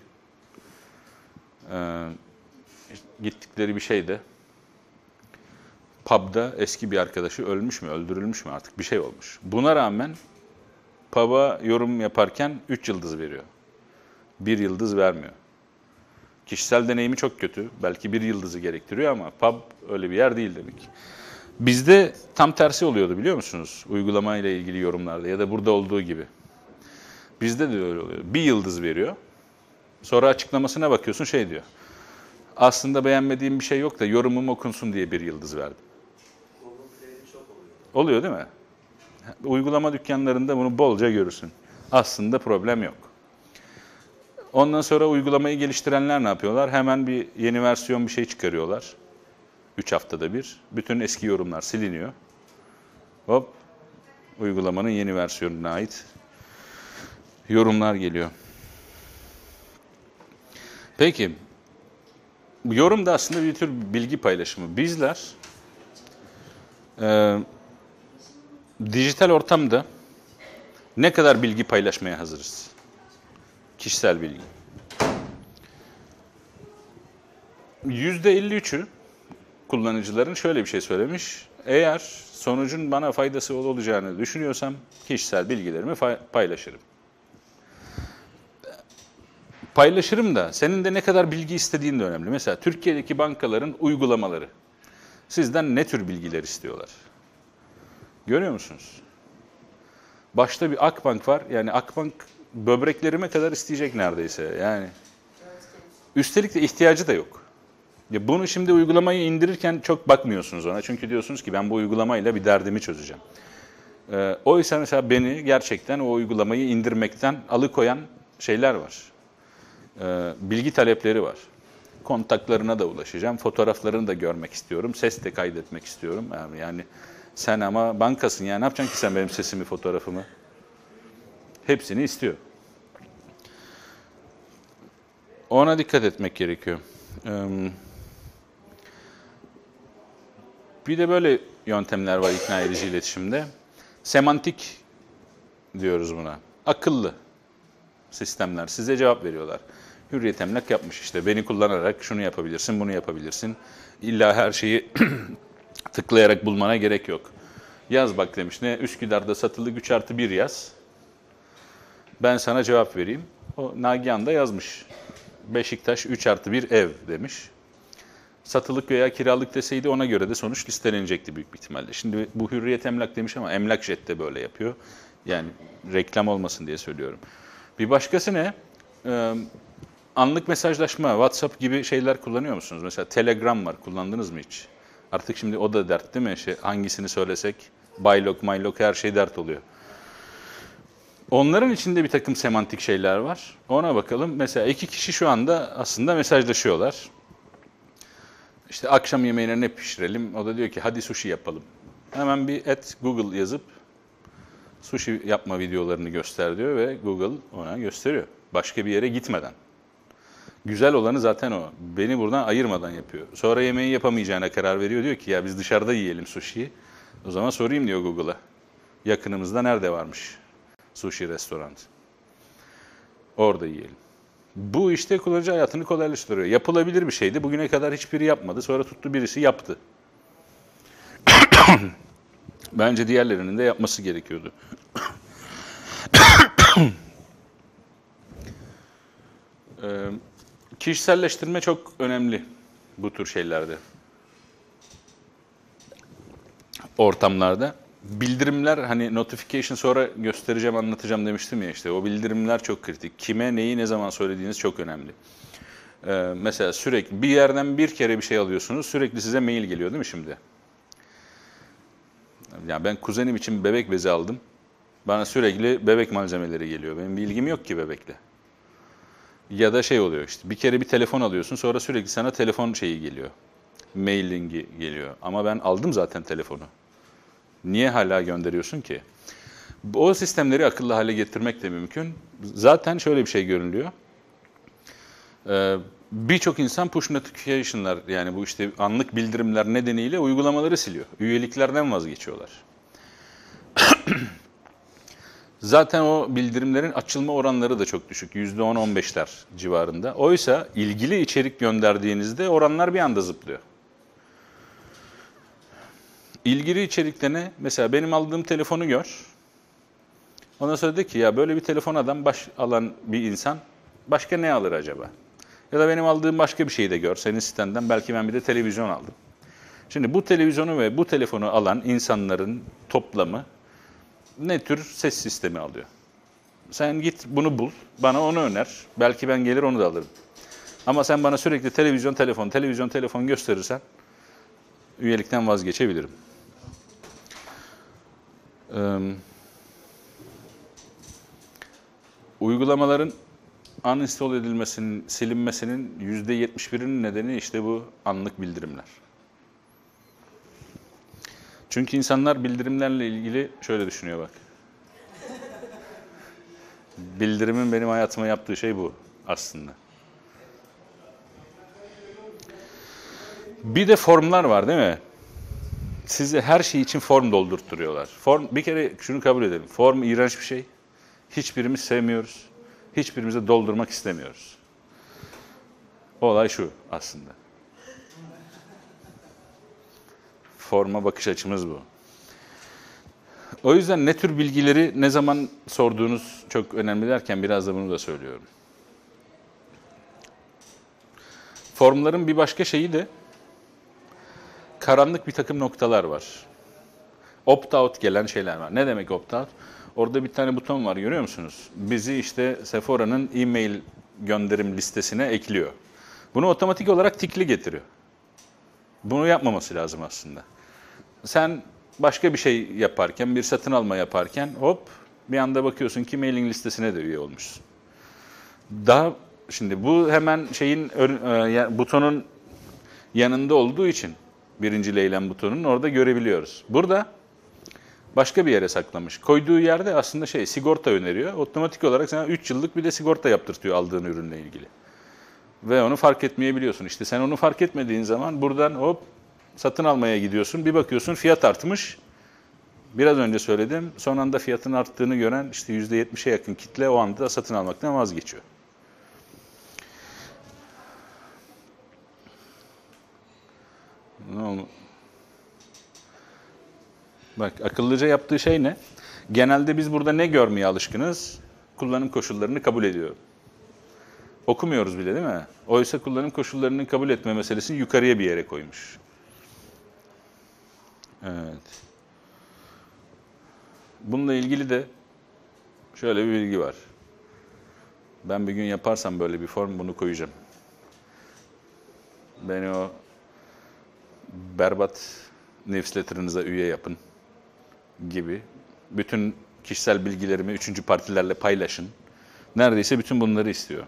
Gittikleri bir şeyde pub'da eski bir arkadaşı ölmüş mü, öldürülmüş mü artık bir şey olmuş. Buna rağmen pub'a yorum yaparken 3 yıldız veriyor. 1 yıldız vermiyor. Kişisel deneyimi çok kötü. Belki 1 yıldızı gerektiriyor ama pub öyle bir yer değil demek. Bizde tam tersi oluyordu biliyor musunuz? Uygulamayla ilgili yorumlarda ya da burada olduğu gibi. Bizde de öyle oluyor. 1 yıldız veriyor. Sonra açıklamasına bakıyorsun şey diyor. Aslında beğenmediğim bir şey yok da yorumum okunsun diye 1 yıldız verdim. Oluyor değil mi? Uygulama dükkanlarında bunu bolca görürsün. Aslında problem yok. Ondan sonra uygulamayı geliştirenler ne yapıyorlar? Hemen bir yeni versiyon bir şey çıkarıyorlar. 3 haftada bir. Bütün eski yorumlar siliniyor. Hop, uygulamanın yeni versiyonuna ait yorumlar geliyor. Peki, yorum da aslında bir tür bilgi paylaşımı. Bizler dijital ortamda ne kadar bilgi paylaşmaya hazırız? Kişisel bilgi. %53'ü kullanıcıların şöyle bir şey söylemiş. Eğer sonucun bana faydası olacağını düşünüyorsam kişisel bilgilerimi paylaşırım. Paylaşırım da senin de ne kadar bilgi istediğin de önemli. Mesela Türkiye'deki bankaların uygulamaları. Sizden ne tür bilgiler istiyorlar? Görüyor musunuz? Başta bir Akbank var. Yani Akbank böbreklerime kadar isteyecek neredeyse. Yani üstelik de ihtiyacı da yok. Ya bunu şimdi uygulamayı indirirken çok bakmıyorsunuz ona. Çünkü diyorsunuz ki ben bu uygulamayla bir derdimi çözeceğim. Oysa mesela beni gerçekten o uygulamayı indirmekten alıkoyan şeyler var. Bilgi talepleri var. Kontaklarına da ulaşacağım. Fotoğraflarını da görmek istiyorum. Ses de kaydetmek istiyorum. Yani sen ama bankasın ya. Ne yapacaksın ki sen benim sesimi, fotoğrafımı? Hepsini istiyor. Ona dikkat etmek gerekiyor. Bir de böyle yöntemler var ikna edici iletişimde. Semantik diyoruz buna. Akıllı sistemler size cevap veriyorlar. Hürriyet Emlak yapmış işte. Beni kullanarak şunu yapabilirsin, bunu yapabilirsin. İlla her şeyi tıklayarak bulmana gerek yok. Yaz bak demiş. Ne Üsküdar'da satılık 3+1 yaz. Ben sana cevap vereyim. O Nagihan da yazmış. Beşiktaş 3+1 ev demiş. Satılık veya kiralık deseydi ona göre de sonuç listelenecekti büyük bir ihtimalle. Şimdi bu Hürriyet Emlak demiş ama Emlakjet de böyle yapıyor. Yani reklam olmasın diye söylüyorum. Bir başkası ne? Anlık mesajlaşma, WhatsApp gibi şeyler kullanıyor musunuz? Mesela Telegram var. Kullandınız mı hiç? Artık şimdi o da dert değil mi? Hangisini söylesek Baylok, Maylok her şey dert oluyor. Onların içinde bir takım semantik şeyler var. Ona bakalım. Mesela 2 kişi şu anda aslında mesajlaşıyorlar. İşte akşam yemeğine ne pişirelim? O da diyor ki hadi sushi yapalım. Hemen bir Google yazıp sushi yapma videolarını göster diyor ve Google ona gösteriyor. Başka bir yere gitmeden. Güzel olanı zaten o. Beni buradan ayırmadan yapıyor. Sonra yemeği yapamayacağına karar veriyor. Diyor ki ya biz dışarıda yiyelim sushi'yi. O zaman sorayım diyor Google'a. Yakınımızda nerede varmış sushi restoran? Orada yiyelim. Bu işte kullanıcı hayatını kolaylaştırıyor. Yapılabilir bir şeydi. Bugüne kadar hiçbiri yapmadı. Sonra tuttu birisi yaptı. Bence diğerlerinin de yapması gerekiyordu. Kişiselleştirme çok önemli bu tür şeylerde. Ortamlarda. Bildirimler hani notification sonra göstereceğim, anlatacağım demiştim ya işte. O bildirimler çok kritik. Kime, neyi, ne zaman söylediğiniz çok önemli. Mesela sürekli bir yerden bir kere bir şey alıyorsunuz. Sürekli size mail geliyor değil mi şimdi? Yani ben kuzenim için bebek bezi aldım. Bana sürekli bebek malzemeleri geliyor. Benim bir ilgim yok ki bebekle. Ya da şey oluyor işte bir kere bir telefon alıyorsun sonra sürekli sana telefon şeyi geliyor. Mailingi geliyor. Ama ben aldım zaten telefonu. Niye hala gönderiyorsun ki? O sistemleri akıllı hale getirmek de mümkün. Zaten şöyle bir şey görünüyor. Birçok insan push notification'lar yani bu işte anlık bildirimler nedeniyle uygulamaları siliyor. Üyeliklerden vazgeçiyorlar. Zaten o bildirimlerin açılma oranları da çok düşük. %10-15'ler civarında. Oysa ilgili içerik gönderdiğinizde oranlar bir anda zıplıyor. İlgili içeriklerine mesela benim aldığım telefonu gör. Ondan sonra de ki ya böyle bir telefon alan bir insan başka ne alır acaba? Ya da benim aldığım başka bir şeyi de gör senin sitenden. Belki ben bir de televizyon aldım. Şimdi bu televizyonu ve bu telefonu alan insanların toplamı ne tür ses sistemi alıyor? Sen git bunu bul, bana onu öner. Belki ben gelir onu da alırım. Ama sen bana sürekli televizyon, telefon gösterirsen üyelikten vazgeçebilirim. Uygulamaların uninstall edilmesinin, silinmesinin %71'inin nedeni işte bu anlık bildirimler. Çünkü insanlar bildirimlerle ilgili şöyle düşünüyor bak. Bildirimin benim hayatıma yaptığı şey bu aslında. Bir de formlar var değil mi? Size her şey için form doldurtturuyorlar. Bir kere şunu kabul edelim. Form iğrenç bir şey. Hiçbirimiz sevmiyoruz. Hiçbirimize doldurmak istemiyoruz. Olay şu aslında. forma bakış açımız bu. O yüzden ne tür bilgileri ne zaman sorduğunuz çok önemli derken biraz da bunu da söylüyorum. Formların bir başka şeyi de karanlık bir takım noktalar var. Opt-out gelen şeyler var. Ne demek opt-out? Orada bir tane buton var, görüyor musunuz? Bizi işte Sephora'nın e-mail gönderim listesine ekliyor. Bunu otomatik olarak tikli getiriyor. Bunu yapmaması lazım aslında. Sen başka bir şey yaparken, bir satın alma yaparken hop bir anda bakıyorsun ki mailing listesine de üye olmuşsun. Şimdi bu hemen butonun yanında olduğu için birinci leylem butonunun orada görebiliyoruz. Burada başka bir yere saklamış. Koyduğu yerde aslında sigorta öneriyor. Otomatik olarak sana 3 yıllık bir de sigorta yaptırtıyor aldığın ürünle ilgili. Ve onu fark etmeyebiliyorsun. İşte sen onu fark etmediğin zaman buradan hop satın almaya gidiyorsun. Bir bakıyorsun fiyat artmış. Biraz önce söyledim. Son anda fiyatın arttığını gören işte %70'e yakın kitle o anda satın almaktan vazgeçiyor. Ne oldu? Bak akıllıca yaptığı şey ne? Genelde biz burada ne görmeye alışkınız? Kullanım koşullarını kabul ediyor. Okumuyoruz bile değil mi? Oysa kullanım koşullarını kabul etme meselesini yukarıya bir yere koymuş. Evet. Bununla ilgili de şöyle bir bilgi var. Ben bir gün yaparsam böyle bir form bunu koyacağım. Beni o berbat newsletter'ınıza üye yapın gibi. Bütün kişisel bilgilerimi üçüncü partilerle paylaşın. Neredeyse bütün bunları istiyor.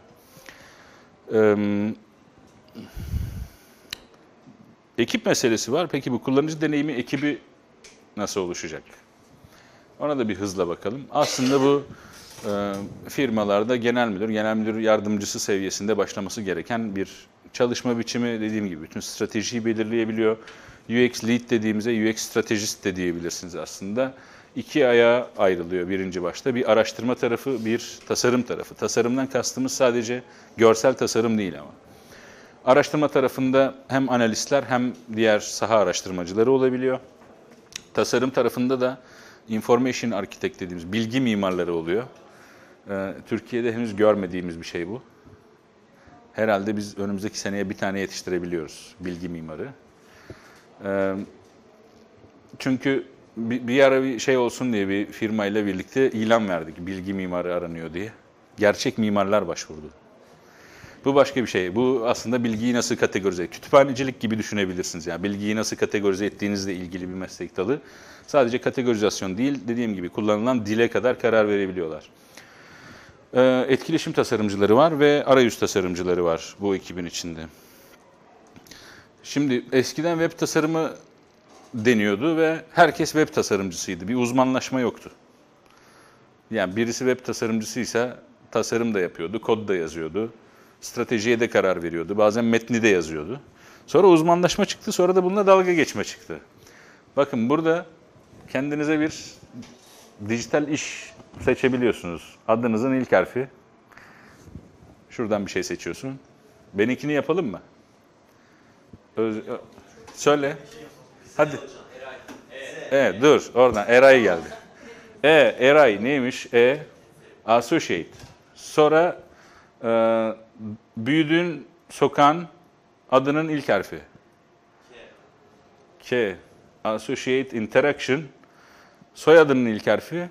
Ekip meselesi var. Peki bu kullanıcı deneyimi ekibi nasıl oluşacak? Ona da bir hızla bakalım. Aslında bu firmalarda genel müdür yardımcısı seviyesinde başlaması gereken bir çalışma biçimi, dediğim gibi bütün stratejiyi belirleyebiliyor. UX lead dediğimizde UX stratejist de diyebilirsiniz aslında. İki ayağa ayrılıyor birinci başta. Bir araştırma tarafı, bir tasarım tarafı. Tasarımdan kastımız sadece görsel tasarım değil ama. Araştırma tarafında hem analistler hem diğer saha araştırmacıları olabiliyor. Tasarım tarafında da information architect dediğimiz bilgi mimarları oluyor. Türkiye'de henüz görmediğimiz bir şey bu. Herhalde biz önümüzdeki seneye bir tane yetiştirebiliyoruz bilgi mimarı. Çünkü bir ara bir şey olsun diye bir firmayla birlikte ilan verdik. Bilgi mimarı aranıyor diye. Gerçek mimarlar başvurdu. Bu başka bir şey. Bu aslında bilgiyi nasıl kategorize, kütüphanecilik gibi düşünebilirsiniz. Yani bilgiyi nasıl kategorize ettiğinizle ilgili bir meslek dalı. Sadece kategorizasyon değil, dediğim gibi kullanılan dile kadar karar verebiliyorlar. Etkileşim tasarımcıları var ve arayüz tasarımcıları var bu ekibin içinde. Şimdi eskiden web tasarımı deniyordu ve herkes web tasarımcısıydı. Bir uzmanlaşma yoktu. Yani birisi web tasarımcısıysa tasarım da yapıyordu, kod da yazıyordu, stratejiye de karar veriyordu, bazen metni de yazıyordu. Sonra uzmanlaşma çıktı, sonra da bununla dalga geçme çıktı. Bakın burada kendinize bir dijital iş seçebiliyorsunuz. Adınızın ilk harfi. Şuradan bir şey seçiyorsun. Benimkini yapalım mı? Söyle. Hadi. Dur oradan Eray geldi. Eray neymiş? Associate. Sonra büyüdüğün sokağın adının ilk harfi. K. Associate Interaction. Soyadının ilk harfi.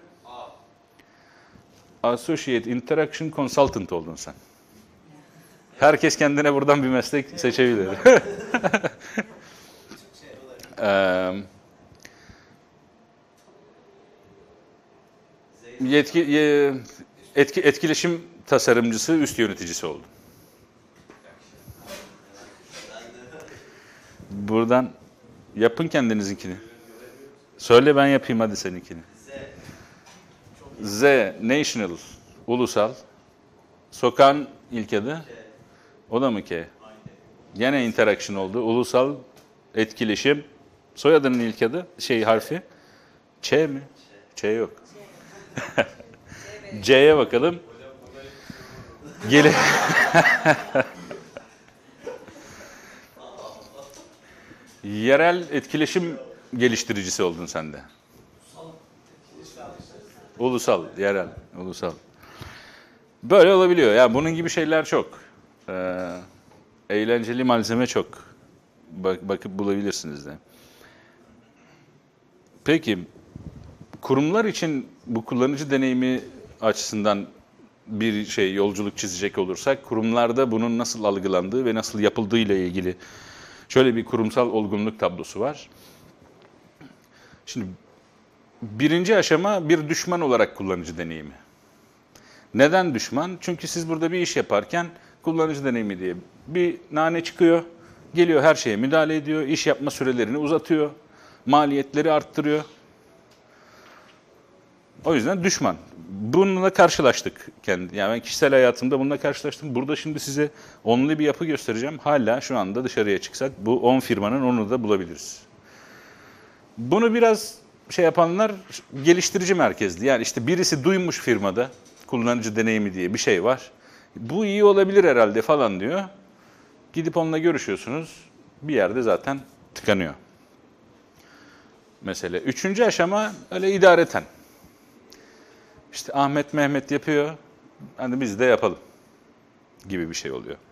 Associate Interaction Consultant oldun sen. Herkes kendine buradan bir meslek seçebilir. Etkileşim tasarımcısı, üst yöneticisi oldum. Buradan yapın kendinizinkini. Söyle ben yapayım hadi seninkini. Z, National, ulusal. Sokağın ilk adı. O da mı K? Gene interaction oldu. Ulusal, etkileşim. Soyadının ilk adı, harfi. Ç mi? Ç yok. C'ye bakalım. Yerel etkileşim geliştiricisi oldun sen de? Ulusal, yerel, ulusal. Böyle olabiliyor. Yani bunun gibi şeyler çok. Eğlenceli malzeme çok. Bakıp bulabilirsiniz de. Peki, kurumlar için bu kullanıcı deneyimi açısından bir yolculuk çizecek olursak, kurumlarda bunun nasıl algılandığı ve nasıl yapıldığı ile ilgili şöyle bir kurumsal olgunluk tablosu var. Şimdi birinci aşama bir düşman olarak kullanıcı deneyimi. Neden düşman? Çünkü siz burada bir iş yaparken kullanıcı deneyimi diye bir nane çıkıyor, geliyor her şeye müdahale ediyor, iş yapma sürelerini uzatıyor, maliyetleri arttırıyor. O yüzden düşman. Bununla karşılaştık. Yani ben kişisel hayatımda bununla karşılaştım. Burada şimdi size onlu bir yapı göstereceğim. Hala şu anda dışarıya çıksak bu 10 firmanın onu da bulabiliriz. Bunu biraz yapanlar geliştirici merkezli. Yani işte birisi duymuş firmada kullanıcı deneyimi diye bir şey var. Bu iyi olabilir herhalde falan diyor. Gidip onunla görüşüyorsunuz. Bir yerde zaten tıkanıyor. Mesela üçüncü aşama öyle idareten. İşte Ahmet Mehmet yapıyor, hani biz de yapalım gibi bir şey oluyor.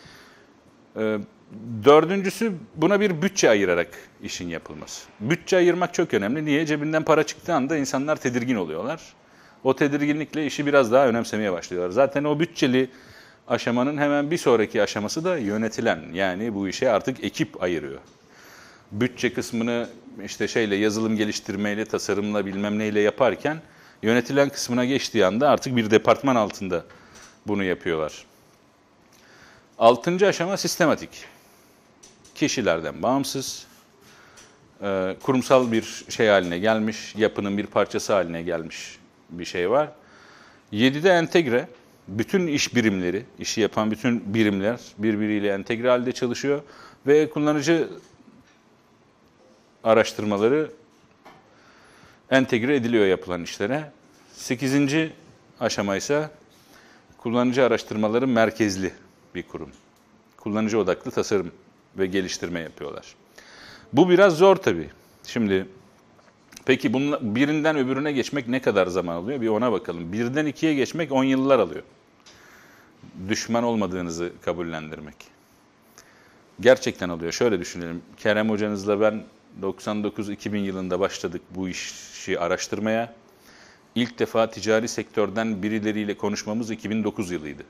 Dördüncüsü buna bir bütçe ayırarak işin yapılması. Bütçe ayırmak çok önemli. Niye? Cebinden para çıktığı anda insanlar tedirgin oluyorlar. O tedirginlikle işi biraz daha önemsemeye başlıyorlar. Zaten o bütçeli aşamanın hemen bir sonraki aşaması da yönetilen. Yani bu işe artık ekip ayırıyor. Bütçe kısmını işte yazılım geliştirmeyle, tasarımla bilmem neyle yaparken yönetilen kısmına geçtiği anda artık bir departman altında bunu yapıyorlar. Altıncı aşama sistematik. Kişilerden bağımsız, kurumsal bir haline gelmiş, yapının bir parçası haline gelmiş bir şey var. 7'de entegre, bütün iş birimleri, işi yapan bütün birimler birbiriyle entegre halde çalışıyor ve kullanıcı araştırmaları entegre ediliyor yapılan işlere. 8. aşama ise kullanıcı araştırmaları merkezli bir kurum. Kullanıcı odaklı tasarım ve geliştirme yapıyorlar. Bu biraz zor tabii. Şimdi peki birinden öbürüne geçmek ne kadar zaman alıyor? Bir ona bakalım. Birden 2'ye geçmek 10 yıllar alıyor. Düşman olmadığınızı kabullendirmek. Gerçekten alıyor. Şöyle düşünelim. Kerem hocanızla ben 99-2000 yılında başladık bu işi araştırmaya. İlk defa ticari sektörden birileriyle konuşmamız 2009 yılıydı.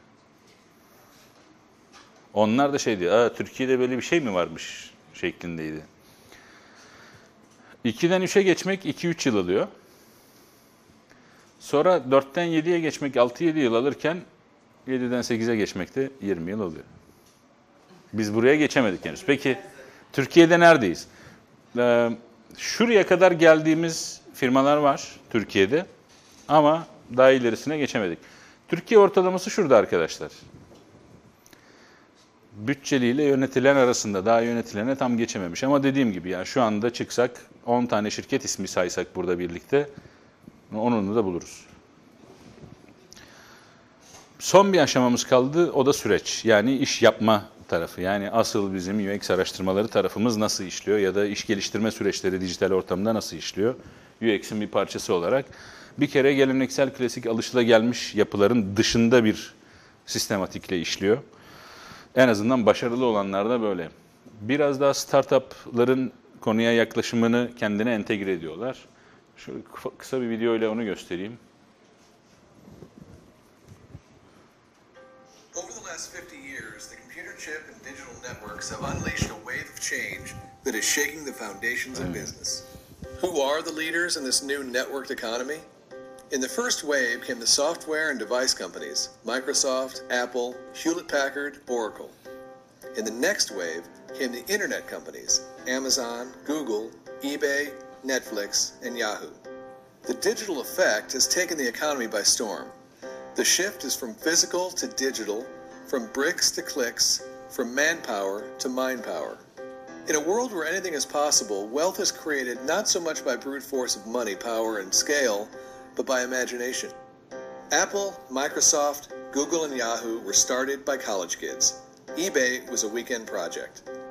Onlar da diyor, Türkiye'de böyle bir şey mi varmış şeklindeydi. 2'den 3'e geçmek 2-3 yıl alıyor. Sonra 4'ten 7'ye geçmek 6-7 yıl alırken 7'den 8'e geçmek de 20 yıl alıyor. Biz buraya geçemedik henüz. Peki Türkiye'de neredeyiz? Şuraya kadar geldiğimiz firmalar var Türkiye'de ama daha ilerisine geçemedik. Türkiye ortalaması şurada arkadaşlar. Bütçeliyle yönetilen arasında daha yönetilene tam geçememiş. Ama dediğim gibi yani şu anda çıksak 10 tane şirket ismi saysak burada birlikte onunu da buluruz. Son bir aşamamız kaldı, o da süreç. Yani iş yapma tarafı. Yani asıl bizim UX araştırmaları tarafımız nasıl işliyor ya da iş geliştirme süreçleri dijital ortamda nasıl işliyor? UX'in bir parçası olarak. Bir kere geleneksel, klasik, alışılagelmiş yapıların dışında bir sistematikle işliyor. En azından başarılı olanlar da böyle. Biraz daha startupların konuya yaklaşımını kendine entegre ediyorlar. Şöyle kısa bir video ile onu göstereyim. Over the last 50 years, the computer chip and digital networks have unleashed a wave of change that is shaking the foundations of business. Who are the leaders in this new networked economy? In the first wave came the software and device companies, Microsoft, Apple, Hewlett-Packard, Oracle. In the next wave came the internet companies, Amazon, Google, eBay, Netflix, and Yahoo. The digital effect has taken the economy by storm. The shift is from physical to digital, from bricks to clicks, from manpower to mind power. In a world where anything is possible, wealth is created not so much by brute force of money, power, and scale, but by imagination. Apple, Microsoft, Google, and Yahoo were started by college kids. eBay was a weekend project.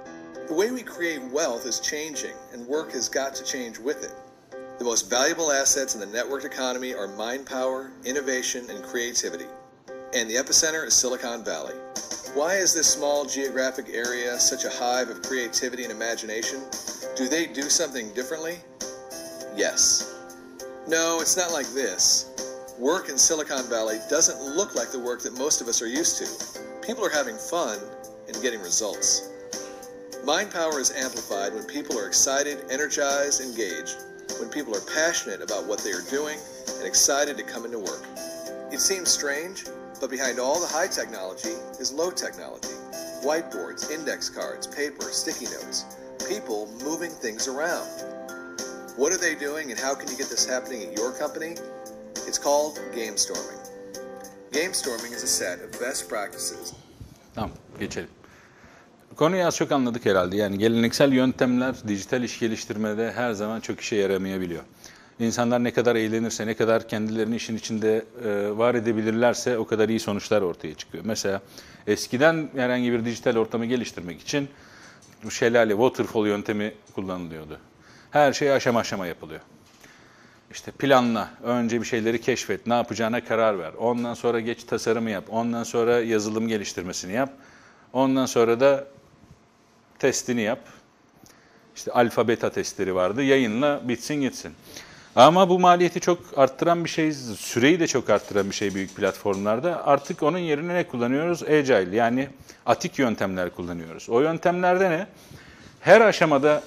The way we create wealth is changing, and work has got to change with it. The most valuable assets in the networked economy are mind power, innovation, and creativity. And the epicenter is Silicon Valley. Why is this small geographic area such a hive of creativity and imagination? Do they do something differently? Yes. No, it's not like this. Work in Silicon Valley doesn't look like the work that most of us are used to. People are having fun and getting results. Mind power is amplified when people are excited, energized, engaged, when people are passionate about what they are doing and excited to come into work. It seems strange, but behind all the high technology is low technology. Whiteboards, index cards, paper, sticky notes. People moving things around. What are they doing and how can you get this happening at your company? It's called game storming. Game storming is a set of best practices. Tamam, geçelim. Konuyu az çok anladık herhalde. Yani geleneksel yöntemler dijital iş geliştirmede her zaman çok işe yaramayabiliyor. İnsanlar ne kadar eğlenirse, ne kadar kendilerini işin içinde var edebilirlerse o kadar iyi sonuçlar ortaya çıkıyor. Mesela eskiden herhangi bir dijital ortamı geliştirmek için şelale, waterfall yöntemi kullanılıyordu. Her şey aşama aşama yapılıyor. İşte planla, önce bir şeyleri keşfet, ne yapacağına karar ver. Ondan sonra geç tasarımı yap, ondan sonra yazılım geliştirmesini yap. Ondan sonra da testini yap. İşte alfa beta testleri vardı, yayınla bitsin gitsin. Ama bu maliyeti çok arttıran bir şey, süreyi de çok arttıran bir şey büyük platformlarda. Artık onun yerine ne kullanıyoruz? Agile, yani atik yöntemler kullanıyoruz. O yöntemlerde ne? Her aşamada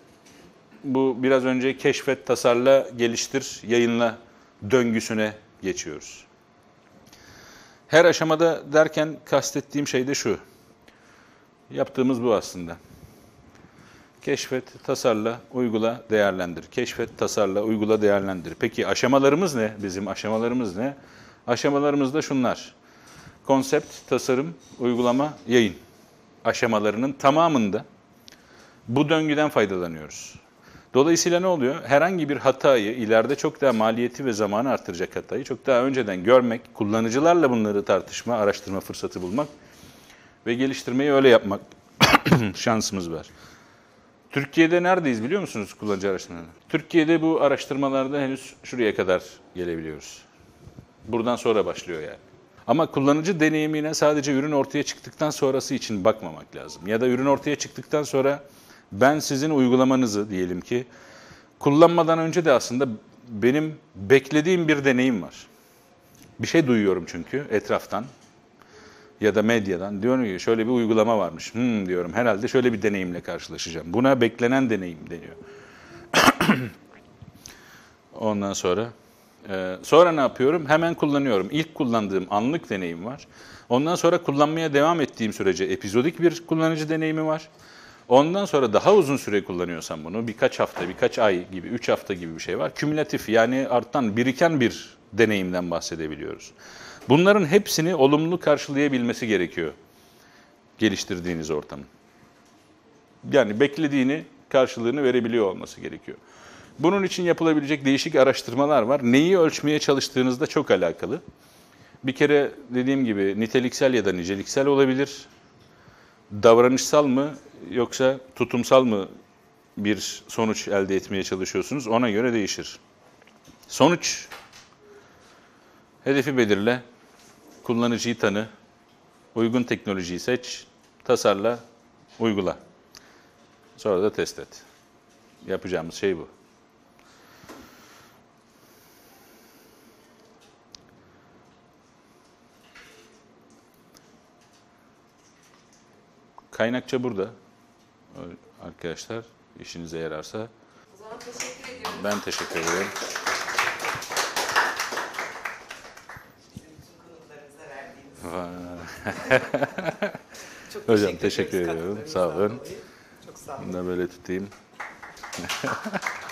bu biraz önce keşfet, tasarla, geliştir, yayınla döngüsüne geçiyoruz. Her aşamada derken kastettiğim şey de şu. Yaptığımız bu aslında. Keşfet, tasarla, uygula, değerlendir. Keşfet, tasarla, uygula, değerlendir. Peki aşamalarımız ne? Bizim aşamalarımız ne? Aşamalarımız da şunlar. Konsept, tasarım, uygulama, yayın aşamalarının tamamında bu döngüden faydalanıyoruz. Dolayısıyla ne oluyor? Herhangi bir hatayı, ileride çok daha maliyeti ve zamanı artıracak hatayı çok daha önceden görmek, kullanıcılarla bunları tartışma, araştırma fırsatı bulmak ve geliştirmeyi öyle yapmak şansımız var. Türkiye'de neredeyiz biliyor musunuz kullanıcı araştırmalarında? Türkiye'de bu araştırmalarda henüz şuraya kadar gelebiliyoruz. Buradan sonra başlıyor yani. Ama kullanıcı deneyimine sadece ürün ortaya çıktıktan sonrası için bakmamak lazım. Ya da ürün ortaya çıktıktan sonra ben sizin uygulamanızı diyelim ki kullanmadan önce de aslında benim beklediğim bir deneyim var. Bir şey duyuyorum çünkü etraftan ya da medyadan. Diyorum ki şöyle bir uygulama varmış. Diyorum herhalde şöyle bir deneyimle karşılaşacağım. Buna beklenen deneyim deniyor. Ondan sonra ne yapıyorum? Hemen kullanıyorum. İlk kullandığım anlık deneyim var. Ondan sonra kullanmaya devam ettiğim sürece epizodik bir kullanıcı deneyimi var. Ondan sonra daha uzun süre kullanıyorsam bunu birkaç hafta, birkaç ay gibi, 3 hafta gibi bir şey var. Kümülatif yani artan, biriken bir deneyimden bahsedebiliyoruz. Bunların hepsini olumlu karşılayabilmesi gerekiyor geliştirdiğiniz ortamın. Yani beklediğini, karşılığını verebiliyor olması gerekiyor. Bunun için yapılabilecek değişik araştırmalar var. Neyi ölçmeye çalıştığınızda çok alakalı. Bir kere dediğim gibi niteliksel ya da niceliksel olabilir. Davranışsal mı yoksa tutumsal mı bir sonuç elde etmeye çalışıyorsunuz? Ona göre değişir. Sonuç, hedefi belirle, kullanıcıyı tanı, uygun teknolojiyi seç, tasarla, uygula. Sonra da test et. Yapacağımız şey bu. Kaynakça burada. Arkadaşlar işinize yararsa. O zaman teşekkür ediyorum. Ben teşekkür ederim. Bizim bütün konuklarımıza verdiğiniz. Çok Hocam teşekkür ediyoruz ediyorum. katkılarınızdan Sağ olun. dolayı. Çok sağ olun. Bunu da böyle tutayım.